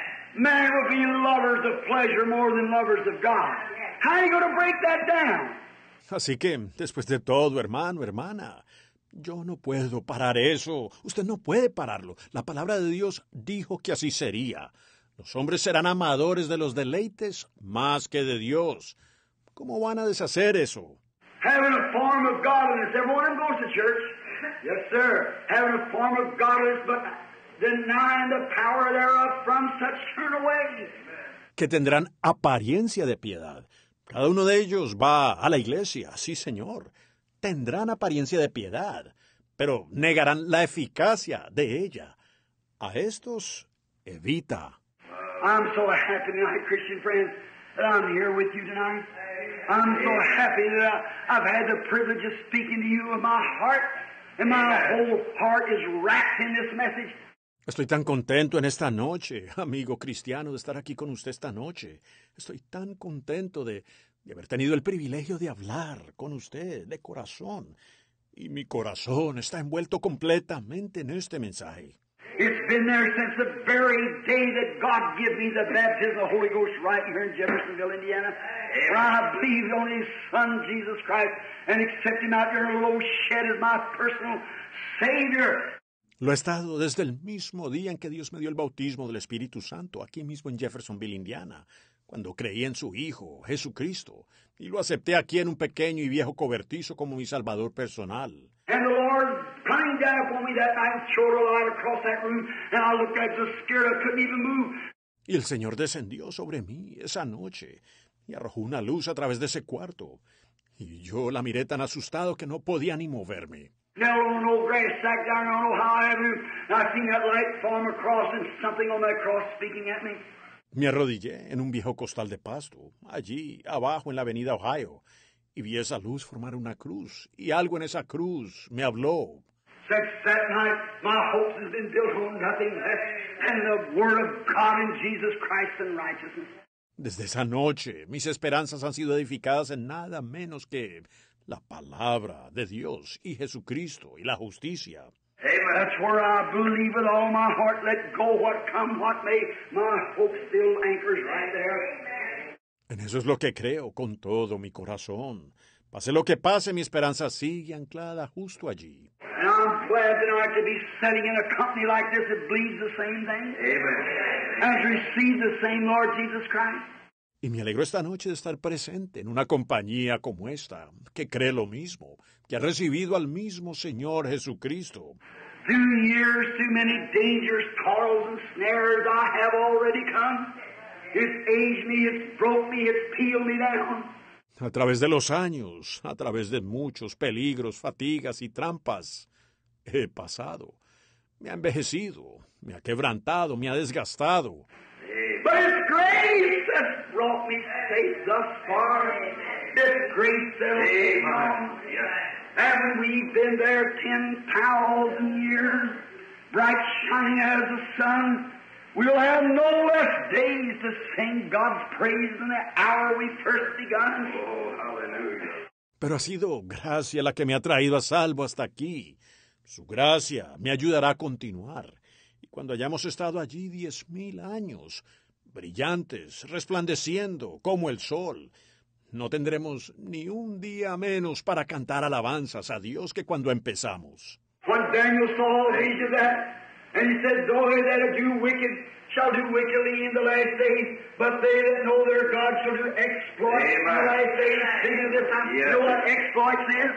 Man will be lovers of pleasure more than lovers of God. How are you going to break that down? Así que, después de todo, hermano, hermana, yo no puedo parar eso. Usted no puede pararlo. La palabra de Dios dijo que así sería. Los hombres serán amadores de los deleites más que de Dios. ¿Cómo van a deshacer eso? Having a form of godliness. Everyone of them goes to church. Yes, sir. Having a form of godliness, but denying the power thereof, from such turn away. Que tendrán apariencia de piedad. Cada uno de ellos va a la iglesia, sí, señor. Tendrán apariencia de piedad, pero negarán la eficacia de ella. A estos, evita. I'm so happy tonight, Christian friends, that I'm here with you tonight. I'm so happy that I, I've had the privilege of speaking to you of my heart, and my whole heart is wrapped in this message. Estoy tan contento en esta noche, amigo cristiano, de estar aquí con usted esta noche. Estoy tan contento de, de haber tenido el privilegio de hablar con usted de corazón. Y mi corazón está envuelto completamente en este mensaje. It's been there since the very day that God gave me the baptism of the Holy Ghost right here in Jeffersonville, Indiana. Where I believed on His Son, Jesus Christ, and accept Him out there in a little shed as my personal Savior. Lo he estado desde el mismo día en que Dios me dio el bautismo del Espíritu Santo, aquí mismo en Jeffersonville, Indiana, cuando creí en su Hijo, Jesucristo, y lo acepté aquí en un pequeño y viejo cobertizo como mi Salvador personal. And the Lord climbed down upon me that night and showed a light across that room, and I looked at the scared I couldn't even move. Y el Señor descendió sobre mí esa noche y arrojó una luz a través de ese cuarto, y yo la miré tan asustado que no podía ni moverme. Knelt on an old grass sack down on Ohio Avenue, and I seen that light form across and something on that cross speaking at me. Me arrodillé en un viejo costal de pasto, allí abajo en la avenida Ohio, y vi esa luz formar una cruz, y algo en esa cruz me habló. Since that night, my hopes has been built on nothing less than the Word of God in Jesus Christ and righteousness. Desde esa noche, mis esperanzas han sido edificadas en nada menos que la palabra de Dios y Jesucristo y la justicia. Amen. That's where I believe with all my heart. Let go what come, what may. My hope still anchors right there. En eso es lo que creo con todo mi corazón. Pase lo que pase, mi esperanza sigue anclada justo allí. And I'm glad tonight to be sitting in a company like this that believes the same thing. Amen. Has received the same Lord Jesus Christ. Y me alegro esta noche de estar presente en una compañía como esta, que cree lo mismo, que ha recibido al mismo Señor Jesucristo. Through years, through many dangers, toils, and snares, I have already come. It's aged me, it's broke me, it's peeled me down. A través de los años, a través de muchos peligros, fatigas y trampas, he pasado. Me ha envejecido, me ha quebrantado, me ha desgastado. But it's grace that's brought me safe thus far. It's grace that'll take on. Haven't we been there ten thousand years, bright shining as the sun? We'll have no less days to sing God's praise than the hour we first begun. Oh, hallelujah. Pero ha sido gracia la que me ha traído a salvo hasta aquí. Su gracia me ayudará a continuar. Y cuando hayamos estado allí diez mil años, brillantes, resplandeciendo como el sol, no tendremos ni un día menos para cantar alabanzas a Dios que cuando empezamos. When Daniel saw a vision of that, and he said, "Those that do wicked shall do wickedly in the last days, but they that know their God shall do exploits in the last days." Speaking of this, you know what exploits is?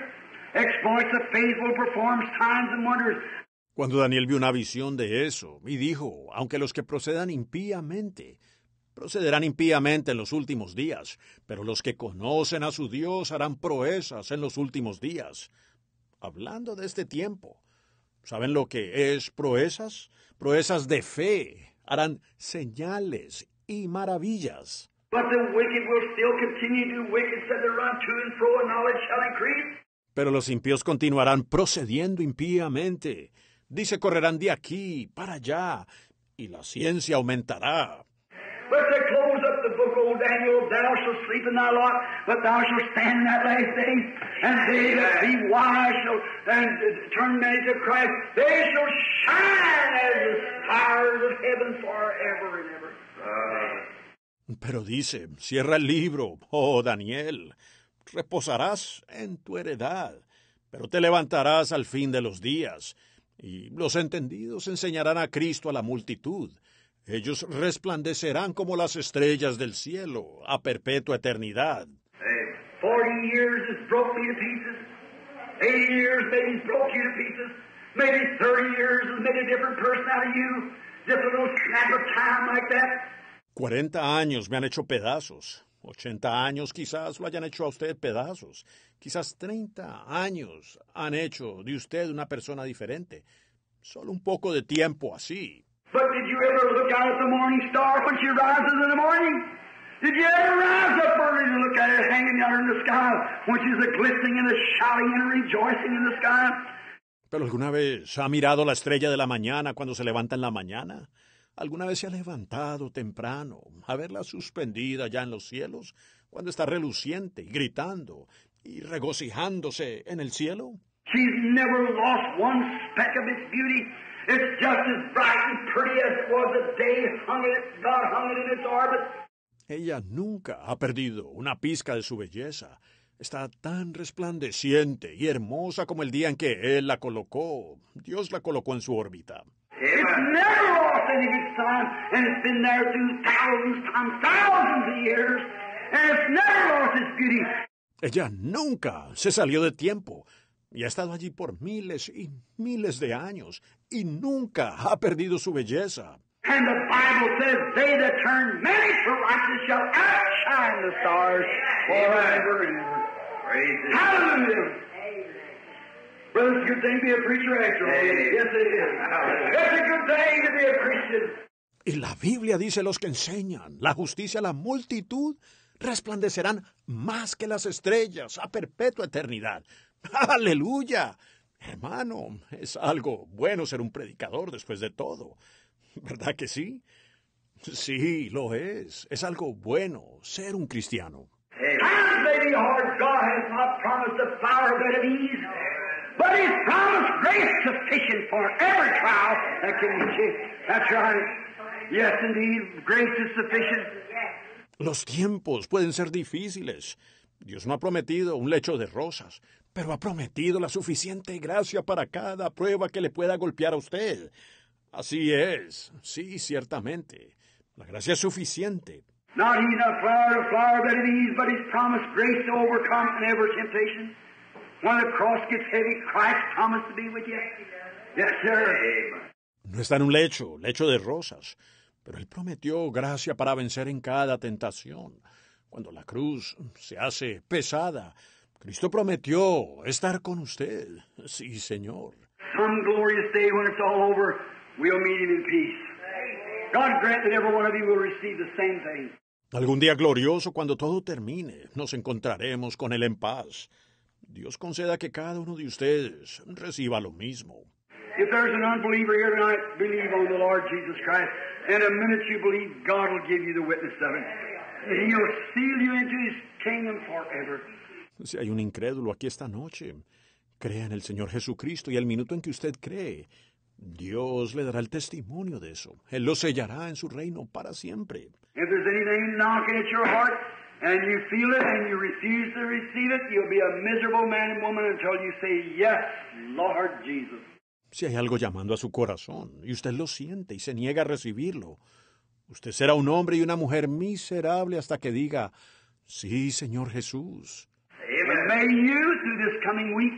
exploits of faithful, performs signs and wonders. Cuando Daniel vio una visión de eso y dijo, aunque los que procedan impíamente, procederán impíamente en los últimos días, pero los que conocen a su Dios harán proezas en los últimos días. Hablando de este tiempo, ¿saben lo que es proezas? Proezas de fe, harán señales y maravillas. But the wicked will still continue to do wicked, said to run to and fro, and knowledge shall increase. Pero los impíos continuarán procediendo impíamente. Dice, correrán de aquí para allá, y la ciencia aumentará. But to close up the book, O Daniel, thou shalt sleep in thy lot, but thou shalt stand in that last day, and they that be wise shall and turn many to Christ. They shall shine as the stars of heaven forever and ever. Uh. Pero dice, cierra el libro, oh Daniel, reposarás en tu heredad, pero te levantarás al fin de los días, y los entendidos enseñarán a Cristo a la multitud. Ellos resplandecerán como las estrellas del cielo, a perpetua eternidad. Hey, Forty years has broke me to pieces. Eighty years maybe has broke you to pieces. Maybe thirty years has made a different person out of you. Just a little snap of time like that. Cuarenta años me han hecho pedazos. Ochenta años quizás lo hayan hecho a usted pedazos. Quizás treinta años han hecho de usted una persona diferente. Solo un poco de tiempo así. But did you ever look out at the morning star when she rises in the morning? Did you ever rise up early to look at her hanging yonder in the sky when she's a glistening and a shouting and a rejoicing in the sky? ¿Pero alguna vez ha mirado la estrella de la mañana cuando se levanta en la mañana? ¿Alguna vez se ha levantado temprano a verla suspendida ya en los cielos cuando está reluciente, gritando y regocijándose en el cielo? She's never lost one speck of its beauty. It's just as bright and pretty as it was the day hung it, God hung it in its orbit. Ella nunca ha perdido una pizca de su belleza. Está tan resplandeciente y hermosa como el día en que Él la colocó. Dios la colocó en su órbita. It's never lost any of its time, and it's been there through thousands times, thousands of years, and it's never lost its beauty. Ella nunca se salió de tiempo. Y ha estado allí por miles y miles de años, y nunca ha perdido su belleza. And the Bible says, they that turn many to righteousness shall outshine the stars forever and ever. Hallelujah! Brother, it's a good thing to be a preacher after all. Yes, it is. It's a good thing to be a Christian. Y la Biblia dice, los que enseñan la justicia a la multitud resplandecerán más que las estrellas a perpetua eternidad. ¡Aleluya! Hermano, es algo bueno ser un predicador después de todo. ¿Verdad que sí? Sí, lo es. Es algo bueno ser un cristiano. Times may be hard. God has not promised a flower bed of ease, but He's promised grace sufficient for every trial that can be faced. That's right. Yes, indeed, grace is sufficient. Los tiempos pueden ser difíciles. Dios no ha prometido un lecho de rosas, pero ha prometido la suficiente gracia para cada prueba que le pueda golpear a usted. Así es, sí, ciertamente. La gracia es suficiente. Not He's not flower, a flower bed of ease, but He's promised grace to overcome every temptation. When the cross gets heavy, Christ promised to be with you. Yes, sir. No está en un lecho, lecho de rosas, pero Él prometió gracia para vencer en cada tentación. Cuando la cruz se hace pesada, Cristo prometió estar con usted. Sí, Señor. Some glorious day when it's all over, we'll meet Him in peace. God grant that every one of you will receive the same thing. Algún día glorioso, cuando todo termine, nos encontraremos con Él en paz. Dios conceda que cada uno de ustedes reciba lo mismo. If there's an unbeliever here tonight, believe on the Lord Jesus Christ. And the minute you believe, God will give you the witness of it. He'll seal you into His kingdom forever. Si hay un incrédulo aquí esta noche, crea en el Señor Jesucristo y al minuto en que usted cree, Dios le dará el testimonio de eso. Él lo sellará en su reino para siempre. If there's anything knocking at your heart and you feel it and you refuse to receive it, you'll be a miserable man and woman until you say, yes, Lord Jesus. Si hay algo llamando a su corazón y usted lo siente y se niega a recibirlo, usted será un hombre y una mujer miserable hasta que diga, sí, Señor Jesús. And may you, through this coming week,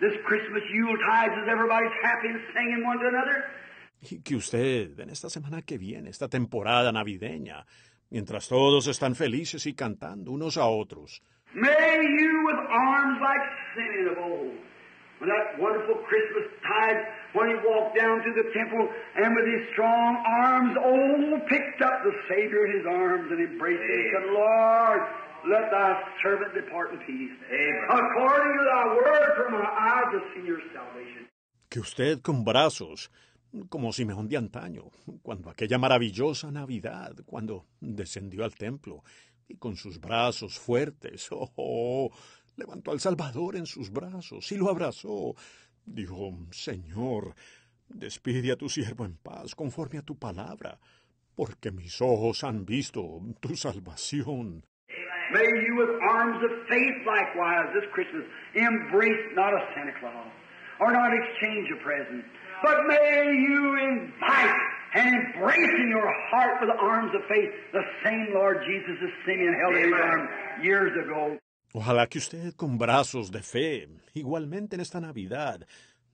this Christmas Yuletide as everybody's happy and singing one to another. Y que usted, en esta semana que viene, esta temporada navideña, mientras todos están felices y cantando unos a otros, May you with arms like Simeon of old, when that wonderful Christmas tide, when he walked down through the temple and with his strong arms, oh, picked up the Savior in his arms and embraced him and said, Lord, let thy servant depart in peace. Amen. According to thy word, from my eyes have seen your salvation. que usted con brazos, como Simeón de antaño, cuando aquella maravillosa Navidad, cuando descendió al templo, y con sus brazos fuertes, oh, oh, levantó al Salvador en sus brazos y lo abrazó. Dijo, Señor, despide a tu siervo en paz, conforme a tu palabra, porque mis ojos han visto tu salvación. May you with arms of faith likewise this Christmas embrace not a Santa Claus, or not exchange a present, but may you invite and embrace in your heart with the arms of faith the same Lord Jesus as Simeon held in his arms years ago. Ojalá que usted con brazos de fe, igualmente en esta Navidad,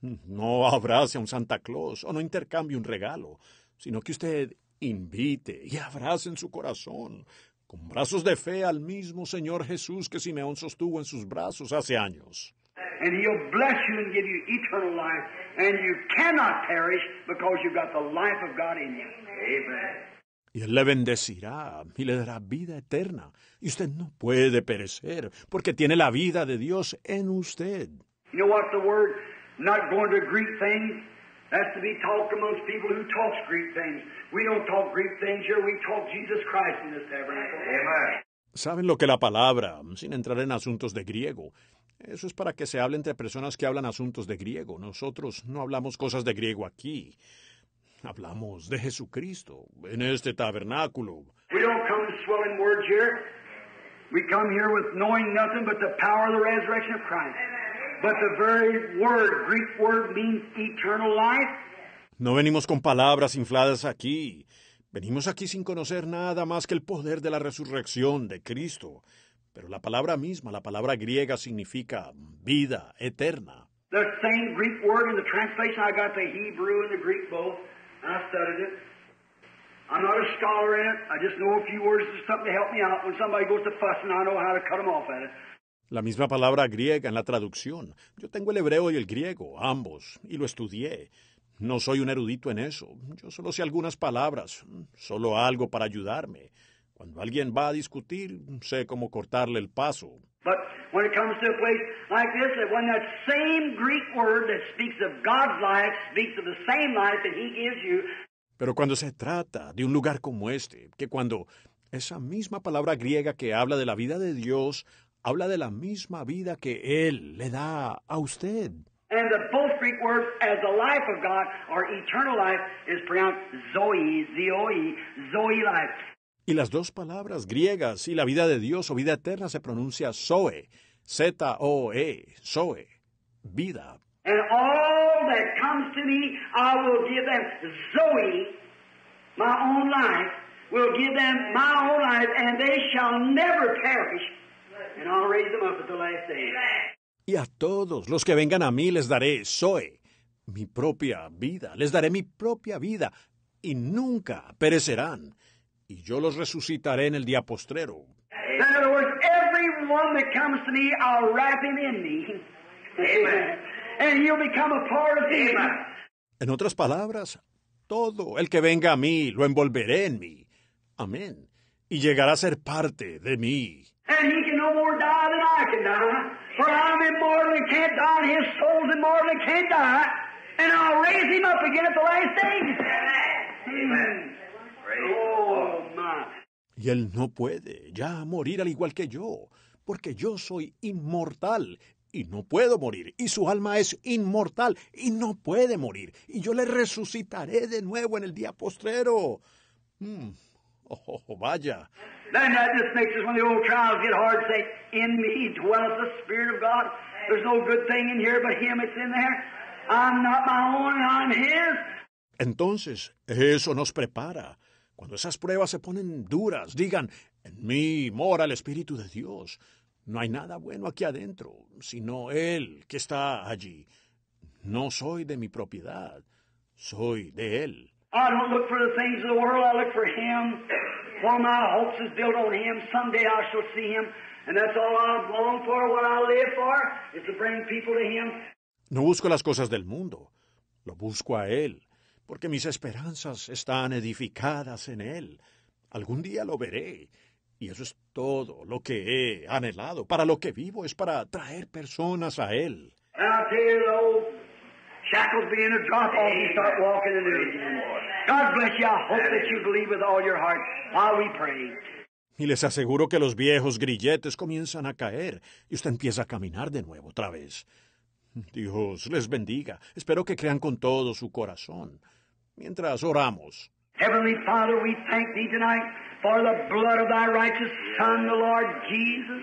no abrace a un Santa Claus o no intercambie un regalo, sino que usted invite y abrace en su corazón, con brazos de fe al mismo Señor Jesús que Simeón sostuvo en sus brazos hace años. And he'll bless you and give you eternal life, and you cannot perish because you've got the life of God in you. Amen. Y Él le bendecirá y le dará vida eterna. Y usted no puede perecer, porque tiene la vida de Dios en usted. You know what the word, not going to Greek things, that's to be talked amongst people who talks Greek things. We don't talk Greek things here, we talk Jesus Christ in this tabernacle. Amen. ¿Saben lo que la palabra, sin entrar en asuntos de griego? Eso es para que se hable entre personas que hablan asuntos de griego. Nosotros no hablamos cosas de griego aquí. Hablamos de Jesucristo en este tabernáculo. We don't come swelling words here. We come here with knowing nothing but the power of the resurrection of Christ. But the very word, Greek word, means eternal life. No venimos con palabras infladas aquí. Venimos aquí sin conocer nada más que el poder de la resurrección de Cristo. Pero la palabra misma, la palabra griega, significa vida eterna. The same Greek word in the translation, I got the Hebrew and the Greek both, and I studied it. I'm not a scholar in it. I just know a few words or something to help me out. When somebody goes to fussing, I know how to cut them off at it. La misma palabra griega en la traducción. Yo tengo el hebreo y el griego, ambos, y lo estudié. No soy un erudito en eso. Yo solo sé algunas palabras, solo algo para ayudarme. Cuando alguien va a discutir, sé cómo cortarle el paso. But when it comes to a place like this, that when that same Greek word that speaks of God's life speaks of the same life that He gives you. Pero cuando se trata de un lugar como este, que cuando esa misma palabra griega que habla de la vida de Dios, habla de la misma vida que Él le da a usted. And the both Greek words as the life of God or eternal life is pronounced Zoe, Z-O-E, Zoe life. Y las dos palabras griegas y la vida de Dios o vida eterna se pronuncia Zoe, Z O E, Zoe, vida. And all that comes to me, I will give them Zoe, my own life, will give them my own life, and they shall never perish, and I'll raise them up at the last day. Y a todos los que vengan a mí les daré Zoe, mi propia vida, les daré mi propia vida, y nunca perecerán. Y yo los resucitaré en el día postrero. In other words, everyone that comes to me, I'll wrap him in me. Amen. And he'll become a part of me. En otras palabras, todo el que venga a mí, lo envolveré en mí. Amén. Y llegará a ser parte de mí. And he can no more die than I can die. For I'm immortal and can't die, and his soul's immortal and can't die. And I'll raise him up again at the last days. Amen. Oh, my. Y él no puede ya morir al igual que yo, porque yo soy inmortal y no puedo morir, y su alma es inmortal y no puede morir, y yo le resucitaré de nuevo en el día postrero. Mm. Oh, oh, vaya. Then that just makes us, when the old trials get hard, say, in me dwelleth the Spirit of God. There's no good thing in here but Him that's in there. I'm not my own, I'm His. Entonces, eso nos prepara. Cuando esas pruebas se ponen duras, digan, en mí mora el Espíritu de Dios. No hay nada bueno aquí adentro, sino Él que está allí. No soy de mi propiedad, soy de Él. I don't look for the things of the world, I look for Him. For my hopes is built on Him. Someday I shall see Him. And that's all I long for, what I live for, is to bring people to Him. No busco las cosas del mundo, lo busco a Él, porque mis esperanzas están edificadas en Él. Algún día lo veré, y eso es todo lo que he anhelado. Para lo que vivo es para traer personas a Él. And I'll tell you, the old shackles begin to drop off and you start walking in it again. God bless you. I hope that you believe with all your heart while we pray. Y les aseguro que los viejos grilletes comienzan a caer y usted empieza a caminar de nuevo otra vez. Dios les bendiga. Espero que crean con todo su corazón. Mientras oramos. Heavenly Father, we thank Thee tonight for the blood of Thy righteous Son, the Lord Jesus.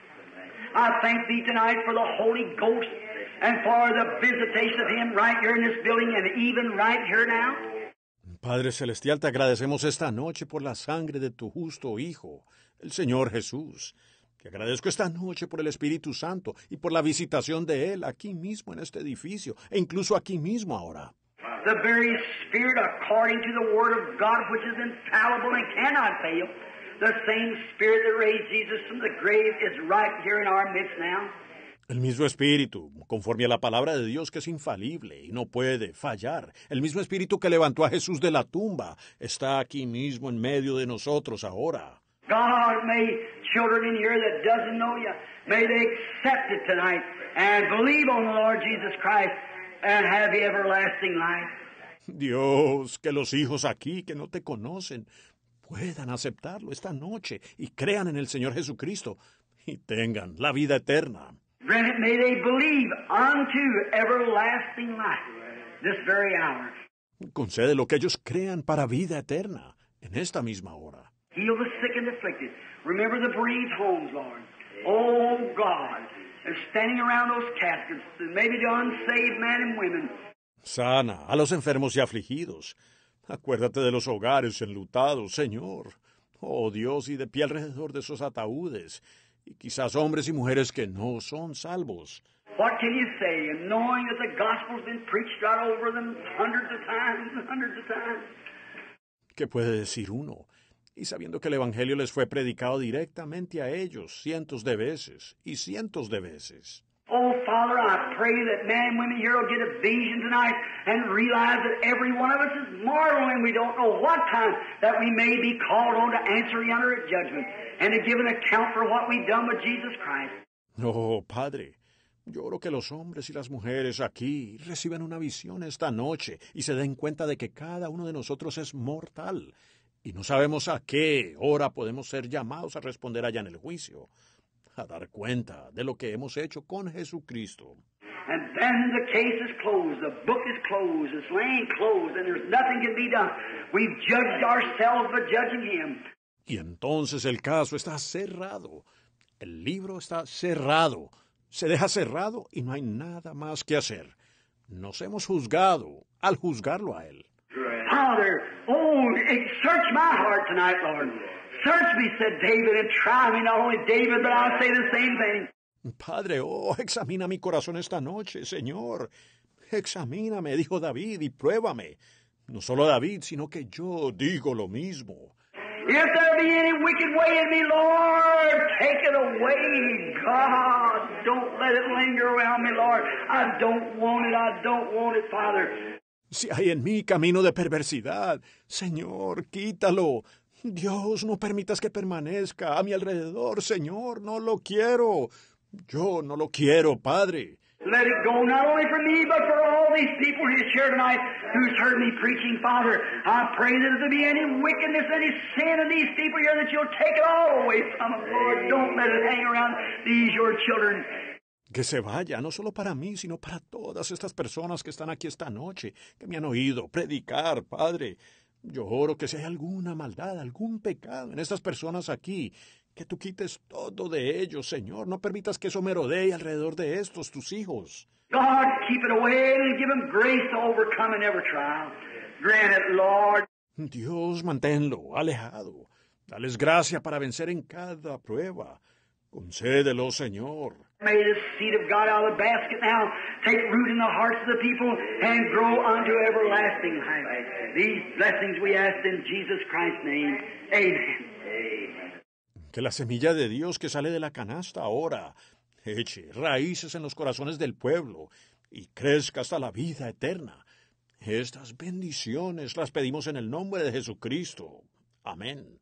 I thank Thee tonight for the Holy Ghost and for the visitation of Him right here in this building and even right here now. Padre Celestial, te agradecemos esta noche por la sangre de tu justo Hijo, el Señor Jesús. Te agradezco esta noche por el Espíritu Santo y por la visitación de Él aquí mismo en este edificio e incluso aquí mismo ahora. The very Spirit, according to the Word of God, which is infallible and cannot fail, the same Spirit that raised Jesus from the grave is right here in our midst now. El mismo Espíritu, conforme a la palabra de Dios que es infalible y no puede fallar. El mismo Espíritu que levantó a Jesús de la tumba está aquí mismo en medio de nosotros ahora. God, may children in here that doesn't know You, may they accept it tonight and believe on the Lord Jesus Christ and have the everlasting life. Dios, que los hijos aquí que no te conocen puedan aceptarlo esta noche y crean en el Señor Jesucristo y tengan la vida eterna. Grant it, may they believe unto everlasting life this very hour. Concede lo que ellos crean para vida eterna en esta misma hora. Heal the sick and afflicted. Remember the bereaved homes, Lord. Oh, God. They're standing around those caskets, maybe the unsaved men and women. Sana a los enfermos y afligidos. Acuérdate de los hogares enlutados, Señor. Oh, Dios, y de pie alrededor de esos ataúdes. Y quizás hombres y mujeres que no son salvos. What can you say, and knowing that the gospel's been preached right over them hundreds of times and hundreds of times? ¿Qué puede decir uno? Y sabiendo que el Evangelio les fue predicado directamente a ellos cientos de veces y cientos de veces. Oh, Father, I pray that men and women here will get a vision tonight and realize that every one of us is mortal and we don't know what time that we may be called on to answer yonder at judgment and to give an account for what we've done with Jesus Christ. Oh, Padre, yo oro que los hombres y las mujeres aquí reciban una visión esta noche y se den cuenta de que cada uno de nosotros es mortal y no sabemos a qué hora podemos ser llamados a responder allá en el juicio, a dar cuenta de lo que hemos hecho con Jesucristo. And then the case is closed, the book is closed, it's laying closed, and there's nothing can be done. We've judged ourselves by judging Him. Y entonces el caso está cerrado, el libro está cerrado, se deja cerrado y no hay nada más que hacer. Nos hemos juzgado al juzgarlo a Él. Father, oh, search my heart tonight, Lord. Search me, said David, and try me, not only David, but I'll say the same thing. Padre, oh, examina mi corazón esta noche, Señor. Examíname, dijo David, y pruébame. No solo David, sino que yo digo lo mismo. If there be any wicked way in me, Lord, take it away. God, don't let it linger around me, Lord. I don't want it, I don't want it, Father. Si hay en mí camino de perversidad, Señor, quítalo. Dios, no permitas que permanezca a mi alrededor, Señor, no lo quiero. Yo no lo quiero, Padre. Let it go, not only for me, but for all these people who's here tonight, who's heard me preaching, Father. I pray that if there be any wickedness, any sin in these people here, that you'll take it all away from them, Lord. Don't let it hang around these, your children. Que se vaya, no solo para mí, sino para todas estas personas que están aquí esta noche, que me han oído predicar, Padre. Yo oro que si hay alguna maldad, algún pecado en estas personas aquí, que tú quites todo de ellos, Señor. No permitas que eso merodee alrededor de estos, tus hijos. God, keep it away and give them grace to overcome in every trial. Grant it, Lord. Dios, manténlo alejado. Dales gracia para vencer en cada prueba. Concédelo, Señor. May the seed of God out of the basket now take root in the hearts of the people and grow unto everlasting life. These blessings we ask in Jesus Christ's name. Amen. Que la semilla de Dios que sale de la canasta ahora eche raíces en los corazones del pueblo y crezca hasta la vida eterna. Estas bendiciones las pedimos en el nombre de Jesucristo. Amén.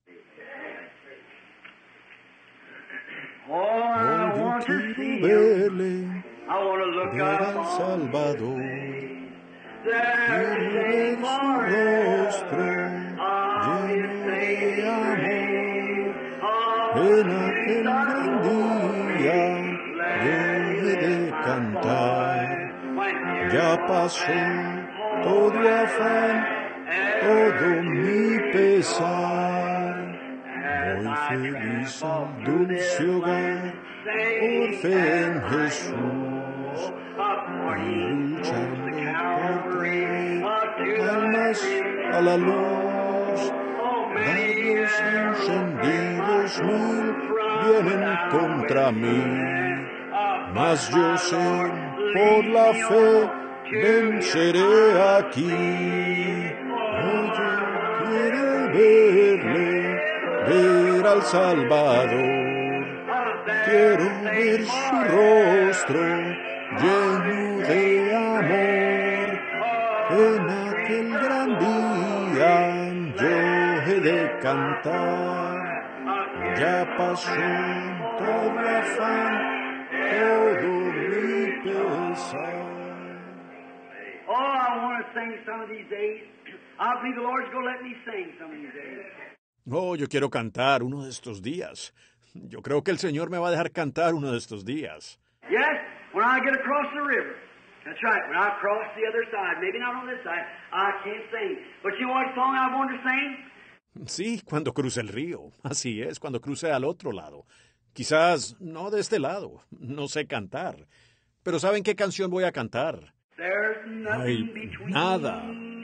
Oh, I Oh, yo want to quiero see Him. verle, I want to look ver al up on Salvador. there Quiero to ver sing su rostro of His lleno de Savior. amor. Oh, En aquel gran día yo he de cantar. Ya pasó todo afán, todo mi pesar. Voy feliz al dulce hogar, por fe en Jesús. Y luchando por traer almas a la luz. Rayos encendidos mil vienen contra mí, mas yo sé, por la fe, venceré aquí. Oh, yo quiero verle, ver al Salvador. Quiero ver su rostro lleno de amor. En aquel gran día yo he de cantar. Ya pasó todo afán, todo mi pesar. Oh, I want to sing some of these days. I believe the Lord's going to let me sing some of these days. Oh, yo quiero cantar uno de estos días. Yo creo que el Señor me va a dejar cantar uno de estos días. Yes, when I get across the river. That's right, when I cross the other side, maybe not on this side, I can't sing. But you know what song I want to sing? Sí, cuando cruce el río. Así es, cuando cruce al otro lado. Quizás no de este lado. No sé cantar. Pero ¿saben qué canción voy a cantar? There's Hay nothing between nada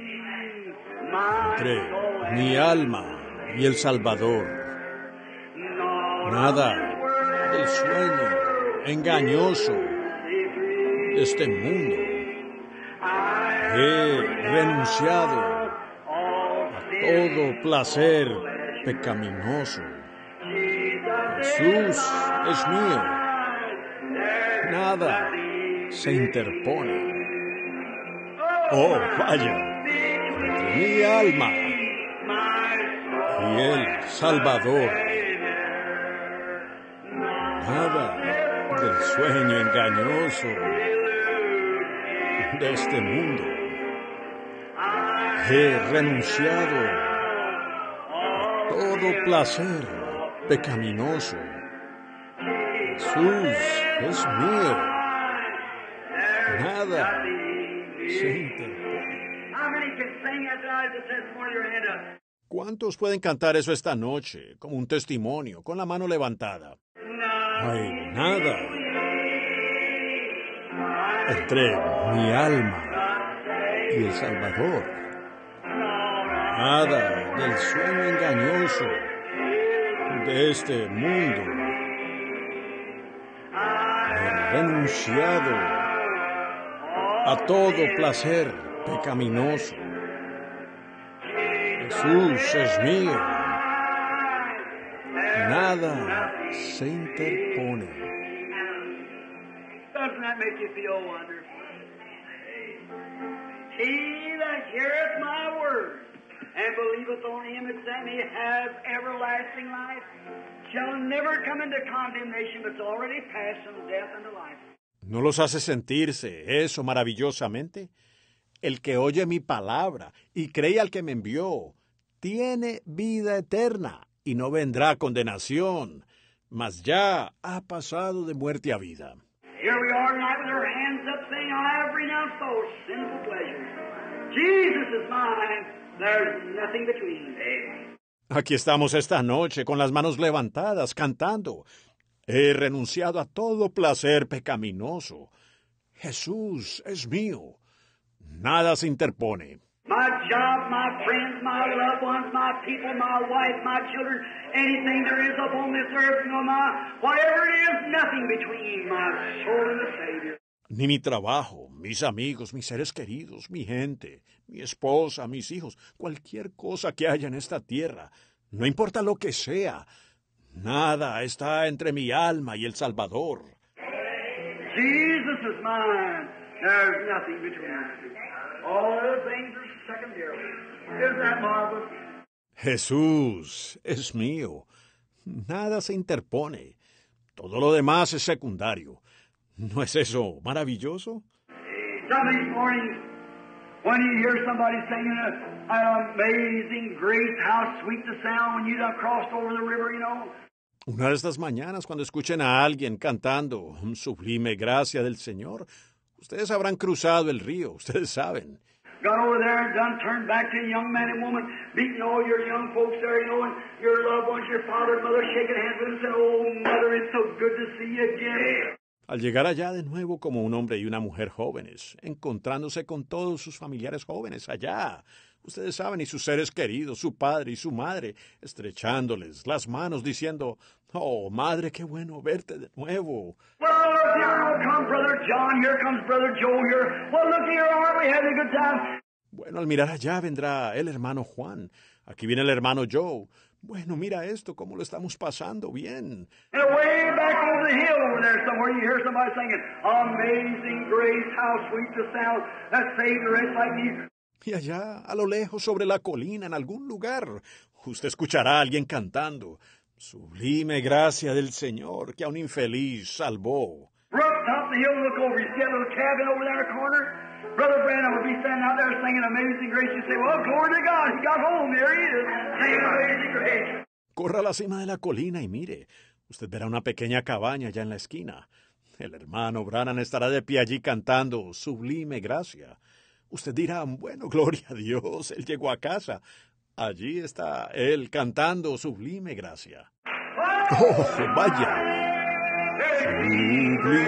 my entre soul and mi alma y el Salvador. no, Nada del sueño engañoso de este mundo. He renunciado a todo placer pecaminoso. Jesús es mío. Nada se interpone. Oh, vaya, entre mi alma y el Salvador. Nada del sueño engañoso de este mundo. He renunciado a todo placer pecaminoso. Jesús es mío. Nada se interpone. How many can sing that tonight? Just this morning, your hand up. ¿Cuántos pueden cantar eso esta noche como un testimonio, con la mano levantada? Hay nada entre mi alma y el Salvador. Nada del sueño engañoso de este mundo. He renunciado a todo placer pecaminoso. Jesús es mío. Nada se interpone. Doesn't that make you feel wonderful? He that heareth my word and believeth on him that sent me have everlasting life, shall never come into condemnation, but is already passed from death unto life. ¿No los hace sentirse eso maravillosamente? El que oye mi palabra y cree al que me envió, tiene vida eterna y no vendrá condenación, mas ya ha pasado de muerte a vida. Here we are tonight with our hands up saying, I have renounced those sinful pleasures. Jesus is mine. There's nothing between. Aquí estamos esta noche con las manos levantadas, cantando. He renunciado a todo placer pecaminoso. Jesús es mío. Nada se interpone. My job, my friends, my loved ones, my people, my wife, my children, anything there is upon this earth, no, my, whatever it is, nothing between my soul and the Savior. Ni mi trabajo, mis amigos, mis seres queridos, mi gente, mi esposa, mis hijos, cualquier cosa que haya en esta tierra, no importa lo que sea, nada está entre mi alma y el Salvador. Jesus is mine. There's nothing between us. All other things are secondary. Isn't that marvelous? Jesús es mío. Nada se interpone. Todo lo demás es secundario. ¿No es eso maravilloso? Some of these mornings, when you hear somebody singing a, an amazing grace, how sweet the sound when you done crossed over the river, you know. Una de estas mañanas, cuando escuchen a alguien cantando sublime gracia del Señor, ustedes habrán cruzado el río, ustedes saben. Got over there and done turned back to a young man and woman, beating all your young folks there, you know, and your loved ones, your father and mother, shaking hands with them, saying, oh, mother, it's so good to see you again. Al llegar allá de nuevo como un hombre y una mujer jóvenes, encontrándose con todos sus familiares jóvenes allá, ustedes saben, y sus seres queridos, su padre y su madre, estrechándoles las manos, diciendo, oh, madre, qué bueno verte de nuevo. Well, look here comes Brother John, here comes Brother Joe here. Well, look here, aren't we having a good time? Bueno, al mirar allá vendrá el hermano Juan. Aquí viene el hermano Joe. Bueno, mira esto, cómo lo estamos pasando bien. And way back over the hill over there somewhere, you hear somebody singing, Amazing Grace, how sweet the sound that saved a wretch like me. Y allá, a lo lejos, sobre la colina, en algún lugar, usted escuchará a alguien cantando, sublime gracia del Señor, que a un infeliz salvó. Right up top of the hill, look over, you see that little cabin over there in the corner? Brother Branham would be standing out there singing Amazing Grace. You say, well, glory to God, he got home, there he is, singing Amazing Grace. Corra a la cima de la colina y mire, usted verá una pequeña cabaña allá en la esquina. El hermano Branham estará de pie allí cantando sublime gracia. Usted dirá, bueno, gloria a Dios, él llegó a casa. Allí está él cantando sublime gracia. ¡Oh, vaya! Sublime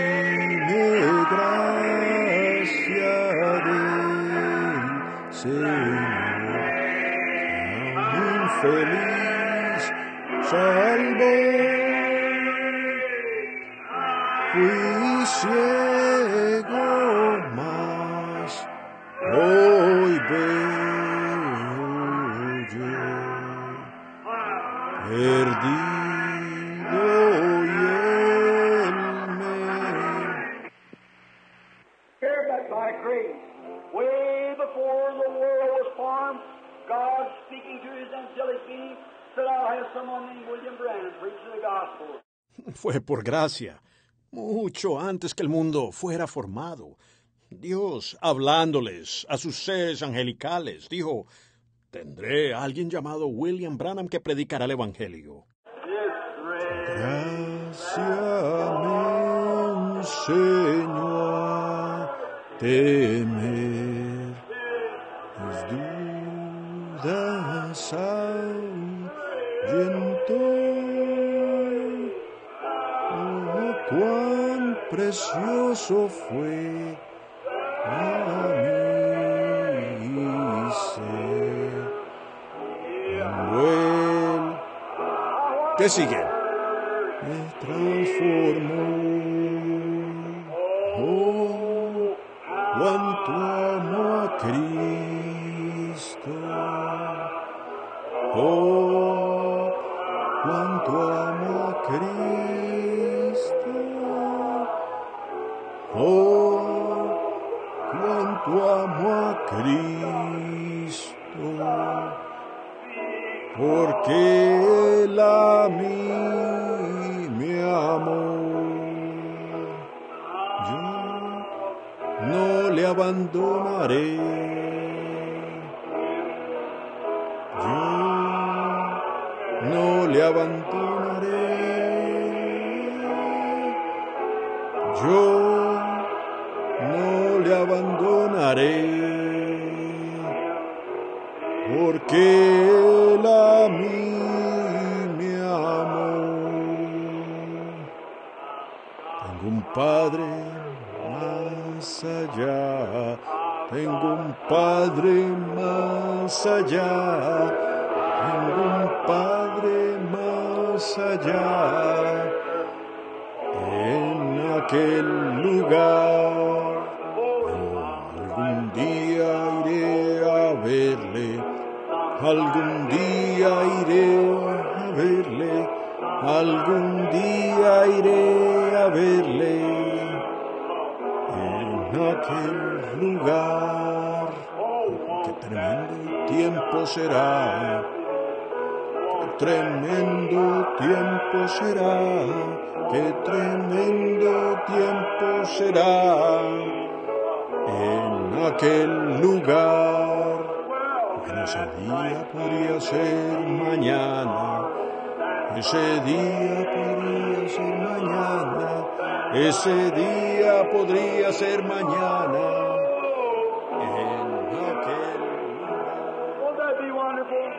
gracia del Señor, a un infeliz salvó. Fui ciego, mas hoy veo yo, perdido y él me... Here, but by grace, way before the world was formed, God speaking to his angelic being, said, I'll have someone named William Branham preaching the gospel. Fue por gracia, mucho antes que el mundo fuera formado. Dios, hablándoles a sus seres angelicales, dijo, tendré a alguien llamado William Branham que predicará el Evangelio. Gracia me enseñó a temer, mis dudas ahuyentó. Oh, cuán precioso fue para mí ser cuando él, ¿qué sigue? Me transformó. Oh, cuánto amo a Cristo. Oh, cuánto amo a Cristo. Oh, cuánto amo a Cristo, porque Él a mí me amó. Yo no le abandonaré. Yo no le abandonaré. Yo no le abandonaré, porque Él a mí me amó. Tengo un Padre más allá Tengo un Padre más allá, tengo un Padre más allá, en aquel lugar. Algún día iré a verle, algún día iré a verle, algún día iré a verle. En aquel lugar, qué tremendo tiempo será, qué tremendo tiempo será, qué tremendo tiempo será, en aquel lugar. Bueno, ese día podría ser mañana, ese día podría ser mañana, ese día podría ser mañana, en aquel lugar. Won't that be wonderful?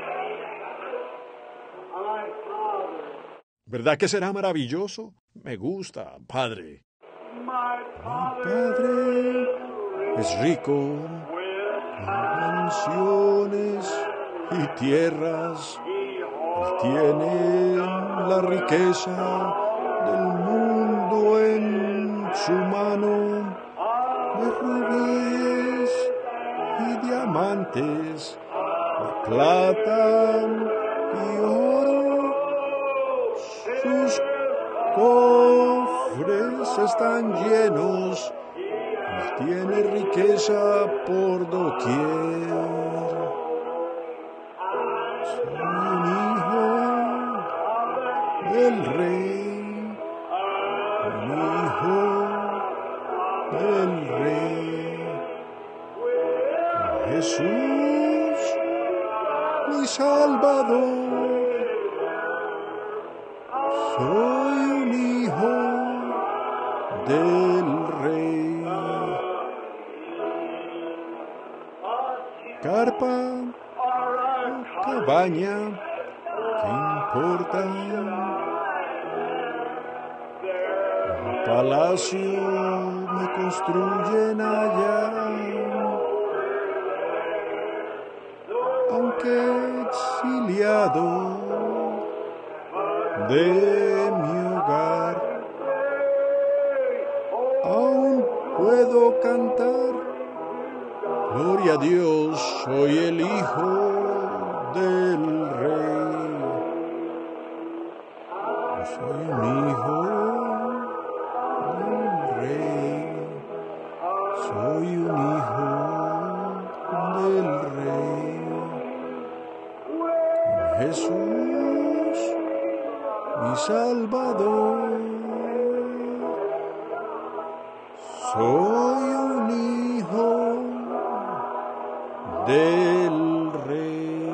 My Father, ¿Verdad que será maravilloso? Me gusta, Padre. my Mi Father, Padre es rico with en mansiones y tierras. Él tiene la riqueza del mundo en su mano, de rubíes y diamantes, de plata y oro. Sus cofres están llenos, Él tiene riqueza por doquier. Soy un hijo del rey, un hijo del rey. Jesús, mi Salvador. Soy un hijo del rey. Carpa, cabaña, ¿qué importa? Un palacio me construyen allá. Aunque exiliado de mi hogar, aún puedo cantar, gloria a Dios, soy el hijo del rey. Yo soy un hijo del rey, soy un hijo del rey. Jesús, mi Salvador, soy un hijo del rey.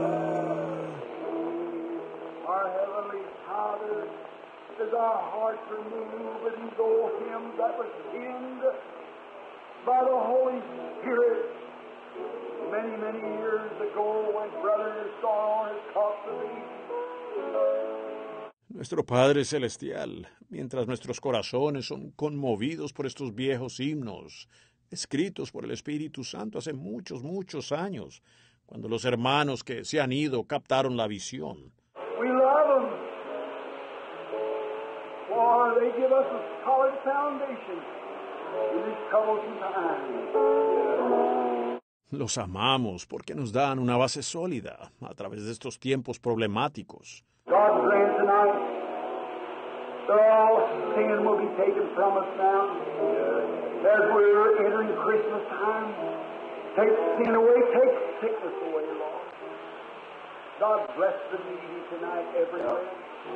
our Heavenly Father, does our hearts remove these old hymns that was penned by the Holy Spirit many, many years ago when Brother Storr has taught the me. Nuestro Padre Celestial, mientras nuestros corazones son conmovidos por estos viejos himnos, escritos por el Espíritu Santo hace muchos, muchos años, cuando los hermanos que se han ido captaron la visión. We love them, for they give us a solid foundation in these troublesome times. Los amamos porque nos dan una base sólida a través de estos tiempos problemáticos. God grant tonight that all sin will be taken from us now as we're entering Christmas time. Take sin away, take sickness away, Lord. God bless the needy tonight everywhere.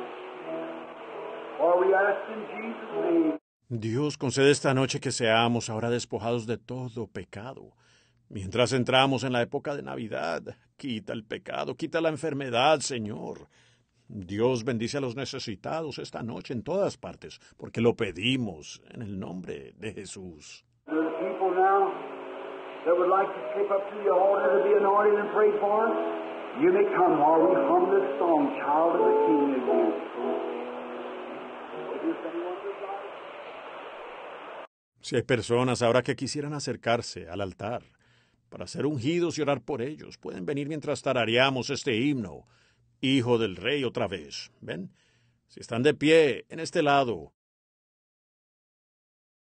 For we ask in Jesus' name. Dios concede esta noche que seamos ahora despojados de todo pecado. Mientras entramos en la época de Navidad, quita el pecado, quita la enfermedad, Señor. Dios bendice a los necesitados esta noche en todas partes, porque lo pedimos en el nombre de Jesús. There are people now that would like to slip up to the altar to be anointed and prayed for. You may come while we hum this song, Child of the King, again. Is anyone desire? Si hay personas ahora que quisieran acercarse al altar para ser ungidos y orar por ellos. Pueden venir mientras tarareamos este himno, Hijo del Rey otra vez. ¿Ven? Si están de pie en este lado,